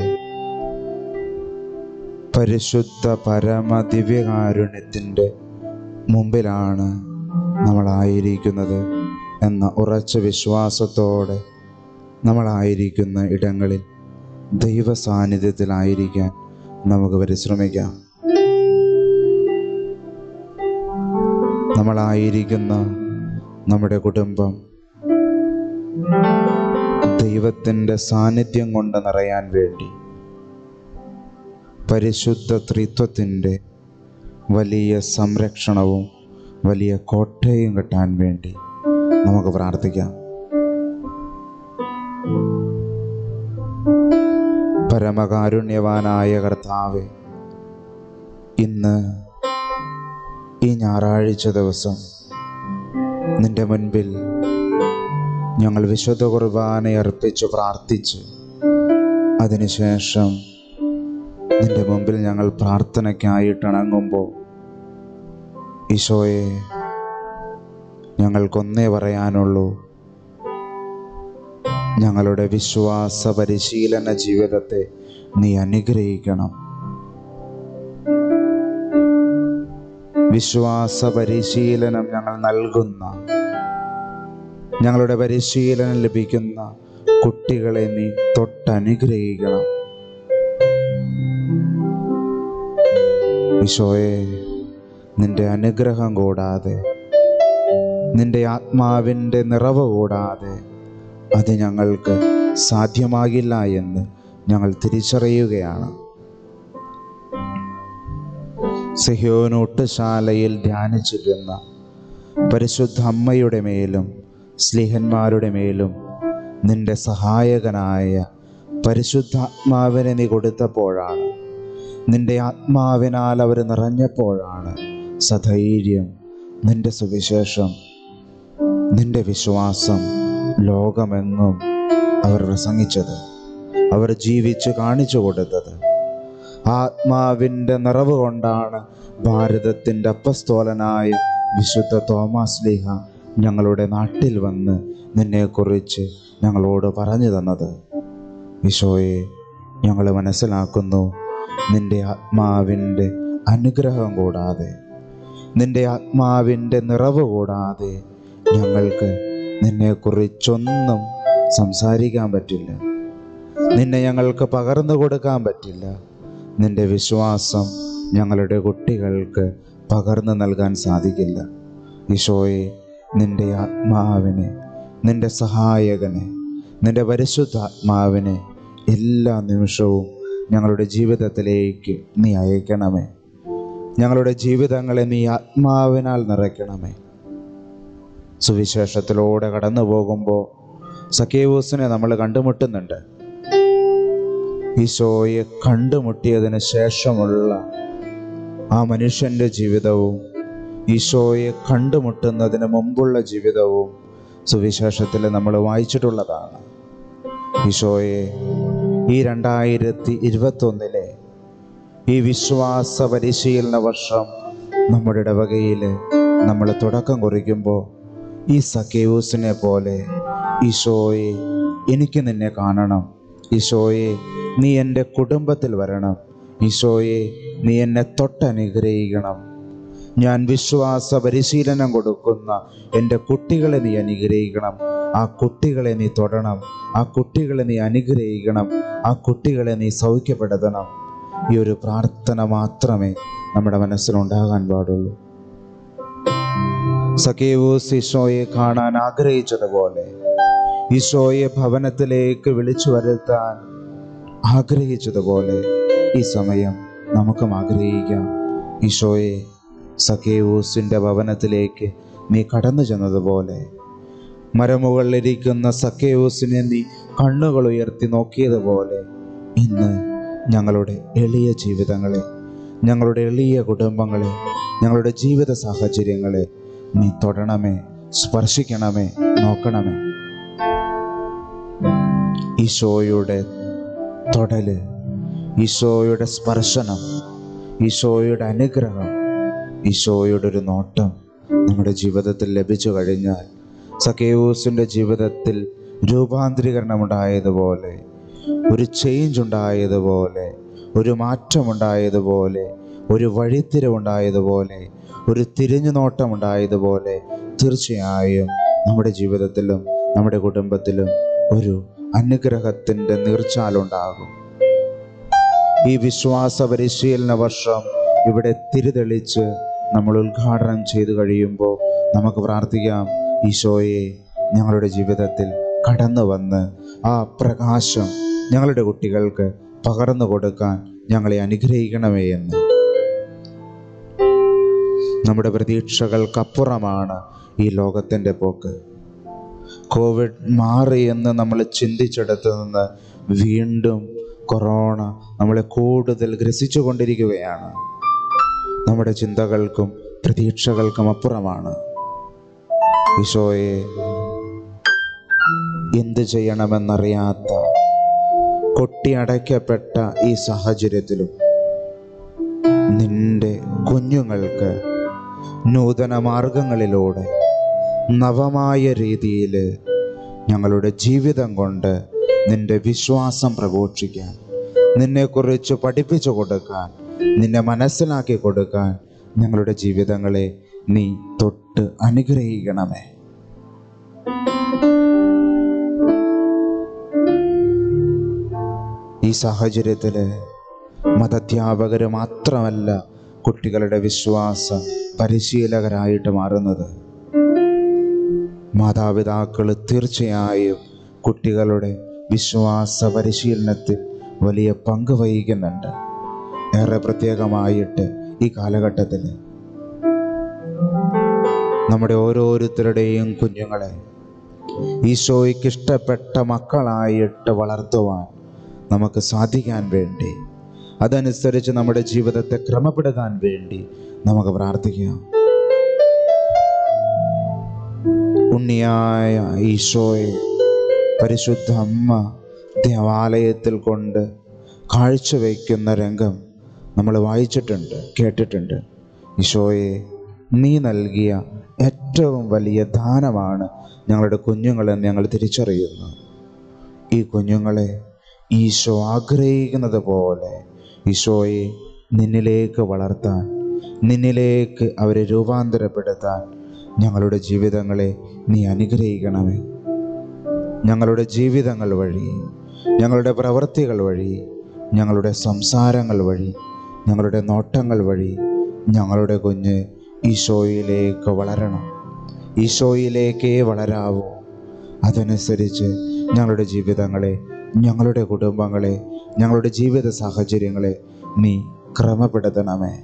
പരിശുദ്ധ പരമ ദിവ്യകാരുണ്യത്തിൻ്റെ മുമ്പിലാണ് നമ്മളായിരിക്കുന്നത് എന്ന ഉറച്ച വിശ്വാസത്തോടെ നമ്മളായിരിക്കുന്ന ഇടങ്ങളിൽ ദൈവ സാന്നിധ്യത്തിലായിരിക്കാൻ നമുക്ക് പരിശ്രമിക്കാം. നമ്മളായിരിക്കുന്ന നമ്മുടെ കുടുംബം, ദൈവത്തിൻ്റെ സാന്നിധ്യം കൊണ്ട് നിറയാൻ വേണ്ടി, പരിശുദ്ധ ത്രിത്വത്തിൻ്റെ വലിയ സംരക്ഷണവും വലിയ കോട്ടയും കിട്ടാൻ വേണ്ടി നമുക്ക് പ്രാർത്ഥിക്കാം. പരമകാരുണ്യവാനായ കർത്താവേ, ഇന്ന് ഈ ഞായറാഴ്ച ദിവസം നിന്റെ മുൻപിൽ ഞങ്ങൾ വിശുദ്ധ കുർബാന അർപ്പിച്ച് പ്രാർത്ഥിച്ച് അതിനുശേഷം നിന്റെ മുമ്പിൽ ഞങ്ങൾ പ്രാർത്ഥനയ്ക്കായിട്ടിണങ്ങുമ്പോൾ ഈശോയെ, ഞങ്ങൾക്കൊന്നേ പറയാനുള്ളൂ, ഞങ്ങളുടെ വിശ്വാസ പരിശീലന ജീവിതത്തെ നീ അനുഗ്രഹിക്കണം. വിശ്വാസ പരിശീലനം ഞങ്ങൾ നൽകുന്ന, ഞങ്ങളുടെ പരിശീലനം ലഭിക്കുന്ന കുട്ടികളെ നീ തൊട്ടനുഗ്രഹിക്കണം. ഈശോയെ, നിന്റെ അനുഗ്രഹം കൂടാതെ, നിന്റെ ആത്മാവിൻ്റെ നിറവ് കൂടാതെ അത് ഞങ്ങൾക്ക് സാധ്യമാകില്ല എന്ന് ഞങ്ങൾ തിരിച്ചറിയുകയാണ്. സിഹ്യോനൂട്ടുശാലയിൽ ധ്യാനിച്ചിരുന്ന പരിശുദ്ധ അമ്മയുടെ മേലും സ്ലീഹന്മാരുടെ മേലും നിന്റെ സഹായകനായ പരിശുദ്ധാത്മാവിനെ നീ കൊടുത്തപ്പോഴാണ്, നിന്റെ ആത്മാവിനാൽ അവർ നിറഞ്ഞപ്പോഴാണ് സധൈര്യം നിന്റെ സുവിശേഷം, നിന്റെ വിശ്വാസം ലോകമെങ്ങും അവർ പ്രസംഗിച്ചത്, അവർ ജീവിച്ച് കാണിച്ചു കൊടുത്തത്. ആത്മാവിൻ്റെ നിറവ് കൊണ്ടാണ് ഭാരതത്തിൻ്റെ അപ്പസ്തോലനായ വിശുദ്ധ തോമാസ് ശ്ലീഹ ഞങ്ങളുടെ നാട്ടിൽ വന്ന് നിന്നെക്കുറിച്ച് ഞങ്ങളോട് പറഞ്ഞു തന്നത്. ഈശോയെ, ഞങ്ങൾ മനസ്സിലാക്കുന്നു, നിന്റെ ആത്മാവിൻ്റെ അനുഗ്രഹം കൂടാതെ, നിന്റെ ആത്മാവിൻ്റെ നിറവ് കൂടാതെ ഞങ്ങൾക്ക് നിന്നെക്കുറിച്ചൊന്നും സംസാരിക്കാൻ പറ്റില്ല, നിന്നെ ഞങ്ങൾക്ക് പകർന്നു കൊടുക്കാൻ പറ്റില്ല. നിന്റെ വിശ്വാസം ഞങ്ങളുടെ കുട്ടികൾക്ക് പകർന്നു നൽകാൻ സാധിക്കില്ല. ഈശോയെ, നിന്റെ ആത്മാവിനെ, നിന്റെ സഹായകനെ, നിന്റെ പരിശുദ്ധാത്മാവിനെ എല്ലാ നിമിഷവും ഞങ്ങളുടെ ജീവിതത്തിലേക്ക് നീ അയക്കണമേ. ഞങ്ങളുടെ ജീവിതങ്ങളെ നീ ആത്മാവിനാൽ നിറയ്ക്കണമേ. സുവിശേഷത്തിലൂടെ കടന്നു പോകുമ്പോൾ സക്കേവൂസിനെ നമ്മൾ കണ്ടുമുട്ടുന്നുണ്ട്. ഈശോയെ കണ്ടുമുട്ടിയതിന് ശേഷമുള്ള ആ മനുഷ്യൻ്റെ ജീവിതവും ഈശോയെ കണ്ടുമുട്ടുന്നതിന് മുമ്പുള്ള ജീവിതവും സുവിശേഷത്തിൽ നമ്മൾ വായിച്ചിട്ടുള്ളതാണ്. ഈശോയെ, ഈ 2021 ഈ വിശ്വാസ പരിശീലന വർഷം നമ്മുടെ ഇടവകയിൽ നമ്മൾ തുടക്കം കുറിക്കുമ്പോൾ ഈ സക്കേവൂസിനെ പോലെ, ഈശോയെ എനിക്ക് നിന്നെ കാണണം, ഈശോയെ നീ എൻ്റെ കുടുംബത്തിൽ വരണം, ഈശോയെ നീ എന്നെ തൊട്ടനുഗ്രഹിക്കണം, ഞാൻ വിശ്വാസ പരിശീലനം കൊടുക്കുന്ന എൻ്റെ കുട്ടികളെ നീ അനുഗ്രഹിക്കണം, ആ കുട്ടികളെ നീ തൊടണം, ആ കുട്ടികളെ നീ അനുഗ്രഹിക്കണം, ആ കുട്ടികളെ നീ സൗഖ്യപ്പെടുത്തണം. ഈ ഒരു പ്രാർത്ഥന മാത്രമേ നമ്മുടെ മനസ്സിലുണ്ടാകാൻ പാടുള്ളൂ. സക്കേവൂസ് ഈശോയെ കാണാൻ ആഗ്രഹിച്ചതുപോലെ, ഈശോയെ ഭവനത്തിലേക്ക് വിളിച്ചു വരുത്താൻ ആഗ്രഹിച്ചതുപോലെ ഈ സമയം നമുക്കും ആഗ്രഹിക്കാം. ഈശോയെ, സക്കേവൂസിൻ്റെ ഭവനത്തിലേക്ക് നീ കടന്നു ചെന്നതുപോലെ, മരമുകളിലിരിക്കുന്ന സക്കേവൂസിനെ നീ കണ്ണുകൾ ഉയർത്തി നോക്കിയതുപോലെ, ഇന്ന് ഞങ്ങളുടെ എളിയ ജീവിതങ്ങളെ, ഞങ്ങളുടെ എളിയ കുടുംബങ്ങളെ, ഞങ്ങളുടെ ജീവിത സാഹചര്യങ്ങളെ നീ തൊടണമേ, സ്പർശിക്കണമേ, നോക്കണമേ. ഈശോയുടെ തൊടല്, ഈശോയുടെ സ്പർശനം, ഈശോയുടെ അനുഗ്രഹം, ഈശോയുടെ ഒരു നോട്ടം നമ്മുടെ ജീവിതത്തിൽ ലഭിച്ചു കഴിഞ്ഞാൽ, സക്കേവൂസിൻ്റെ ജീവിതത്തിൽ രൂപാന്തരീകരണമുണ്ടായതുപോലെ, ഒരു ചേഞ്ച് ഉണ്ടായതുപോലെ, ഒരു മാറ്റമുണ്ടായതുപോലെ, ഒരു വഴിത്തിരിവുണ്ടായതുപോലെ, ഒരു തിരിഞ്ഞു നോട്ടമുണ്ടായതുപോലെ, തീർച്ചയായും നമ്മുടെ ജീവിതത്തിലും നമ്മുടെ കുടുംബത്തിലും ഒരു അനുഗ്രഹത്തിൻ്റെ നീർച്ചാലുണ്ടാകും. ഈ വിശ്വാസ പരിശീലന വർഷം ഇവിടെ തിരിതെളിച്ച് നമ്മൾ ഉദ്ഘാടനം ചെയ്തു കഴിയുമ്പോൾ നമുക്ക് പ്രാർത്ഥിക്കാം. ഈശോയെ, ഞങ്ങളുടെ ജീവിതത്തിൽ കടന്നു വന്ന് ആ പ്രകാശം ഞങ്ങളുടെ കുട്ടികൾക്ക് പകർന്നു കൊടുക്കാൻ ഞങ്ങളെ അനുഗ്രഹിക്കണമേ എന്ന്. നമ്മുടെ പ്രതീക്ഷകൾക്കപ്പുറമാണ് ഈ ലോകത്തിൻ്റെ പോക്ക്. കോവിഡ് മാറി എന്ന് നമ്മൾ ചിന്തിച്ചെടുത്ത് നിന്ന് വീണ്ടും കൊറോണ നമ്മളെ കൂടുതൽ ഗ്രസിച്ചു കൊണ്ടിരിക്കുകയാണ്. നമ്മുടെ ചിന്തകൾക്കും പ്രതീക്ഷകൾക്കും അപ്പുറമാണ്. ഈശോയെ, എന്ത് ചെയ്യണമെന്നറിയാത്ത കൊട്ടിയടയ്ക്കപ്പെട്ട ഈ സാഹചര്യത്തിലും നിന്റെ കുഞ്ഞുങ്ങൾക്ക് നൂതന മാർഗങ്ങളിലൂടെ നവമായ രീതിയിൽ ഞങ്ങളുടെ ജീവിതം കൊണ്ട് നിന്റെ വിശ്വാസം പ്രഘോഷിക്കാൻ, നിന്നെക്കുറിച്ച് പഠിപ്പിച്ചു കൊടുക്കാൻ, നിന്നെ മനസ്സിലാക്കി കൊടുക്കാൻ ഞങ്ങളുടെ ജീവിതങ്ങളെ നീ തൊട്ട് അനുഗ്രഹിക്കണമേ. ഈ സാഹചര്യത്തിൽ മതാധ്യാപകർ മാത്രമല്ല കുട്ടികളുടെ വിശ്വാസ പരിശീലകരായിട്ട് മാറുന്നത്. മാതാപിതാക്കൾ തീർച്ചയായും കുട്ടികളുടെ വിശ്വാസ പരിശീലനത്തിൽ വലിയ പങ്ക് വഹിക്കുന്നുണ്ട്. ഏറെ പ്രത്യേകമായിട്ട് ഈ കാലഘട്ടത്തിൽ നമ്മുടെ ഓരോരുത്തരുടെയും കുഞ്ഞുങ്ങളെ ഈശോയ്ക്ക് ഇഷ്ടപ്പെട്ട മക്കളായിട്ട് വളർത്തുവാൻ നമുക്ക് സാധിക്കാൻ വേണ്ടി, അതനുസരിച്ച് നമ്മുടെ ജീവിതത്തെ ക്രമപ്പെടുത്താൻ വേണ്ടി നമുക്ക് പ്രാർത്ഥിക്കാം. ഉണ്ണിയായ ഈശോയെ പരിശുദ്ധ അമ്മ ദേവാലയത്തിൽ കൊണ്ട് കാഴ്ചവെക്കുന്ന രംഗം നമ്മൾ വായിച്ചിട്ടുണ്ട്, കേട്ടിട്ടുണ്ട്. ഈശോയെ, നീ നൽകിയ ഏറ്റവും വലിയ ദാനമാണ് ഞങ്ങളുടെ കുഞ്ഞുങ്ങളെന്ന് ഞങ്ങൾ തിരിച്ചറിയുന്നു. ഈ കുഞ്ഞുങ്ങളെ ഈശോ ആഗ്രഹിക്കുന്നത് പോലെ ഈശോയെ നിന്നിലേക്ക് വളർത്താൻ, നിന്നിലേക്ക് അവരെ രൂപാന്തരപ്പെടുത്താൻ ഞങ്ങളുടെ ജീവിതങ്ങളെ നീ അനുഗ്രഹിക്കണമേ. ഞങ്ങളുടെ ജീവിതങ്ങൾ വഴി, ഞങ്ങളുടെ പ്രവൃത്തികൾ വഴി, ഞങ്ങളുടെ സംസാരങ്ങൾ വഴി, ഞങ്ങളുടെ നോട്ടങ്ങൾ വഴി ഞങ്ങളുടെ കുഞ്ഞ് ഈശോയിലേക്ക് വളരണം. ഈശോയിലേക്കേ വളരാവൂ. അതനുസരിച്ച് ഞങ്ങളുടെ ജീവിതങ്ങളെ, ഞങ്ങളുടെ കുടുംബങ്ങളെ, ഞങ്ങളുടെ ജീവിത സാഹചര്യങ്ങളെ നീ ക്രമപ്പെടുത്തണമേ.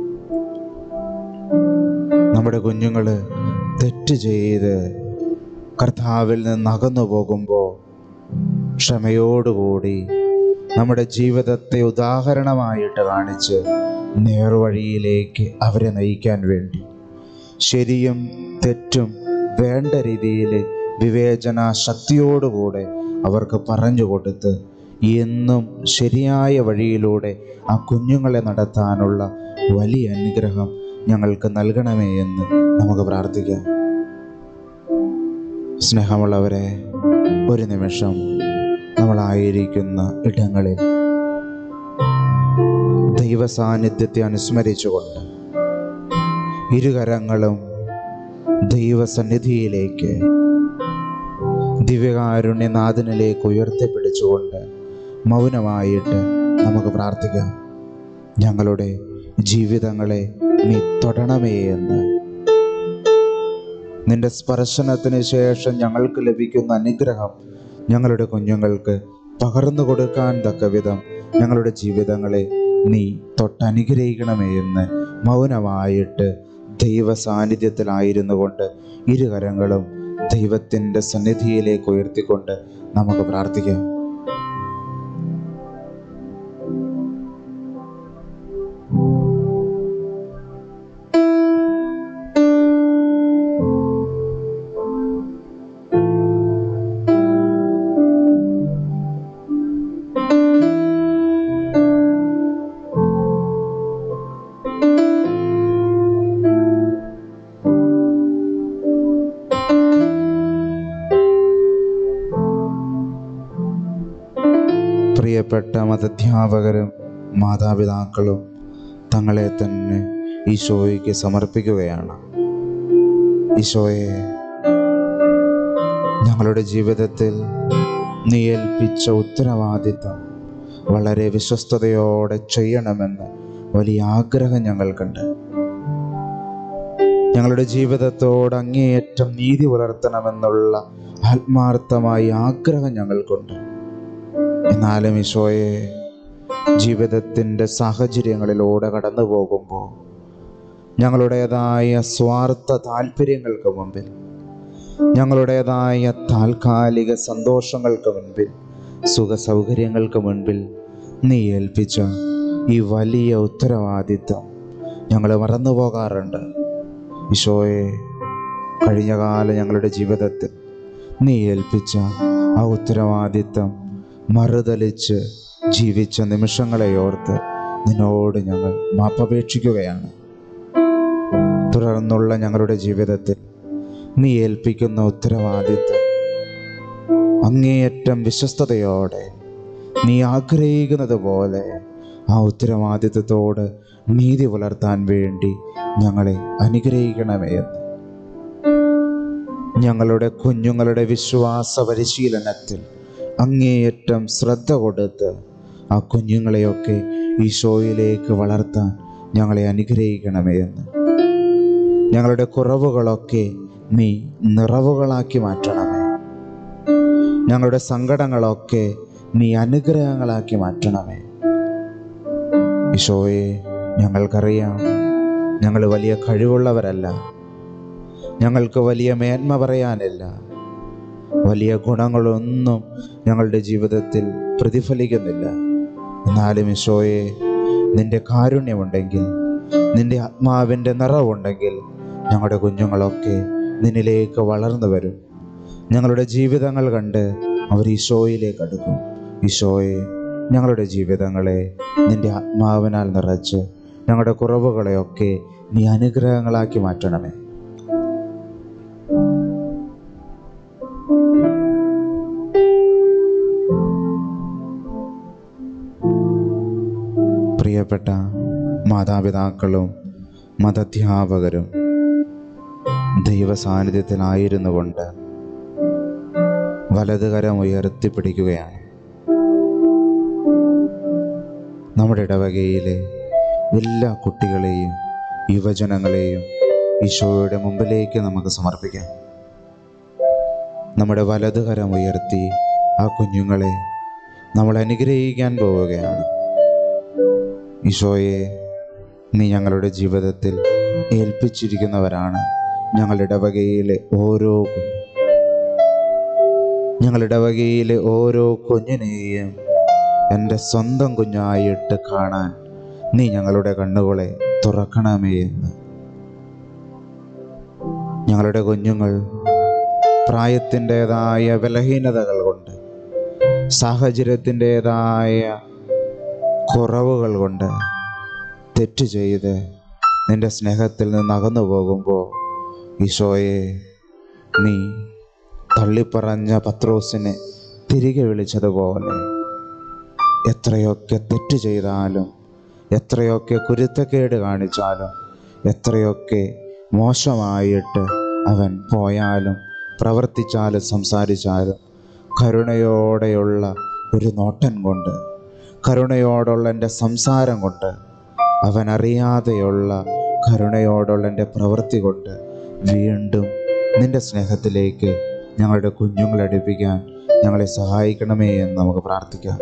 നമ്മുടെ കുഞ്ഞുങ്ങൾ തെറ്റ് ചെയ്ത് കർത്താവിൽ നിന്ന് അകന്നു പോകുമ്പോൾ ക്ഷമയോടുകൂടി നമ്മുടെ ജീവിതത്തെ ഉദാഹരണമായിട്ട് കാണിച്ച് നേർവഴിയിലേക്ക് അവരെ നയിക്കാൻ വേണ്ടി ശരിയും തെറ്റും വേണ്ട രീതിയിൽ വിവേചന ശക്തിയോടുകൂടെ അവർക്ക് പറഞ്ഞു കൊടുത്ത് എന്നും ശരിയായ വഴിയിലൂടെ ആ കുഞ്ഞുങ്ങളെ നടത്താനുള്ള വലിയ അനുഗ്രഹം ഞങ്ങൾക്ക് നൽകണമേ എന്ന് നമുക്ക് പ്രാർത്ഥിക്കാം. സ്നേഹമുള്ളവരെ, ഒരു നിമിഷം നമ്മളായിരിക്കുന്ന ഇടങ്ങളിൽ ദൈവസാന്നിധ്യത്തെ അനുസ്മരിച്ചുകൊണ്ട് ഇരുകരങ്ങളും ദൈവസന്നിധിയിലേക്ക്, ദിവ്യകാരുണ്യനാഥനിലേക്ക് ഉയർത്തിപ്പിടിച്ചുകൊണ്ട് മൗനമായിട്ട് നമുക്ക് പ്രാർത്ഥിക്കാം. ഞങ്ങളുടെ ജീവിതങ്ങളെ നീ തൊടണമേ എന്ന്. നിന്റെ സ്പർശനത്തിന് ശേഷം ഞങ്ങൾക്ക് ലഭിക്കുന്ന അനുഗ്രഹം ഞങ്ങളുടെ കുഞ്ഞുങ്ങൾക്ക് പകർന്നു കൊടുക്കാൻ തക്ക വിധം ഞങ്ങളുടെ ജീവിതങ്ങളെ നീ തൊട്ടനുഗ്രഹിക്കണമേ എന്ന് മൗനമായിട്ട് ദൈവ സാന്നിധ്യത്തിലായിരുന്നു കൊണ്ട് ഇരുകരങ്ങളും ദൈവത്തിൻ്റെ സന്നിധിയിലേക്ക് ഉയർത്തിക്കൊണ്ട് നമുക്ക് പ്രാർത്ഥിക്കാം. പ്രിയപ്പെട്ട മതാധ്യാപകരും മാതാപിതാക്കളും തങ്ങളെ തന്നെ ഈശോയ്ക്ക് സമർപ്പിക്കുകയാണ്. ഈശോയെ, ഞങ്ങളുടെ ജീവിതത്തിൽ നീ ഏൽപ്പിച്ച ഉത്തരവാദിത്വം വളരെ വിശ്വസ്തയോടെ ചെയ്യണമെന്ന് വലിയ ആഗ്രഹം ഞങ്ങൾക്കുണ്ട്. ഞങ്ങളുടെ ജീവിതത്തോട് അങ്ങേയറ്റം നീതി പുലർത്തണമെന്നുള്ള ആത്മാർത്ഥമായ ആഗ്രഹം ഞങ്ങൾക്കുണ്ട്. എന്നാലും ഈശോയെ, ജീവിതത്തിൻ്റെ സാഹചര്യങ്ങളിലൂടെ കടന്നു പോകുമ്പോൾ ഞങ്ങളുടേതായ സ്വാർത്ഥ താല്പര്യങ്ങൾക്ക് മുമ്പിൽ, ഞങ്ങളുടേതായ താൽക്കാലിക സന്തോഷങ്ങൾക്ക് മുൻപിൽ, സുഖ സൗകര്യങ്ങൾക്ക് മുൻപിൽ നീ ഏൽപ്പിച്ച ഈ വലിയ ഉത്തരവാദിത്വം ഞങ്ങൾ മറന്നു പോകാറുണ്ട്. ഈശോയെ, കഴിഞ്ഞകാല ഞങ്ങളുടെ ജീവിതത്തിൽ നീ ഏൽപ്പിച്ച ആ ഉത്തരവാദിത്വം മറുതലിച്ച് ജീവിച്ച നിമിഷങ്ങളെ ഓർത്ത് നിന്നോട് ഞങ്ങൾ മാപ്പപേക്ഷിക്കുകയാണ്. തുടർന്നുള്ള ഞങ്ങളുടെ ജീവിതത്തിൽ നീ ഏൽപ്പിക്കുന്ന ഉത്തരവാദിത്വം അങ്ങേയറ്റം വിശ്വസ്തയോടെ നീ ആഗ്രഹിക്കുന്നത് പോലെ ആ ഉത്തരവാദിത്വത്തോട് നീതി പുലർത്താൻ വേണ്ടി ഞങ്ങളെ അനുഗ്രഹിക്കണമേ എന്ന് ഞങ്ങളുടെ കുഞ്ഞുങ്ങളുടെ വിശ്വാസ പരിശീലനത്തിൽ അങ്ങേയറ്റം ശ്രദ്ധ കൊടുത്ത് ആ കുഞ്ഞുങ്ങളെയൊക്കെ ഈശോയിലേക്ക് വളർത്താൻ ഞങ്ങളെ അനുഗ്രഹിക്കണമേ എന്ന് ഞങ്ങളുടെ കുറവുകളൊക്കെ നീ നിറവുകളാക്കി മാറ്റണമേ. ഞങ്ങളുടെ സങ്കടങ്ങളൊക്കെ നീ അനുഗ്രഹങ്ങളാക്കി മാറ്റണമേ. ഈശോയെ, ഞങ്ങൾക്കറിയാം ഞങ്ങൾ വലിയ കഴിവുള്ളവരല്ല, ഞങ്ങൾക്ക് വലിയ മേന്മ പറയാനില്ല, വലിയ ഗുണങ്ങളൊന്നും ഞങ്ങളുടെ ജീവിതത്തിൽ പ്രതിഫലിക്കുന്നില്ല. എന്നാലും ഈശോയെ, നിൻ്റെ കാരുണ്യമുണ്ടെങ്കിൽ, നിൻ്റെ ആത്മാവിൻ്റെ നിറവുണ്ടെങ്കിൽ ഞങ്ങളുടെ കുഞ്ഞുങ്ങളൊക്കെ നിന്നിലേക്ക് വളർന്നു വരും. ഞങ്ങളുടെ ജീവിതങ്ങൾ കണ്ട് അവർ ഈശോയിലേക്ക് അടുക്കും. ഈശോയെ, ഞങ്ങളുടെ ജീവിതങ്ങളെ നിൻ്റെ ആത്മാവിനാൽ നിറച്ച് ഞങ്ങളുടെ കുറവുകളെയൊക്കെ നീ അനുഗ്രഹങ്ങളാക്കി മാറ്റണമേ. പ്രിയപ്പെട്ട മാതാപിതാക്കളും മതാധ്യാപകരും ദൈവ സാന്നിധ്യത്തിലായിരുന്നു കൊണ്ട് വലതുകരം ഉയർത്തിപ്പിടിക്കുകയാണ്. നമ്മുടെ ഇടവകയിലെ എല്ലാ കുട്ടികളെയും യുവജനങ്ങളെയും ഈശോയുടെ മുമ്പിലേക്ക് നമുക്ക് സമർപ്പിക്കാം. നമ്മുടെ വലതുകരം ഉയർത്തി ആ കുഞ്ഞുങ്ങളെ നമ്മൾ അനുഗ്രഹിക്കാൻ പോവുകയാണ്. ഈശോയെ, നീ ഞങ്ങളുടെ ജീവിതത്തിൽ ഏൽപ്പിച്ചിരിക്കുന്നവരാണ് ഞങ്ങളുടെ ഇടവകയിലെ ഓരോ കുഞ്ഞും. ഞങ്ങളുടെ ഇടവകയിലെ ഓരോ കുഞ്ഞിനെയും എൻ്റെ സ്വന്തം കുഞ്ഞായിട്ട് കാണാൻ നീ ഞങ്ങളുടെ കണ്ണുകളെ തുറക്കണമേ എന്ന്. ഞങ്ങളുടെ കുഞ്ഞുങ്ങൾ പ്രായത്തിൻ്റെതായ ബലഹീനതകൾ കൊണ്ട്, സാഹചര്യത്തിൻ്റെതായ കുറവുകൾ കൊണ്ട് തെറ്റ് ചെയ്ത് നിൻ്റെ സ്നേഹത്തിൽ നിന്ന് അകന്നു പോകുമ്പോൾ ഈശോയെ, നീ തള്ളിപ്പറഞ്ഞ പത്രോസിനെ തിരികെ വിളിച്ചതുപോലെ എത്രയൊക്കെ തെറ്റ് ചെയ്താലും, എത്രയൊക്കെ കുരുത്തക്കേട് കാണിച്ചാലും, എത്രയൊക്കെ മോശമായിട്ട് അവൻ പോയാലും പ്രവർത്തിച്ചാലും സംസാരിച്ചാലും കരുണയോടെയുള്ള ഒരു നോട്ടം കൊണ്ട്, കരുണയോടുള്ള എൻ്റെ സംസാരം കൊണ്ട്, അവൻ അറിയാതെയുള്ള കരുണയോടുള്ള എൻ്റെ പ്രവൃത്തി കൊണ്ട് വീണ്ടും നിൻ്റെ സ്നേഹത്തിലേക്ക് ഞങ്ങളുടെ കുഞ്ഞുങ്ങളെ അടുപ്പിക്കാൻ ഞങ്ങളെ സഹായിക്കണമേ എന്ന് നമുക്ക് പ്രാർത്ഥിക്കാം.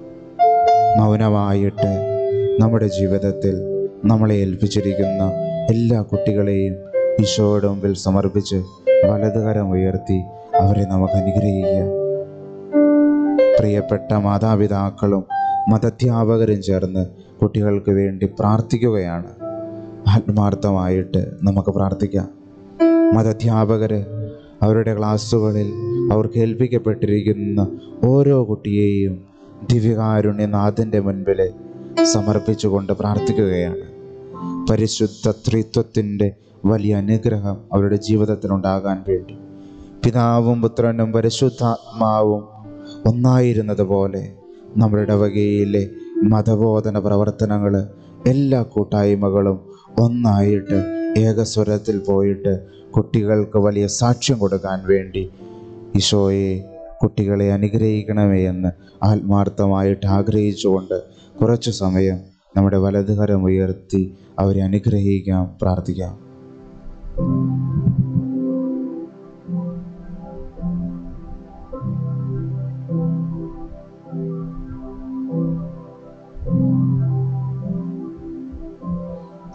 മൗനമായിട്ട് നമ്മുടെ ജീവിതത്തിൽ നമ്മളെ ഏൽപ്പിച്ചിരിക്കുന്ന എല്ലാ കുട്ടികളെയും ഈശോയുടെ മുമ്പിൽ സമർപ്പിച്ച് വലതുകരം ഉയർത്തി അവരെ നമുക്ക് അനുഗ്രഹിക്കാം. പ്രിയപ്പെട്ട മാതാപിതാക്കളും മതാധ്യാപകരും ചേർന്ന് കുട്ടികൾക്ക് വേണ്ടി പ്രാർത്ഥിക്കുകയാണ്. ആത്മാർത്ഥമായിട്ട് നമുക്ക് പ്രാർത്ഥിക്കാം. മതാധ്യാപകർ അവരുടെ ക്ലാസ്സുകളിൽ അവർക്ക് ഏൽപ്പിക്കപ്പെട്ടിരിക്കുന്ന ഓരോ കുട്ടിയെയും ദിവ്യകാരുണ്യനാഥൻ്റെ മുൻപിൽ സമർപ്പിച്ചുകൊണ്ട് പ്രാർത്ഥിക്കുകയാണ്. പരിശുദ്ധ ത്രിത്വത്തിൻ്റെ വലിയ അനുഗ്രഹം അവരുടെ ജീവിതത്തിലുണ്ടാകാൻ വേണ്ടി പിതാവും പുത്രനും പരിശുദ്ധാത്മാവും ഒന്നായിരുന്നത് പോലെ നമ്മുടെ ഇടവകയിലെ മതബോധന പ്രവർത്തനങ്ങൾ, എല്ലാ കൂട്ടായ്മകളും ഒന്നായിട്ട് ഏകസ്വരത്തിൽ പോയിട്ട് കുട്ടികൾക്ക് വലിയ സാക്ഷ്യം കൊടുക്കാൻ വേണ്ടി ഈശോയെ കുട്ടികളെ അനുഗ്രഹിക്കണമേ എന്ന് ആത്മാർത്ഥമായിട്ട് ആഗ്രഹിച്ചുകൊണ്ട് കുറച്ചു സമയം നമ്മുടെ വലതുകരം ഉയർത്തി അവരെ അനുഗ്രഹിക്കാം, പ്രാർത്ഥിക്കാം.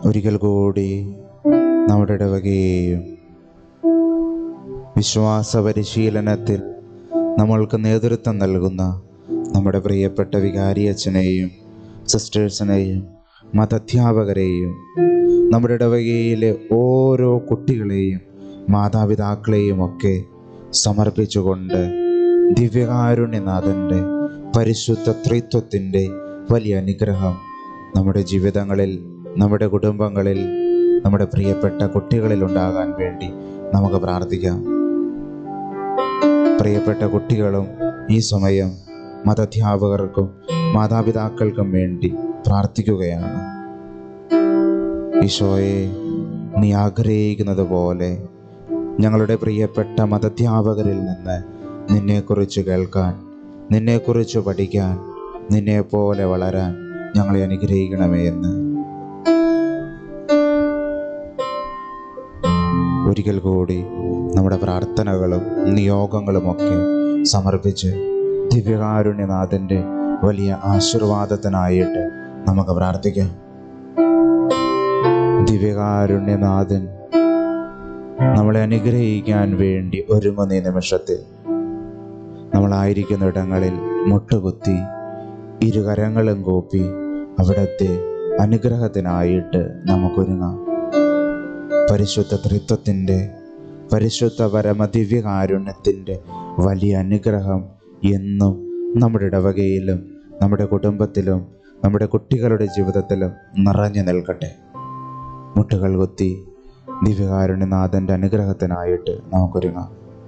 ഒരിക്കൽ കൂടി നമ്മുടെ ഇടവകയെയും വിശ്വാസ പരിശീലനത്തിൽ നമ്മൾക്ക് നേതൃത്വം നൽകുന്ന നമ്മുടെ പ്രിയപ്പെട്ട വികാരിയച്ഛനെയും സിസ്റ്റേഴ്സിനെയും മതാധ്യാപകരെയും നമ്മുടെ ഇടവകയിലെ ഓരോ കുട്ടികളെയും മാതാപിതാക്കളെയും ഒക്കെ സമർപ്പിച്ചുകൊണ്ട് ദിവ്യകാരുണ്യനാഥൻ്റെ പരിശുദ്ധ ത്രിത്വത്തിൻ്റെ വലിയ അനുഗ്രഹം നമ്മുടെ ജീവിതങ്ങളിൽ, നമ്മുടെ കുടുംബങ്ങളിൽ, നമ്മുടെ പ്രിയപ്പെട്ട കുട്ടികളിൽ ഉണ്ടാകാൻ വേണ്ടി നമുക്ക് പ്രാർത്ഥിക്കാം. പ്രിയപ്പെട്ട കുട്ടികളും ഈ സമയം മതാധ്യാപകർക്കും മാതാപിതാക്കൾക്കും വേണ്ടി പ്രാർത്ഥിക്കുകയാണ്. ഈശോയെ, നീ ആഗ്രഹിക്കുന്നത് പോലെ ഞങ്ങളുടെ പ്രിയപ്പെട്ട മതാധ്യാപകരിൽ നിന്ന് നിന്നെക്കുറിച്ച് കേൾക്കാൻ, നിന്നെക്കുറിച്ച് പഠിക്കാൻ, നിന്നെപ്പോലെ വളരാൻ ഞങ്ങളെ അനുഗ്രഹിക്കണമേ എന്ന് ഒരിക്കൽ കൂടി നമ്മുടെ പ്രാർത്ഥനകളും നിയോഗങ്ങളുമൊക്കെ സമർപ്പിച്ച് ദിവ്യകാരുണ്യനാഥൻ്റെ വലിയ ആശീർവാദത്തിനായിട്ട് നമുക്ക് പ്രാർത്ഥിക്കാം. ദിവ്യകാരുണ്യനാഥൻ നമ്മളെ അനുഗ്രഹിക്കാൻ വേണ്ടി ഒരുങ്ങുന്ന ഈ നിമിഷത്തിൽ നമ്മളായിരിക്കുന്ന ഇടങ്ങളിൽ മുട്ടുകുത്തി ഇരുകരങ്ങളും കൂപ്പി അവിടുത്തെ അനുഗ്രഹത്തിനായിട്ട് നമുക്കൊരുങ്ങാം. പരിശുദ്ധ ത്രിത്വത്തിൻ്റെ, പരിശുദ്ധ പരമദിവ്യകാരുണ്യത്തിൻ്റെ വലിയ അനുഗ്രഹം എന്നും നമ്മുടെ ഇടവകയിലും നമ്മുടെ കുടുംബത്തിലും നമ്മുടെ കുട്ടികളുടെ ജീവിതത്തിലും നിറഞ്ഞു നിൽക്കട്ടെ. മുട്ടുകൾ കുത്തി ദിവ്യകാരുണ്യനാഥൻ്റെ അനുഗ്രഹത്തിനായിട്ട് നമുക്കൊരുങ്ങാം.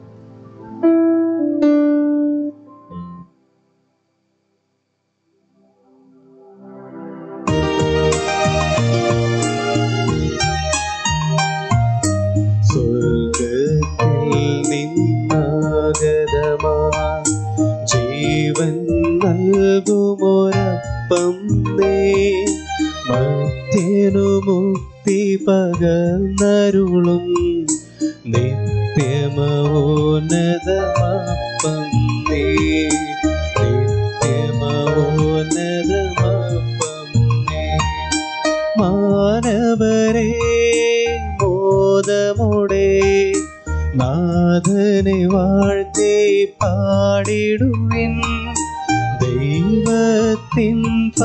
ജീവൻ നൽകുമൊരപ്പം നീ, മർത്യനു മുക്തി പകർന്നരുളും നിത്യമോന്നതമപ്പം നീ, നിത്യമോന്നതമപ്പം നീ. മാനവരെ മോദമോടെ നാഥനെ വാഴ്ത്തി പാടിടുവിൻ, ദൈവത്തിൻ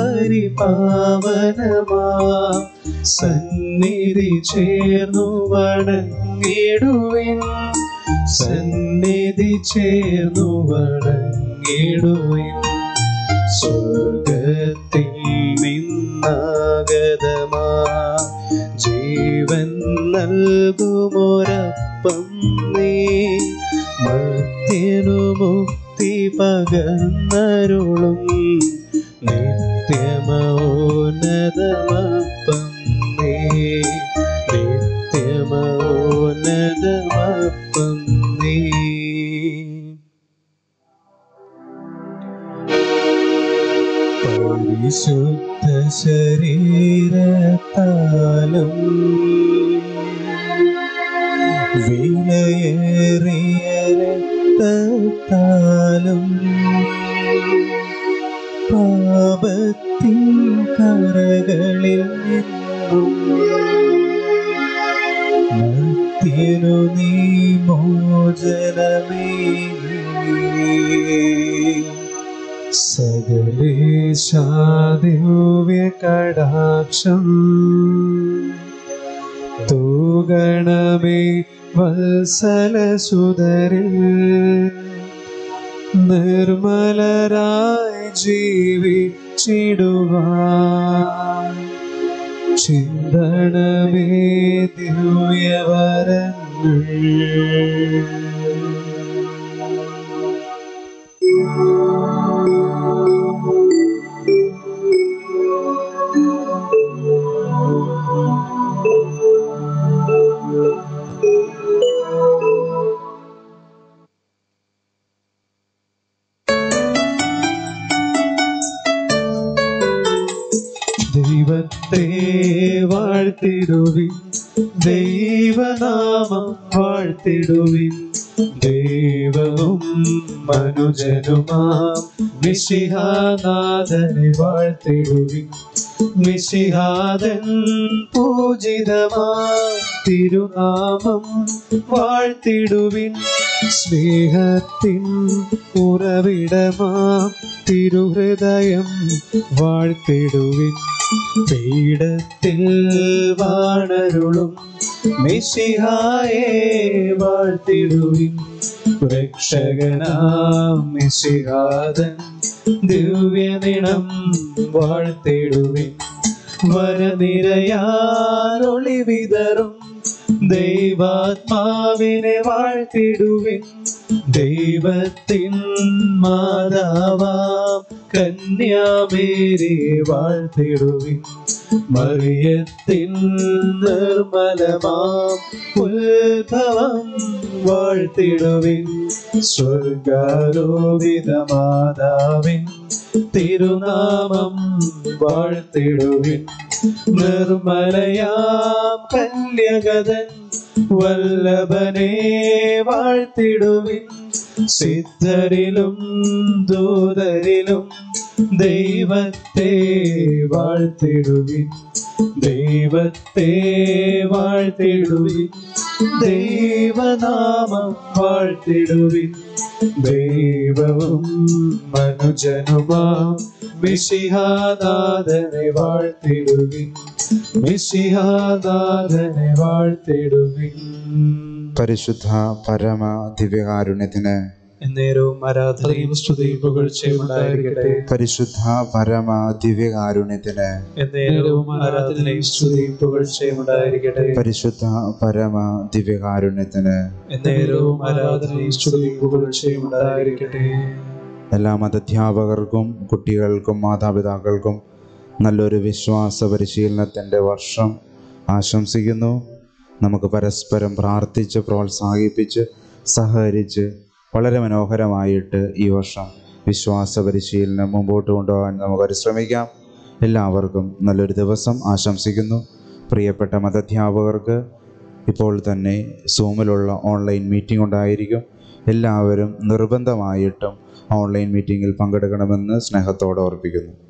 പരിപാവനമാം സന്നിധി ചേർന്നു വണങ്ങിടുവിൻ, സന്നിധി ചേർന്നു വണങ്ങിടുവിൻ. സ്വർഗത്തിൽ നിന്നാഗതമാ ജീവൻ നൽകുമൊരപ്പം നീ, മർത്യനു മുക്തി പകർന്നരുളും നിത്യമോന്നതമപ്പം നീ, നിത്യമോന്നതമപ്പം നീ. പരിശുദ്ധ ശരീരത്താലും വിലയേറിയ രക്തത്താലും പാപത്തിൻ കറകളിൽ നിന്നും മർത്യനു നീ മോചനമേകി. സകലേശാ ദിവ്യ കടാക്ഷം തൂഗണമേ വത്സലസുതരിൽ, നിർമ്മലരായി ജീവിച്ചിടുവാൻ ചിന്തണമേ ദിവ്യവരങ്ങൾ. ദൈവത്തെ വാഴ്ത്തിടുവിൻ, ദൈവനാമം വാഴ്ത്തിടുവിൻ, ദൈവവും മനുജനുമാം മിശിഹാനാഥനെ വാഴ്ത്തിടുവിൻ. മിശിഹാതൻ പൂജിതമാം തിരുനാമം വാഴ്ത്തിടുവിൻ. സ്നേഹത്തിൻ ഉറവിടമാം തിരുഹൃദയം വാഴ്ത്തിടുവിൻ. പീഠത്തിൽ വാണരുളും മിശിഹായെ വാഴ്ത്തിടുവിൻ. രക്ഷകനാം മിശിഹാതൻ ദിവ്യനിണം വാഴ്ത്തിടുവിൻ. വരനിരയാലൊളിവിതറും ദൈവാത്മാവിനെ വാഴ്ത്തിടുവിൻ. ദൈവത്തിൻ മാതാവാം കന്യാമേരിയെ വാഴ്ത്തിടുവിൻ. മറിയത്തിൻ നിർമ്മലമാം ഉത്ഭവം വാഴ്ത്തിടുവിൻ. സ്വർഗാരോപിത മാതാവിൻ തിരുനാമം വാഴ്ത്തിടുവിൻ. നിർമ്മലയാം കന്യകതൻ വല്ലഭനെ വാഴ്ത്തിടുവിൻ. സിദ്ധരിലും ദൂതരിലും ദൈവത്തെ വാഴ്ത്തിടുവിൻ. ദൈവത്തെ വാഴ്ത്തിടുവിൻ. ദൈവനാമം വാഴ്ത്തിടുവിൻ. ദൈവവും മനുജനുമാം മിശിഹാനാഥനെ വാഴ്ത്തിടുവിൻ. മിശിഹാനാഥനെ വാഴ്ത്തിടുവിൻ. പരിശുദ്ധ പരമ ദിവ്യകാരുണ്യത്തിന് എന്നേരവും ആരാധനയും സ്തുതിയും പുകഴ്ചയും ഉണ്ടായിരിക്കട്ടെ. പരിശുദ്ധ പരമ ദിവ്യകാരുണ്യത്തിന് എന്നേരവും ആരാധനയും സ്തുതിയും പുകഴ്ചയും ഉണ്ടായിരിക്കട്ടെ. പരിശുദ്ധ പരമ ദിവ്യകാരുണ്യത്തിന് എന്നേരവും ആരാധനയും സ്തുതിയും പുകഴ്ചയും ഉണ്ടായിരിക്കട്ടെ. എല്ലാ മതധ്യാപകർക്കും കുട്ടികൾക്കും മാതാപിതാക്കൾക്കും നല്ലൊരു വിശ്വാസ പരിശീലനത്തിൻ്റെ വർഷം ആശംസിക്കുന്നു. നമുക്ക് പരസ്പരം പ്രാർത്ഥിച്ച് പ്രോത്സാഹിപ്പിച്ച് സഹകരിച്ച് വളരെ മനോഹരമായിട്ട് ഈ വർഷം വിശ്വാസ പരിശീലനം മുമ്പോട്ട് കൊണ്ടുപോകാൻ നമുക്ക് പരിശ്രമിക്കാം. എല്ലാവർക്കും നല്ലൊരു ദിവസം ആശംസിക്കുന്നു. പ്രിയപ്പെട്ട മതധ്യാപകർക്ക് ഇപ്പോൾ തന്നെ സൂമിലുള്ള ഓൺലൈൻ മീറ്റിംഗ് ഉണ്ടായിരിക്കും. എല്ലാവരും നിർബന്ധമായിട്ടും ഓൺലൈൻ മീറ്റിങ്ങിൽ പങ്കെടുക്കണമെന്ന് സ്നേഹത്തോടെ ഓർപ്പിക്കുന്നു.